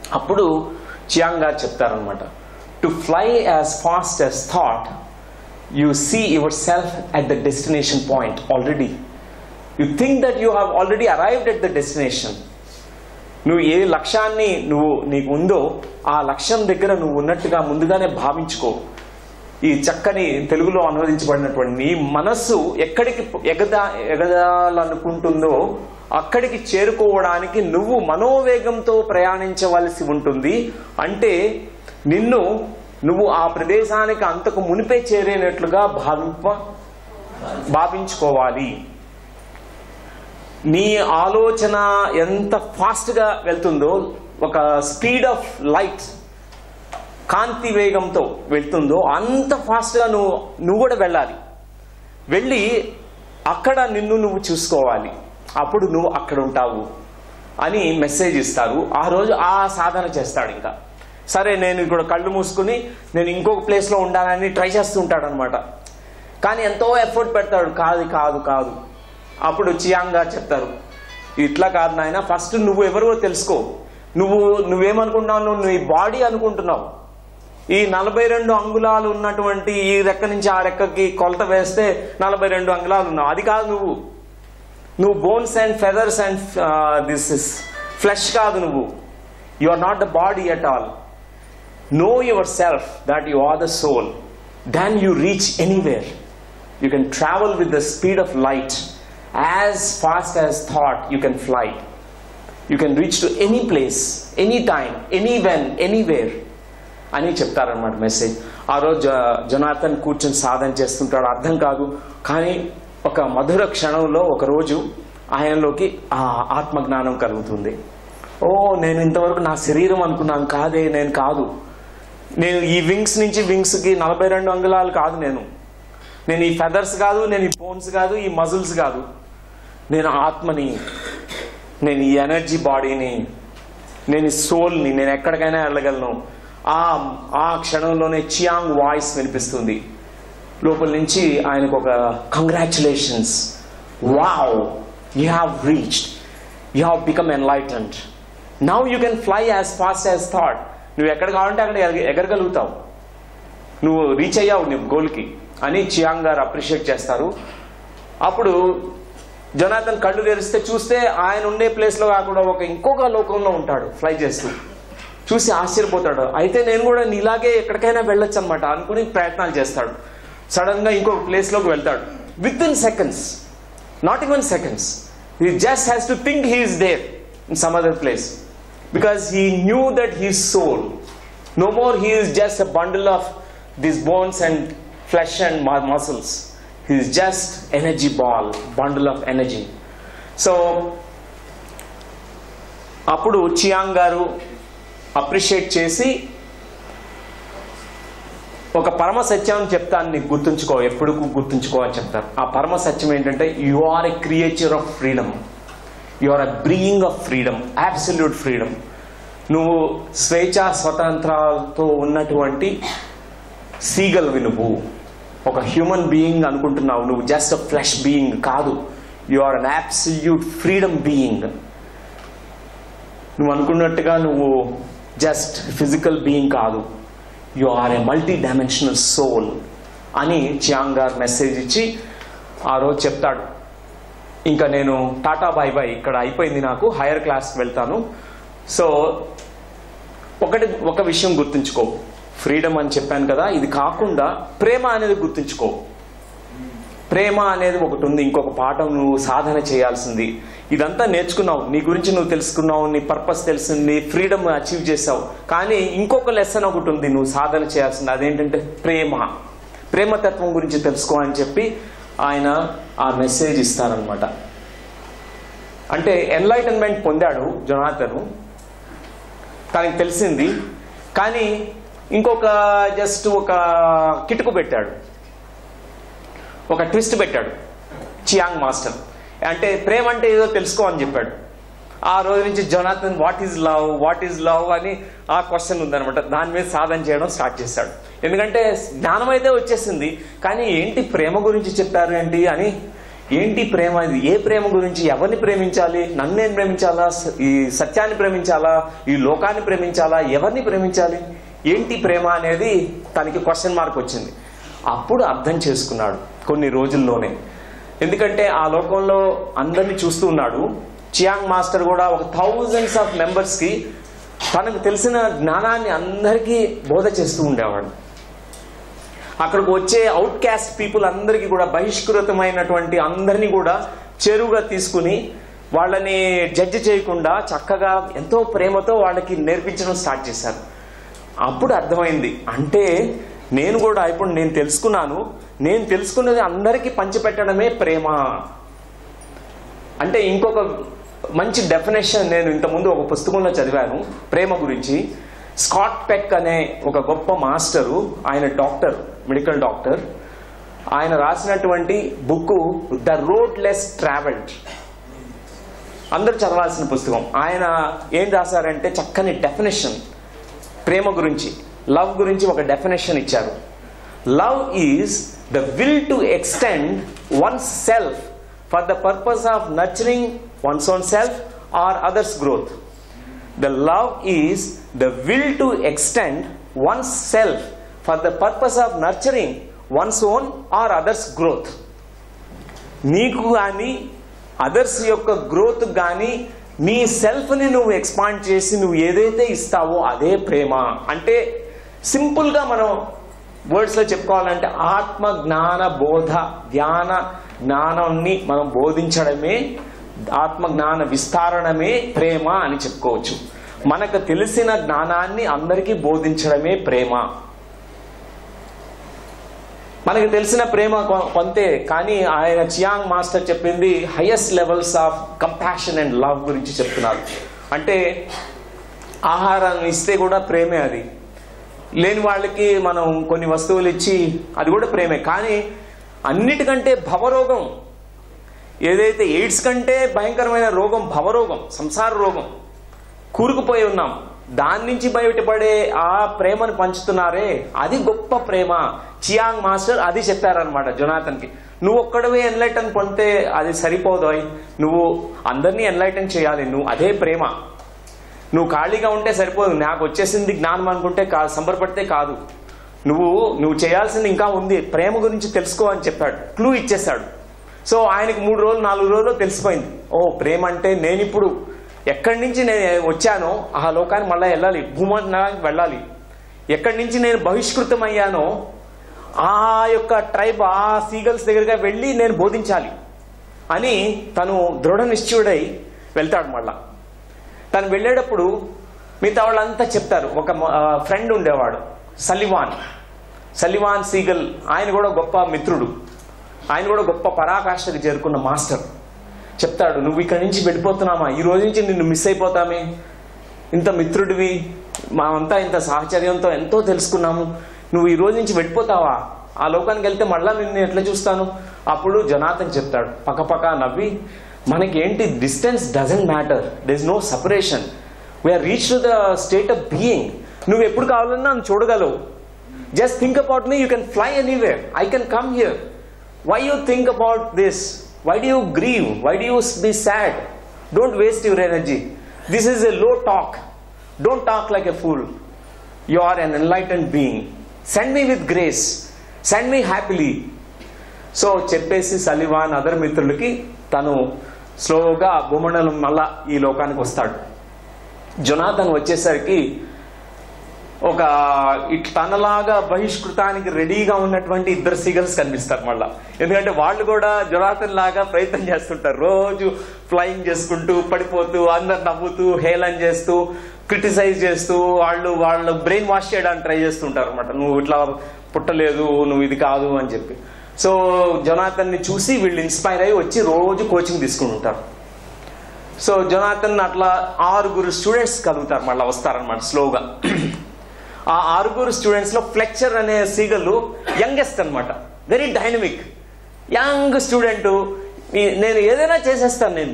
అప్పుడు చియాంగ్ గారు చెప్తారనమాట, to fly as fast as thought you see yourself at the destination point already. You think that you have already arrived at the destination. నువ్వు ఏ లక్ష్యాన్ని నీకు ఉందో ఆ లక్ష్యం దగ్గర నువ్వు ఉన్నట్టుగా ముందుగానే భావించుకో. ఈ చక్కని తెలుగులో అనువదించబడినటువంటి నీ మనస్సు ఎక్కడికి ఎగదాలనుకుంటుందో అక్కడికి చేరుకోవడానికి నువ్వు మనోవేగంతో ప్రయాణించవలసి ఉంటుంది. అంటే నువ్వు ఆ ప్రదేశానికి అంతకు మునిపే చేరేనట్లుగా భావించుకోవాలి. నీ ఆలోచన ఎంత ఫాస్ట్గా వెళ్తుందో, ఒక స్పీడ్ ఆఫ్ లైట్, కాంతి వేగంతో వెళ్తుందో అంత ఫాస్ట్గా నువ్వు కూడా వెళ్ళాలి. వెళ్ళి అక్కడ నువ్వు చూసుకోవాలి. అప్పుడు నువ్వు అక్కడ ఉంటావు అని మెసేజ్ ఇస్తారు. ఆ రోజు ఆ సాధన చేస్తాడు. ఇంకా సరే నేను ఇక్కడ కళ్ళు మూసుకుని నేను ఇంకొక ప్లేస్లో ఉండాలని ట్రై చేస్తూ ఉంటాడు అనమాట. కానీ ఎంతో ఎఫర్ట్ పెడతాడు. కాదు. అప్పుడు చియాంగ్ గారు చెప్తారు, ఇట్లా కాదు నాయన, ఫస్ట్ నువ్వు ఎవరో తెలుసుకో. నువ్వేమనుకుంటున్నావు? నువ్వు ఈ బాడీ అనుకుంటున్నావు. ఈ 42 అంగుళాలు ఉన్నటువంటి ఈ రెక్క నుంచి ఆ రెక్కకి కొలత వేస్తే 42 అంగుళాలు ఉన్నావు. అది కాదు నువ్వు bones and feathers and this is flesh కాదు. You are not the body at all. Know yourself that you are the soul. Then you reach anywhere. You can travel with the speed of light. As fast as thought you can fly. You can reach to any place, any time, anywhen, anywhere అని చెప్తారన్నమాట message. ఆ రోజు Jonathan కూర్చొని సాధన చేస్తుంటాడు. అర్థం కాదు, కానీ ఒక మధుర క్షణంలో ఒకరోజు ఆయనలోకి ఆ ఆత్మజ్ఞానం కలుగుతుంది. నేను ఇంతవరకు నా శరీరం అనుకున్నాను. నేను కాదు. నేను ఈ వింగ్స్ నుంచి వింగ్స్కి 42 అంగుళాలు కాదు. నేను ఈ ఫెదర్స్ కాదు, నేను ఈ బోన్స్ కాదు, ఈ మజిల్స్ కాదు. నేను ఆత్మని, నేను ఈ ఎనర్జీ బాడీని, నేను ఈ సోల్ని. నేను ఎక్కడికైనా వెళ్ళగలను. ఆ క్షణంలోనే చియాంగ్ వాయిస్ వినిపిస్తుంది లోపల నుంచి. ఆయనకు ఒక congratulations, wow, you have reached, you have become enlightened, now you can fly as fast as thought. నువ్వు ఎక్కడ కావాలంటే అక్కడ ఎగరగలుగుతావు. నువ్వు రీచ్ అయ్యావు నీ గోల్కి అని చియాంగ్ గారు అప్రిషియేట్ చేస్తారు. అప్పుడు జొనాథన్ కళ్ళు తెరిస్తే చూస్తే ఆయన ఉండే ప్లేస్లో కాకుండా ఇంకొక లోకంలో ఉంటాడు ఫ్లై చేస్తూ. చూసి ఆశ్చర్యపోతాడు. అయితే నేను కూడా నీలాగే ఎక్కడికైనా వెళ్ళొచ్చు అనమాట అనుకుని ప్రయత్నాలు చేస్తాడు. సడన్ గా ఇంకొక ప్లేస్లోకి వెళ్తాడు. Within seconds, not even seconds, he just has to think he is there in some other place, because he knew that he is soul. No more he is just a bundle of this bones and flesh and muscles. He is just energy ball, bundle of energy. So అప్పుడు Chiang గారు appreciate చేసి ఒక పరమ సత్యం చెప్తాను, నీకు గుర్తుంచుకో, ఎప్పుడు గుర్తుంచుకో అని చెప్తారు. ఆ పరమ సత్యం ఏంటంటే, you are a creature of freedom, you are a being of freedom, absolute freedom. నువ్వు స్వేచ్ఛ స్వతంత్రాలతో ఉన్నటువంటి సీగల్వి. నువ్వు ఒక హ్యూమన్ బీయింగ్ అనుకుంటున్నావు. నువ్వు జస్ట్ అ ఫ్లెష్ బీయింగ్ కాదు. You are an absolute freedom being. నువ్వు అనుకున్నట్టుగా నువ్వు జస్ట్ ఫిజికల్ బీయింగ్ కాదు. You are a multi dimensional soul అని చియాంగ్ గారు మెసేజ్ ఇచ్చి ఆ రోజు చెప్తాడు. ఇంకా నేను టాటా బై బై, ఇక్కడ అయిపోయింది, నాకు హైయర్ క్లాస్కి వెళ్తాను. సో ఒక విషయం గుర్తుంచుకో, ఫ్రీడమ్ అని చెప్పాను కదా, ఇది కాకుండా ప్రేమ అనేది గుర్తుంచుకో. ప్రేమ అనేది ఒకటి ఉంది, ఇంకొక పాఠం నువ్వు సాధన చేయాల్సింది. ఇదంతా నేర్చుకున్నావు, నీ గురించి నువ్వు తెలుసుకున్నావు, నీ పర్పస్ తెలిసింది, ఫ్రీడమ్ అచీవ్ చేసావు. కానీ ఇంకొక లెసన్ ఒకటి ఉంది నువ్వు సాధన చేయాల్సింది. అదేంటంటే ప్రేమతత్వం గురించి తెలుసుకో అని చెప్పి ఆయన ఆ మెసేజ్ ఇస్తారనమాట. అంటే ఎన్లైటన్మెంట్ పొందాడు జొనాథను, తనకి తెలిసింది. కానీ ఇంకొక జస్ట్ ఒక కిటుకు పెట్టాడు, ఒక ట్విస్ట్ పెట్టాడు చియాంగ్ మాస్టర్. అంటే ప్రేమ అంటే ఏదో తెలుసుకో అని చెప్పాడు. ఆ రోజు నుంచి జొనాథన్ వాట్ ఈజ్ లవ్ అని ఆ క్వశ్చన్ ఉందనమాట. దాని మీద సాధన చేయడం స్టార్ట్ చేశాడు. ఎందుకంటే జ్ఞానం అయితే వచ్చేసింది, కానీ ఏంటి ప్రేమ గురించి చెప్పారు ఏంటి అని ఏంటి ప్రేమ ఇది? ఏ ప్రేమ గురించి? ఎవరిని ప్రేమించాలి? నన్నేం ప్రేమించాలా? ఈ సత్యాన్ని ప్రేమించాలా? ఈ లోకాన్ని ప్రేమించాలా? ఎవరిని ప్రేమించాలి? ఏంటి ప్రేమ అనేది తనకి క్వశ్చన్ మార్క్ వచ్చింది. అప్పుడు అర్థం చేసుకున్నాడు కొన్ని రోజుల్లోనే. ఎందుకంటే ఆ లోకంలో అందరినీ చూస్తూ ఉన్నాడు. చియాంగ్ మాస్టర్ కూడా ఒక thousands of members కి తనకు తెలిసిన జ్ఞానాన్ని అందరికీ బోధ చేస్తూ ఉండేవాడు. అక్కడికి వచ్చే అవుట్ క్యాస్ట్ పీపుల్ అందరికీ కూడా, బహిష్కృతమైనటువంటి అందరినీ కూడా చెరువుగా తీసుకుని వాళ్ళని జడ్జి చేయకుండా చక్కగా ఎంతో ప్రేమతో వాళ్ళకి నేర్పించడం స్టార్ట్ చేశారు. అప్పుడు అర్థమైంది, అంటే నేను కూడా ఇప్పుడు నేను తెలుసుకున్నది అందరికీ పంచిపెట్టడమే ప్రేమ. అంటే ఇంకొక మంచి డెఫినేషన్ నేను ఇంతకుముందు ఒక పుస్తకంలో చదివాను ప్రేమ గురించి. స్కాట్ పెక్ అనే ఒక గొప్ప మాస్టరు, ఆయన డాక్టర్, మెడికల్ డాక్టర్, ఆయన రాసినటువంటి book the road less travelled, అందరూ చదవాల్సిన పుస్తకం. ఆయన ఏం రాశారంటే చక్కని డెఫినేషన్ ప్రేమ గురించి, లవ్ గురించి ఒక డెఫినేషన్ ఇచ్చారు. Love is the will to extend one's self for the purpose of nurturing one's own self or others' growth. The love is the will to extend one's self for the purpose of nurturing one's own or others' growth. నీకు కానీ others యొక్క growth కానీ నీ సెల్ఫ్ని నువ్వు expand చేసి నువ్వు ఏదైతే ఇస్తావో అదే ప్రేమ. అంటే సింపుల్గా మనం వర్డ్స్లో చెప్పుకోవాలంటే ఆత్మ జ్ఞాన బోధ, ధ్యాన జ్ఞానాన్ని మనం బోధించడమే, ఆత్మ జ్ఞాన విస్తారణమే ప్రేమ అని చెప్పుకోవచ్చు. మనకు తెలిసిన జ్ఞానాన్ని అందరికీ బోధించడమే ప్రేమ. మనకు తెలిసిన ప్రేమ కొంతే, కానీ ఆయన చియాంగ్ మాస్టర్ చెప్పింది highest levels of compassion and love గురించి చెప్తున్నారు. అంటే ఆహారాన్ని ఇస్తే కూడా ప్రేమే, అది లేని వాళ్ళకి మనం కొన్ని వస్తువులు ఇచ్చి అది కూడా ప్రేమే. కానీ అన్నిటికంటే భవరోగం ఏదైతే, ఎయిడ్స్ కంటే భయంకరమైన రోగం భవరోగం, సంసార రోగం, కూరుకుపోయి ఉన్నాం. దాని నుంచి బయటపడే ఆ ప్రేమను పంచుతున్నారే, అది గొప్ప ప్రేమ. చియాంగ్ మాస్టర్ అది చెప్పారనమాట జొనాథన్కి. నువ్వు ఒక్కడవే ఎన్లైటన్ పొందితే అది సరిపోదు, నువ్వు అందరినీ ఎన్లైటన్ చేయాలి, నువ్వు అదే ప్రేమ. నువ్వు ఖాళీగా ఉంటే సరిపోదు, నాకు వచ్చేసింది జ్ఞానం అనుకుంటే సంబరపడితే కాదు, నువ్వు చేయాల్సింది ఇంకా ఉంది, ప్రేమ గురించి తెలుసుకో అని చెప్పాడు, క్లూ ఇచ్చేశాడు. సో ఆయనకి 3 రోజులు 4 రోజుల్లో తెలిసిపోయింది, ఓ ప్రేమ అంటే నేను ఇప్పుడు ఎక్కడి నుంచి నేను వచ్చానో ఆ లోకానికి మళ్ళీ వెళ్ళాలి, భూమండలానికి వెళ్ళాలి, ఎక్కడి నుంచి నేను బహిష్కృతం అయ్యానో ఆ యొక్క ట్రైబ్, ఆ సీగల్స్ దగ్గరగా వెళ్ళి నేను బోధించాలి అని తను దృఢ నిశ్చయుడై వెళ్తాడు. మళ్ళా తను వెళ్ళేటప్పుడు మిగతా వాళ్ళంతా చెప్తారు. ఒక ఫ్రెండ్ ఉండేవాడు సలివాన్ సీగల్, ఆయన కూడా గొప్ప మిత్రుడు, ఆయన కూడా గొప్ప పరాకాష్ఠకు చేరుకున్న మాస్టర్. చెప్తాడు, నువ్వు ఇక్కడి నుంచి వెళ్ళిపోతున్నామా, ఈ రోజు నుంచి నిన్ను మిస్ అయిపోతామే, ఇంత మిత్రుడివి, మామంతా ఇంత సాహచర్యంతో ఎంతో తెలుసుకున్నాము, నువ్వు ఈ రోజు నుంచి వెళ్ళిపోతావా, ఆ లోకానికి వెళ్తే మళ్ళా నిన్ను ఎట్లా చూస్తాను. అప్పుడు జొనాథన్ చెప్తాడు పక్కపక్క నవ్వి, మనకేంటి, distance doesn't matter, there is no separation, we are reach to the state of being. నువ్వు ఎప్పుడు కావాలన్నా నన్ను చూడగలవు. Just think about me, you can fly anywhere, I can come here. Why you think about this? Why do you grieve? Why do you be sad? Don't waste your energy. This is a low talk. Don't talk like a fool. You are an enlightened being. Send me with grace, send me happily. So చెప్పేసి Sullivan other మిత్రులకి తను స్లోగా భూమండలం మళ్ళా ఈ లోకానికి వస్తాడు. Jonathan వచ్చేసరికి ఒక తనలాగా బహిష్కృతానికి రెడీగా ఉన్నటువంటి 2 సీగల్స్ కనిపిస్తారు మళ్ళా. ఎందుకంటే వాళ్ళు కూడా జొనాథన్ లాగా ప్రయత్నం చేస్తుంటారు, రోజు ఫ్లయింగ్ చేసుకుంటూ పడిపోతూ అందరు నవ్వుతూ హేళన చేస్తూ క్రిటిసైజ్ చేస్తూ వాళ్ళు బ్రెయిన్ వాష్ చేయడానికి ట్రై చేస్తుంటారు అనమాట. నువ్వు ఇట్లా పుట్టలేదు, నువ్వు ఇది కాదు అని చెప్పి. సో జొనాథన్ ని చూసి వీళ్ళు ఇన్స్పైర్ అయ్యి వచ్చి రోజు కోచింగ్ తీసుకుంటుంటారు. సో జొనాథన్ అట్లా 6 స్టూడెంట్స్ కలుగుతారు, మళ్ళీ వస్తారనమాట స్లోగా. ఆ 6 స్టూడెంట్స్ లో ఫ్లెక్చర్ అనే సీగలు యంగెస్ట్ అనమాట, వెరీ డైనమిక్ యంగ్ స్టూడెంట్. నేను ఏదైనా చేసేస్తాను నేను.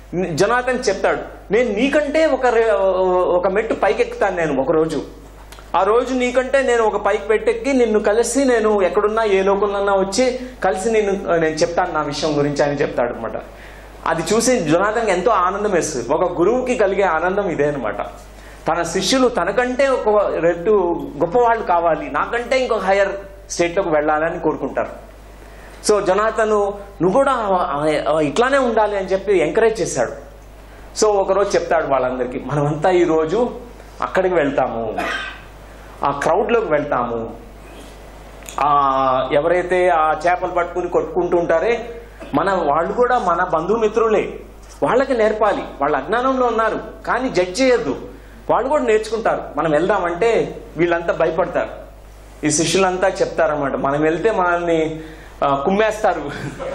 జొనాథన్ చెప్తాడు, నేను నీకంటే ఒక మెట్టు పైకెక్కుతాను నేను ఒకరోజు. ఆ రోజు నీకంటే నేను ఒక పైకి పెట్టెక్కి నిన్ను కలిసి నేను ఎక్కడున్నా ఏ లోకంలో వచ్చి కలిసి నేను చెప్తాను నా విషయం గురించి అని చెప్తాడు అనమాట. అది చూసి జొనాథన్కి ఎంతో ఆనందం వేస్తుంది. ఒక గురువుకి కలిగే ఆనందం ఇదే అనమాట. తన శిష్యులు తనకంటే ఒక రెట్టు గొప్పవాళ్ళు కావాలి, నాకంటే ఇంకొక హైయర్ స్టేట్లోకి వెళ్ళాలని కోరుకుంటారు. సో జొనాథన్ నువ్వు కూడా ఇట్లానే ఉండాలి అని చెప్పి ఎంకరేజ్ చేశాడు. సో ఒకరోజు చెప్తాడు వాళ్ళందరికీ, మనమంతా ఈరోజు అక్కడికి వెళ్తాము, ఆ క్రౌడ్లోకి వెళ్తాము, ఎవరైతే ఆ చేపలు పట్టుకుని కొట్టుకుంటూ ఉంటారే వాళ్ళు కూడా మన బంధుమిత్రులే, వాళ్ళకి నేర్పాలి. వాళ్ళు అజ్ఞానంలో ఉన్నారు కానీ జడ్జ్ చేయొద్దు, వాళ్ళు కూడా నేర్చుకుంటారు. మనం వెళ్దామంటే వీళ్ళంతా భయపడతారు. ఈ శిష్యులంతా చెప్తారన్నమాట, మనం వెళ్తే మనల్ని కుమ్మేస్తారు,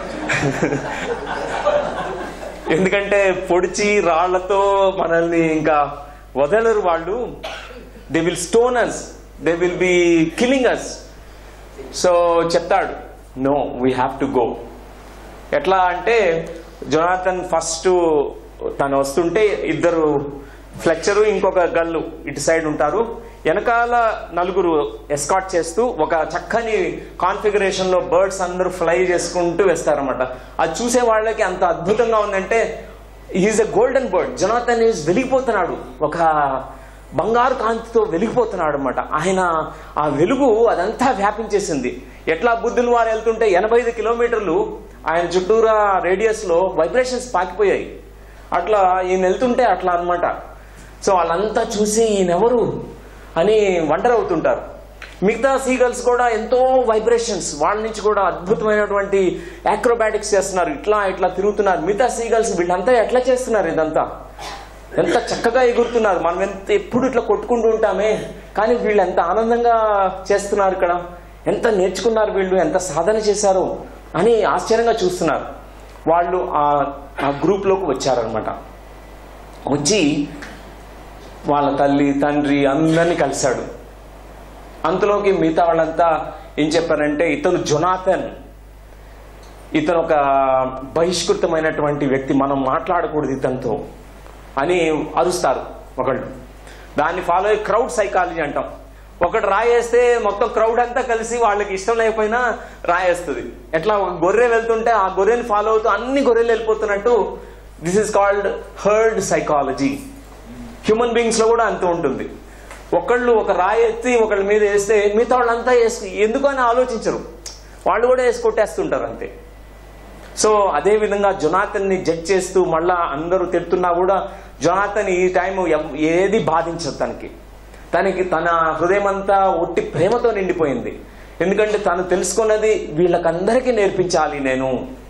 ఎందుకంటే పొడిచి రాళ్లతో మనల్ని ఇంకా వదలరు వాళ్ళు. They will stone us, they will be killing us. So చెప్తాడు, no we have to go. ఎట్లా అంటే జొనాథన్ ఫస్ట్ తను వస్తుంటే ఇద్దరు ఫ్లెక్చరు ఇంకొక గల్లు ఇటు సైడ్ ఉంటారు, వెనకాల నలుగురు ఎస్కాట్ చేస్తూ ఒక చక్కని కాన్ఫిగరేషన్ లో బర్డ్స్ అందరూ ఫ్లై చేసుకుంటూ వేస్తారన్నమాట. అది చూసే వాళ్ళకి అంత అద్భుతంగా ఉందంటే, he is a golden bird. Jonathan is వెలిగిపోతున్నాడు, ఒక బంగారు కాంతితో వెలిగిపోతున్నాడు అనమాట. ఆయన ఆ వెలుగు అదంతా వ్యాపించేసింది. ఎట్లా బుద్ధులు వారు వెళ్తుంటే 85 కిలోమీటర్లు ఆయన చుట్టూరా రేడియస్ లో వైబ్రేషన్స్ పాకిపోయాయి. అట్లా ఈయన వెళ్తుంటే అట్లా అనమాట. సో వాళ్ళంతా చూసి ఈయనెవరు అని వండర్ అవుతుంటారు. మిగతా సీగల్స్ కూడా ఎంతో వైబ్రేషన్స్, వాళ్ళ నుంచి కూడా అద్భుతమైనటువంటి యాక్రోబాటిక్స్ చేస్తున్నారు, ఇట్లా ఇట్లా తిరుగుతున్నారు. మిగతా సీగల్స్ వీళ్ళంతా ఎట్లా చేస్తున్నారు, ఇదంతా ఎంత చక్కగా ఎగురుతున్నారు, మనం ఎప్పుడు ఇట్లా కొట్టుకుంటూ ఉంటామే, కానీ వీళ్ళు ఎంత ఆనందంగా చేస్తున్నారు, ఇక్కడ ఎంత నేర్చుకున్నారు వీళ్ళు, ఎంత సాధన చేశారో అని ఆశ్చర్యంగా చూస్తున్నారు. వాళ్ళు ఆ గ్రూప్లోకి వచ్చారనమాట. వచ్చి వాళ్ళ తల్లి తండ్రి అందరినీ కలిశాడు. అంతలోకి మిగతా వాళ్ళంతా ఏం చెప్పారంటే, ఇతను జొనాథన్, ఇతను ఒక బహిష్కృతమైనటువంటి వ్యక్తి, మనం మాట్లాడకూడదు ఇతనితో అని అరుస్తారు ఒకళ్ళు. దాన్ని ఫాలో అయ్యి క్రౌడ్ సైకాలజీ అంటాం. ఒకటి రాయేస్తే మొత్తం క్రౌడ్ అంతా కలిసి వాళ్ళకి ఇష్టం లేకపోయినా రాయేస్తుంది. ఎట్లా ఒక గొర్రె వెళ్తుంటే ఆ గొర్రెని ఫాలో అవుతూ అన్ని గొర్రెలు వెళ్ళిపోతున్నట్టు, this is called herd psychology. Human beings లో కూడా అంత ఉంటుంది. ఒకళ్ళు ఒక రాయి ఎత్తి ఒకళ్ళ మీద వేస్తే మిగతా వాళ్ళంతా ఎందుకు అని ఆలోచించరు, వాళ్ళు కూడా వేసి కొట్టేస్తుంటారు అంతే. సో అదే విధంగా జొనాథన్ ని జడ్జ్ చేస్తూ మళ్ళా అందరూ తిడుతున్నా కూడా జొనాథన్ ఈ టైం ఏది బాధించదు తనకి తన హృదయం అంతా ఒట్టి ప్రేమతో నిండిపోయింది. ఎందుకంటే తను తెలుసుకున్నది వీళ్ళకందరికీ నేర్పించాలి నేను,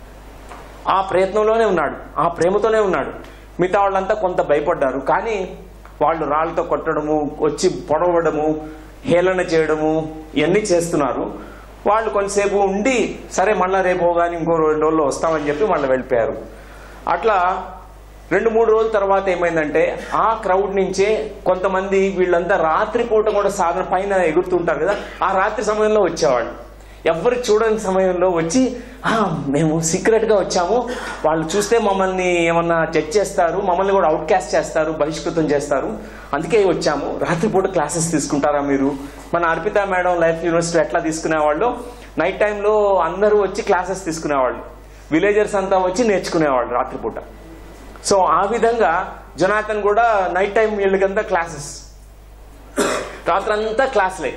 ఆ ప్రయత్నంలోనే ఉన్నాడు, ఆ ప్రేమతోనే ఉన్నాడు. మిగతా వాళ్ళంతా కొంత భయపడ్డారు, కానీ వాళ్ళు రాళ్ళతో కొట్టడము, వచ్చి పొడవడము, హేళన చేయడము ఇవన్నీ చేస్తున్నారు. వాళ్ళు కొంతసేపు ఉండి సరే మళ్ళా రేపు కానీ ఇంకో 2 రోజుల్లో వస్తామని చెప్పి మళ్ళీ వెళ్ళిపోయారు. అట్లా 2-3 రోజుల తర్వాత ఏమైందంటే, ఆ క్రౌడ్ నుంచే కొంతమంది వీళ్ళంతా రాత్రిపూట కూడా సాధన పైన ఎగురుతుంటారు కదా, ఆ రాత్రి సమయంలో వచ్చేవాళ్ళు. ఎవరు చూడని సమయంలో వచ్చి మేము సీక్రెట్ గా వచ్చాము, వాళ్ళు చూస్తే మమ్మల్ని ఏమన్నా జడ్జ్ చేస్తారు, మమ్మల్ని కూడా అవుట్ కాస్ట్ చేస్తారు, బహిష్కృతం చేస్తారు, అందుకే వచ్చాము. రాత్రిపూట క్లాసెస్ తీసుకుంటారా మీరు? మన అర్పిత మేడం లైఫ్ యూనివర్సిటీ ఎట్లా తీసుకునేవాళ్ళు, నైట్ టైంలో అందరూ వచ్చి క్లాసెస్ తీసుకునేవాళ్ళు, విలేజర్స్ అంతా వచ్చి నేర్చుకునేవాళ్ళు రాత్రిపూట. సో ఆ విధంగా జొనాథన్ కూడా నైట్ టైం వీళ్ళకంతా క్లాసెస్, రాత్రంతా క్లాసులే,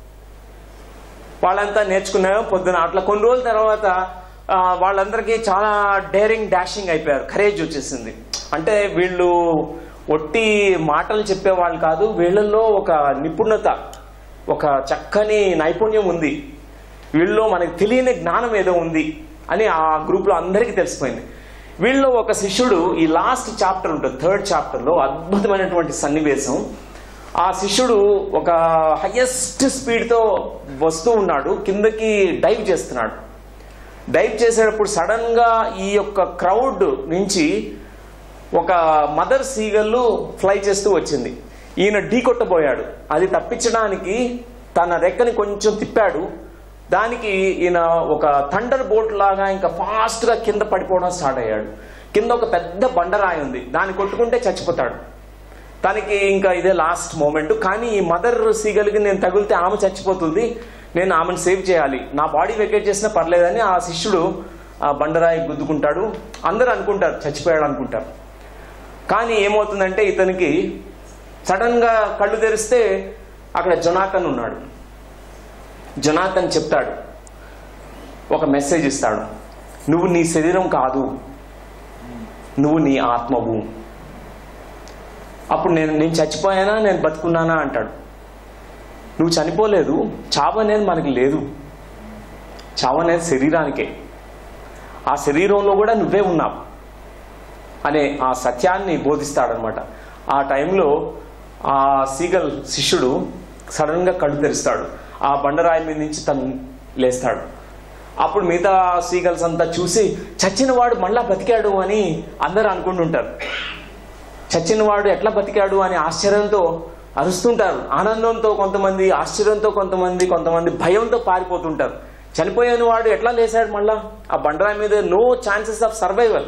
వాళ్ళంతా నేర్చుకున్నారు పొద్దున. అట్లా కొన్ని రోజుల తర్వాత వాళ్ళందరికీ చాలా డేరింగ్ డాషింగ్ అయిపోయారు, కరేజ్ వచ్చేసింది. అంటే వీళ్ళు ఒట్టి మాటలు చెప్పేవాళ్ళు కాదు, వీళ్ళల్లో ఒక నిపుణత, ఒక చక్కని నైపుణ్యం ఉంది, వీళ్ళలో మనకి తెలియని జ్ఞానం ఏదో ఉంది అని ఆ గ్రూప్ లో అందరికీ తెలిసిపోయింది. వీళ్ళలో ఒక శిష్యుడు, ఈ లాస్ట్ చాప్టర్ ఉంటుంది 3rd చాప్టర్లో అద్భుతమైనటువంటి సన్నివేశం. ఆ శిష్యుడు ఒక హైయెస్ట్ స్పీడ్తో వస్తూ ఉన్నాడు, కిందకి డైవ్ చేస్తున్నాడు. డైవ్ చేసేటప్పుడు సడన్ గా ఈ యొక్క క్రౌడ్ నుంచి ఒక మదర్ సీగల్లు ఫ్లై చేస్తూ వచ్చింది. ఈయన ఢీ కొట్టబోయాడు, అది తప్పించడానికి తన రెక్కని కొంచెం తిప్పాడు. దానికి ఈయన ఒక థండర్ బోల్ట్ లాగా ఇంకా ఫాస్ట్ గా కింద పడిపోవడం స్టార్ట్ అయ్యాడు. కింద ఒక పెద్ద బండరాయి ఉంది, దాన్ని కొట్టుకుంటే చచ్చిపోతాడు. తనకి ఇంకా ఇదే లాస్ట్ మూమెంట్. కానీ ఈ మదర్ సీగల్కి నేను తగిలితే ఆమె చచ్చిపోతుంది, నేను ఆమెను సేవ్ చేయాలి, నా బాడీ వెకేట్ చేసినా పర్లేదని ఆ శిష్యుడు ఆ బండరాయి గుద్దుకుంటాడు. అందరూ అనుకుంటారు చచ్చిపోయాడు అనుకుంటారు. కానీ ఏమవుతుందంటే ఇతనికి సడన్ గా కళ్ళు తెరిస్తే అక్కడ జొనాథన్ ఉన్నాడు. జొనాథన్ చెప్తాడు, ఒక మెసేజ్ ఇస్తాడు, నువ్వు నీ శరీరం కాదు, నువ్వు నీ ఆత్మవు. అప్పుడు నేను చచ్చిపోయానా, నేను బతుకున్నానా అంటాడు. నువ్వు చనిపోలేదు, చావు అనేది మనకి లేదు, చావు అనేది శరీరానికే, ఆ శరీరంలో కూడా నువ్వే ఉన్నావు అనే ఆ సత్యాన్ని బోధిస్తాడనమాట. ఆ టైంలో ఆ సీగల్ శిష్యుడు సడన్ గా కళ్ళు తెరుస్తాడు, ఆ బండరాయి మీద నుంచి తను లేస్తాడు. అప్పుడు మిగతా సీగల్స్ అంతా చూసి చచ్చిన వాడు మళ్ళా బతికాడు అని అందరూ అనుకుంటుంటారు. చచ్చిన వాడు ఎట్లా బతికాడు అని ఆశ్చర్యంతో అరుస్తుంటారు. ఆనందంతో కొంతమంది, ఆశ్చర్యంతో కొంతమంది భయంతో పారిపోతుంటారు. చనిపోయిన వాడు ఎట్లా లేచాడు మళ్ళా ఆ బండరాయి మీద? No chances of survival.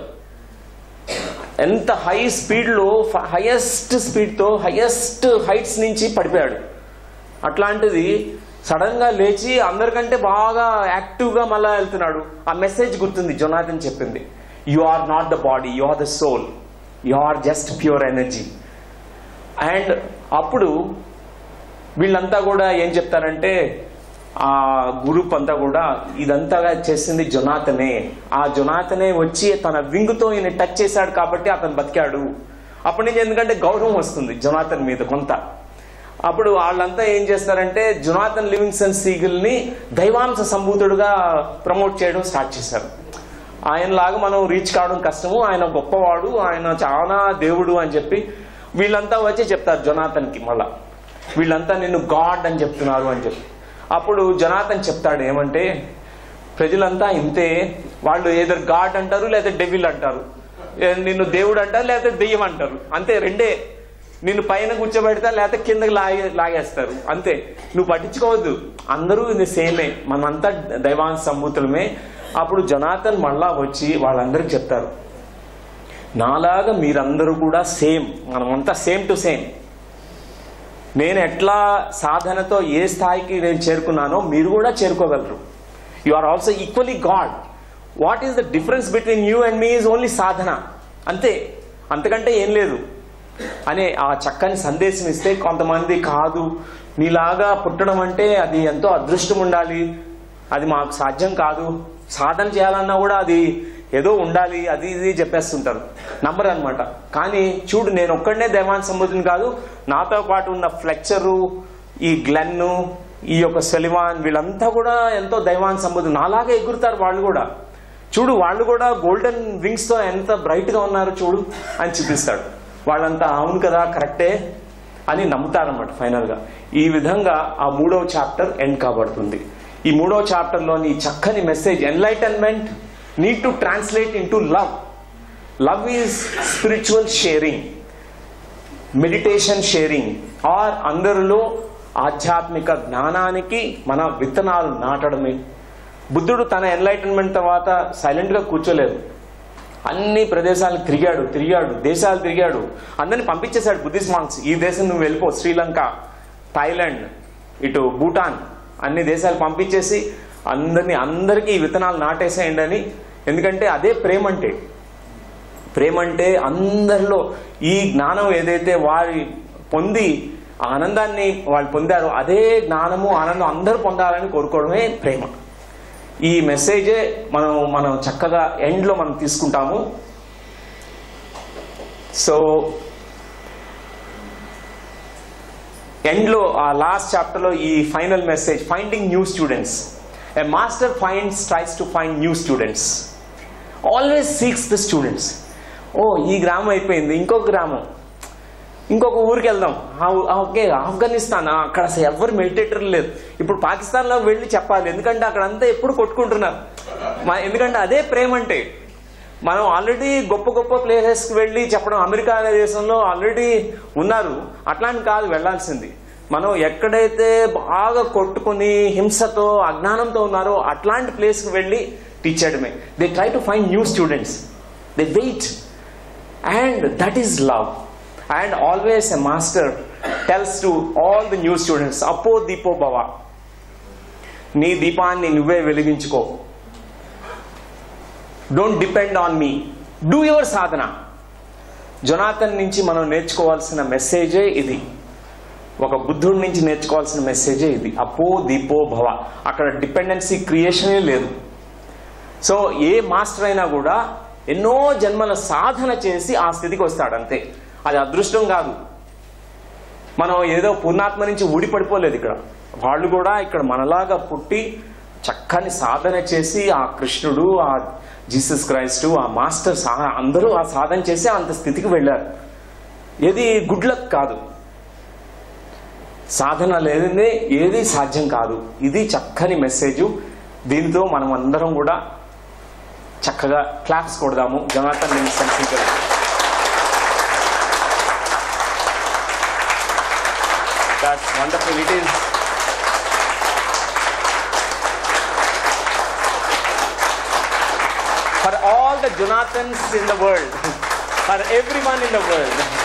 ఎంత హై స్పీడ్లో, హైయెస్ట్ స్పీడ్తో హైయెస్ట్ హైట్స్ నుంచి పడిపోయాడు. అట్లాంటిది సడన్ గా లేచి అందరికంటే బాగా యాక్టివ్గా మళ్ళా వెళ్తున్నాడు. ఆ మెసేజ్ గుర్తుంది జొనాథన్ చెప్పింది, you are not the body, you are the soul, you are just pure energy. And అప్పుడు వీళ్ళంతా కూడా ఏం చెప్తారంటే, ఆ గ్రూప్ అంతా కూడా ఇదంతా చేసింది జొనాథనే, ఆ జొనాథనే వచ్చి తన వింగుతో ఈయన టచ్ చేశాడు కాబట్టి అతను బతికాడు. అప్పటి నుంచి ఎందుకంటే గౌరవం వస్తుంది జొనాథన్ మీద కొంత. అప్పుడు వాళ్ళంతా ఏం చేస్తారంటే జొనాథన్ లివింగ్స్టన్ సీగల్ ని దైవాంశ సంభూతుడుగా ప్రమోట్ చేయడం స్టార్ట్ చేశారు. ఆయనలాగా మనం రీచ్ కావడం కష్టము, ఆయన గొప్పవాడు, ఆయన చాలా దేవుడు అని చెప్పి వీళ్ళంతా వచ్చి చెప్తారు జొనాథన్ కి. మళ్ళా వీళ్ళంతా నిన్ను గాడ్ అని చెప్తున్నారు అని చెప్పి. అప్పుడు జొనాథన్ చెప్తాడు ఏమంటే, ప్రజలంతా ఇంతే, వాళ్ళు ఏదో గాడ్ అంటారు లేదా డెవిల్ అంటారు, నిన్ను దేవుడు అంటారు లేదా దెయ్యం అంటారు, అంతే రెండే. నిన్ను పైన కూర్చోబెడతా లేకపోతే కిందకి లాగేస్తారు, అంతే. నువ్వు పట్టించుకోవద్దు, అందరూ ఇది సేమే, మనమంతా దైవాంశ సంభూతులమే. అప్పుడు జొనాథన్ మళ్ళా వచ్చి వాళ్ళందరికీ చెప్తారు, నాలాగా మీరందరూ కూడా సేమ్, మనమంతా సేమ్ టు సేమ్. నేను ఎట్లా సాధనతో ఏ స్థాయికి నేను చేరుకున్నానో మీరు కూడా చేరుకోగలరు. You are also equally God. What is the difference between you and me is only సాధన, అంతే, అంతకంటే ఏం లేదు అనే ఆ చక్కని సందేశం ఇస్తే కొంతమంది కాదు, నీలాగా పుట్టడం అంటే అది ఎంతో అదృష్టం ఉండాలి, అది మాకు సాధ్యం కాదు, సాధన చేయాలన్నా కూడా అది ఏదో ఉండాలి, అది ఇది చెప్పేస్తుంటారు, నంబర్ అనమాట. కానీ చూడు, నేను ఒక్కడనే దైవాంశ సంబోధన కాదు, నాతో పాటు ఉన్న ఫ్లెక్చరు, ఈ గ్లెన్ను, ఈ యొక్క సెలివాన్, వీళ్ళంతా కూడా ఎంతో దైవాంశ సంబోధన, నాలాగే ఎగురుతారు వాళ్ళు కూడా. చూడు, వాళ్ళు కూడా గోల్డెన్ వింగ్స్ తో ఎంత బ్రైట్ గా ఉన్నారు చూడు అని చూపిస్తాడు. వాళ్ళంతా అవును కదా, కరెక్టే అని నమ్ముతారన్నమాట ఫైనల్ గా. ఈ విధంగా ఆ 3వ చాప్టర్ ఎండ్ కాబడుతుంది. ఈ 3వ చాప్టర్ లోని చక్కని message, enlightenment need to translate into love. Love is spiritual sharing, meditation sharing, or అందరిలో ఆధ్యాత్మిక జ్ఞానానికి మన విత్తనాలు నాటడమే. బుద్ధుడు తన ఎన్లైటన్మెంట్ తర్వాత సైలెంట్ గా కూర్చోలేదు, అన్ని ప్రదేశాలు తిరిగాడు, దేశాలు తిరిగాడు, అందరిని పంపించేశాడు బుద్ధిస్ట్ మాంక్స్. ఈ దేశం నువ్వు వెళ్ళిపో, శ్రీలంక, థాయిలాండ్, ఇటు భూటాన్, అన్ని దేశాలు పంపించేసి అందరికీ ఈ విత్తనాలు నాటేసేయండి అని. ఎందుకంటే అదే ప్రేమ అంటే అందరిలో ఈ జ్ఞానం ఏదైతే వారి పొంది ఆనందాన్ని వాళ్ళు పొందారో అదే జ్ఞానము ఆనందం అందరూ పొందాలని కోరుకోవడమే ప్రేమ. ఈ మెసేజే మనం చక్కగా ఎండ్ లో మనం తీసుకుంటాము. సో ఎండ్ లో ఆ లాస్ట్ చాప్టర్ లో ఈ final message, finding new students. A master tries to find new students, always seeks the students. ఈ గ్రామం అయిపోయింది, ఇంకొక గ్రామం, ఇంకొక ఊరికి వెళ్దాం, ఓకే ఆఫ్ఘనిస్తాన్, అక్కడ అసలు ఎవరు మెడిటేటర్లు లేదు, ఇప్పుడు పాకిస్తాన్లో వెళ్ళి చెప్పాలి, ఎందుకంటే అక్కడ అంతా ఎప్పుడు కొట్టుకుంటున్నారు. ఎందుకంటే అదే ప్రేమ అంటే. మనం ఆల్రెడీ గొప్ప గొప్ప ప్లేసెస్కి వెళ్ళి చెప్పడం, అమెరికా అనే దేశంలో ఆల్రెడీ ఉన్నారు, అట్లాంటి కాదు వెళ్ళాల్సింది. మనం ఎక్కడైతే బాగా కొట్టుకుని హింసతో అజ్ఞానంతో ఉన్నారో అట్లాంటి ప్లేస్కి వెళ్ళి టీచ్ చేయడమే. They try to find new students, they wait, and that is love. And always a master tells to all the new students, Apo Deepo Bhava. నీ దీపాన్ని నువ్వే వెలిగించుకో. Don't depend on me, do your సాధన. Jonathan నుంచి మనం నేర్చుకోవాల్సిన మెసేజే ఇది. ఒక బుద్ధుడి నుంచి నేర్చుకోవాల్సిన మెసేజే ఇది. అపో దీపో భవ. అక్కడ డిపెండెన్సీ క్రియేషనే లేదు. సో ఏ మాస్టర్ అయినా కూడా ఎన్నో జన్మల సాధన చేసి ఆ స్థితికి వస్తాడు అంతే. అది అదృష్టం కాదు. మనం ఏదో పూర్ణాత్మ నుంచి ఊడిపడిపోలేదు ఇక్కడ. వాళ్ళు కూడా ఇక్కడ మనలాగా పుట్టి చక్కని సాధన చేసి ఆ కృష్ణుడు, ఆ జీసస్ క్రైస్టు, ఆ మాస్టర్ అందరూ ఆ సాధన చేసి అంత స్థితికి వెళ్ళారు. ఏది గుడ్ లక్ కాదు. సాధన లేనిదే ఏది సాధ్యం కాదు. ఇది చక్కని మెసేజ్. దీనితో మనం అందరం కూడా చక్కగా క్లాప్స్ కొడదాము జొనాథన్ విన్సెంట్ గారికి. That's wonderful. It is for all the Jonathans in the world, for everyone in the world.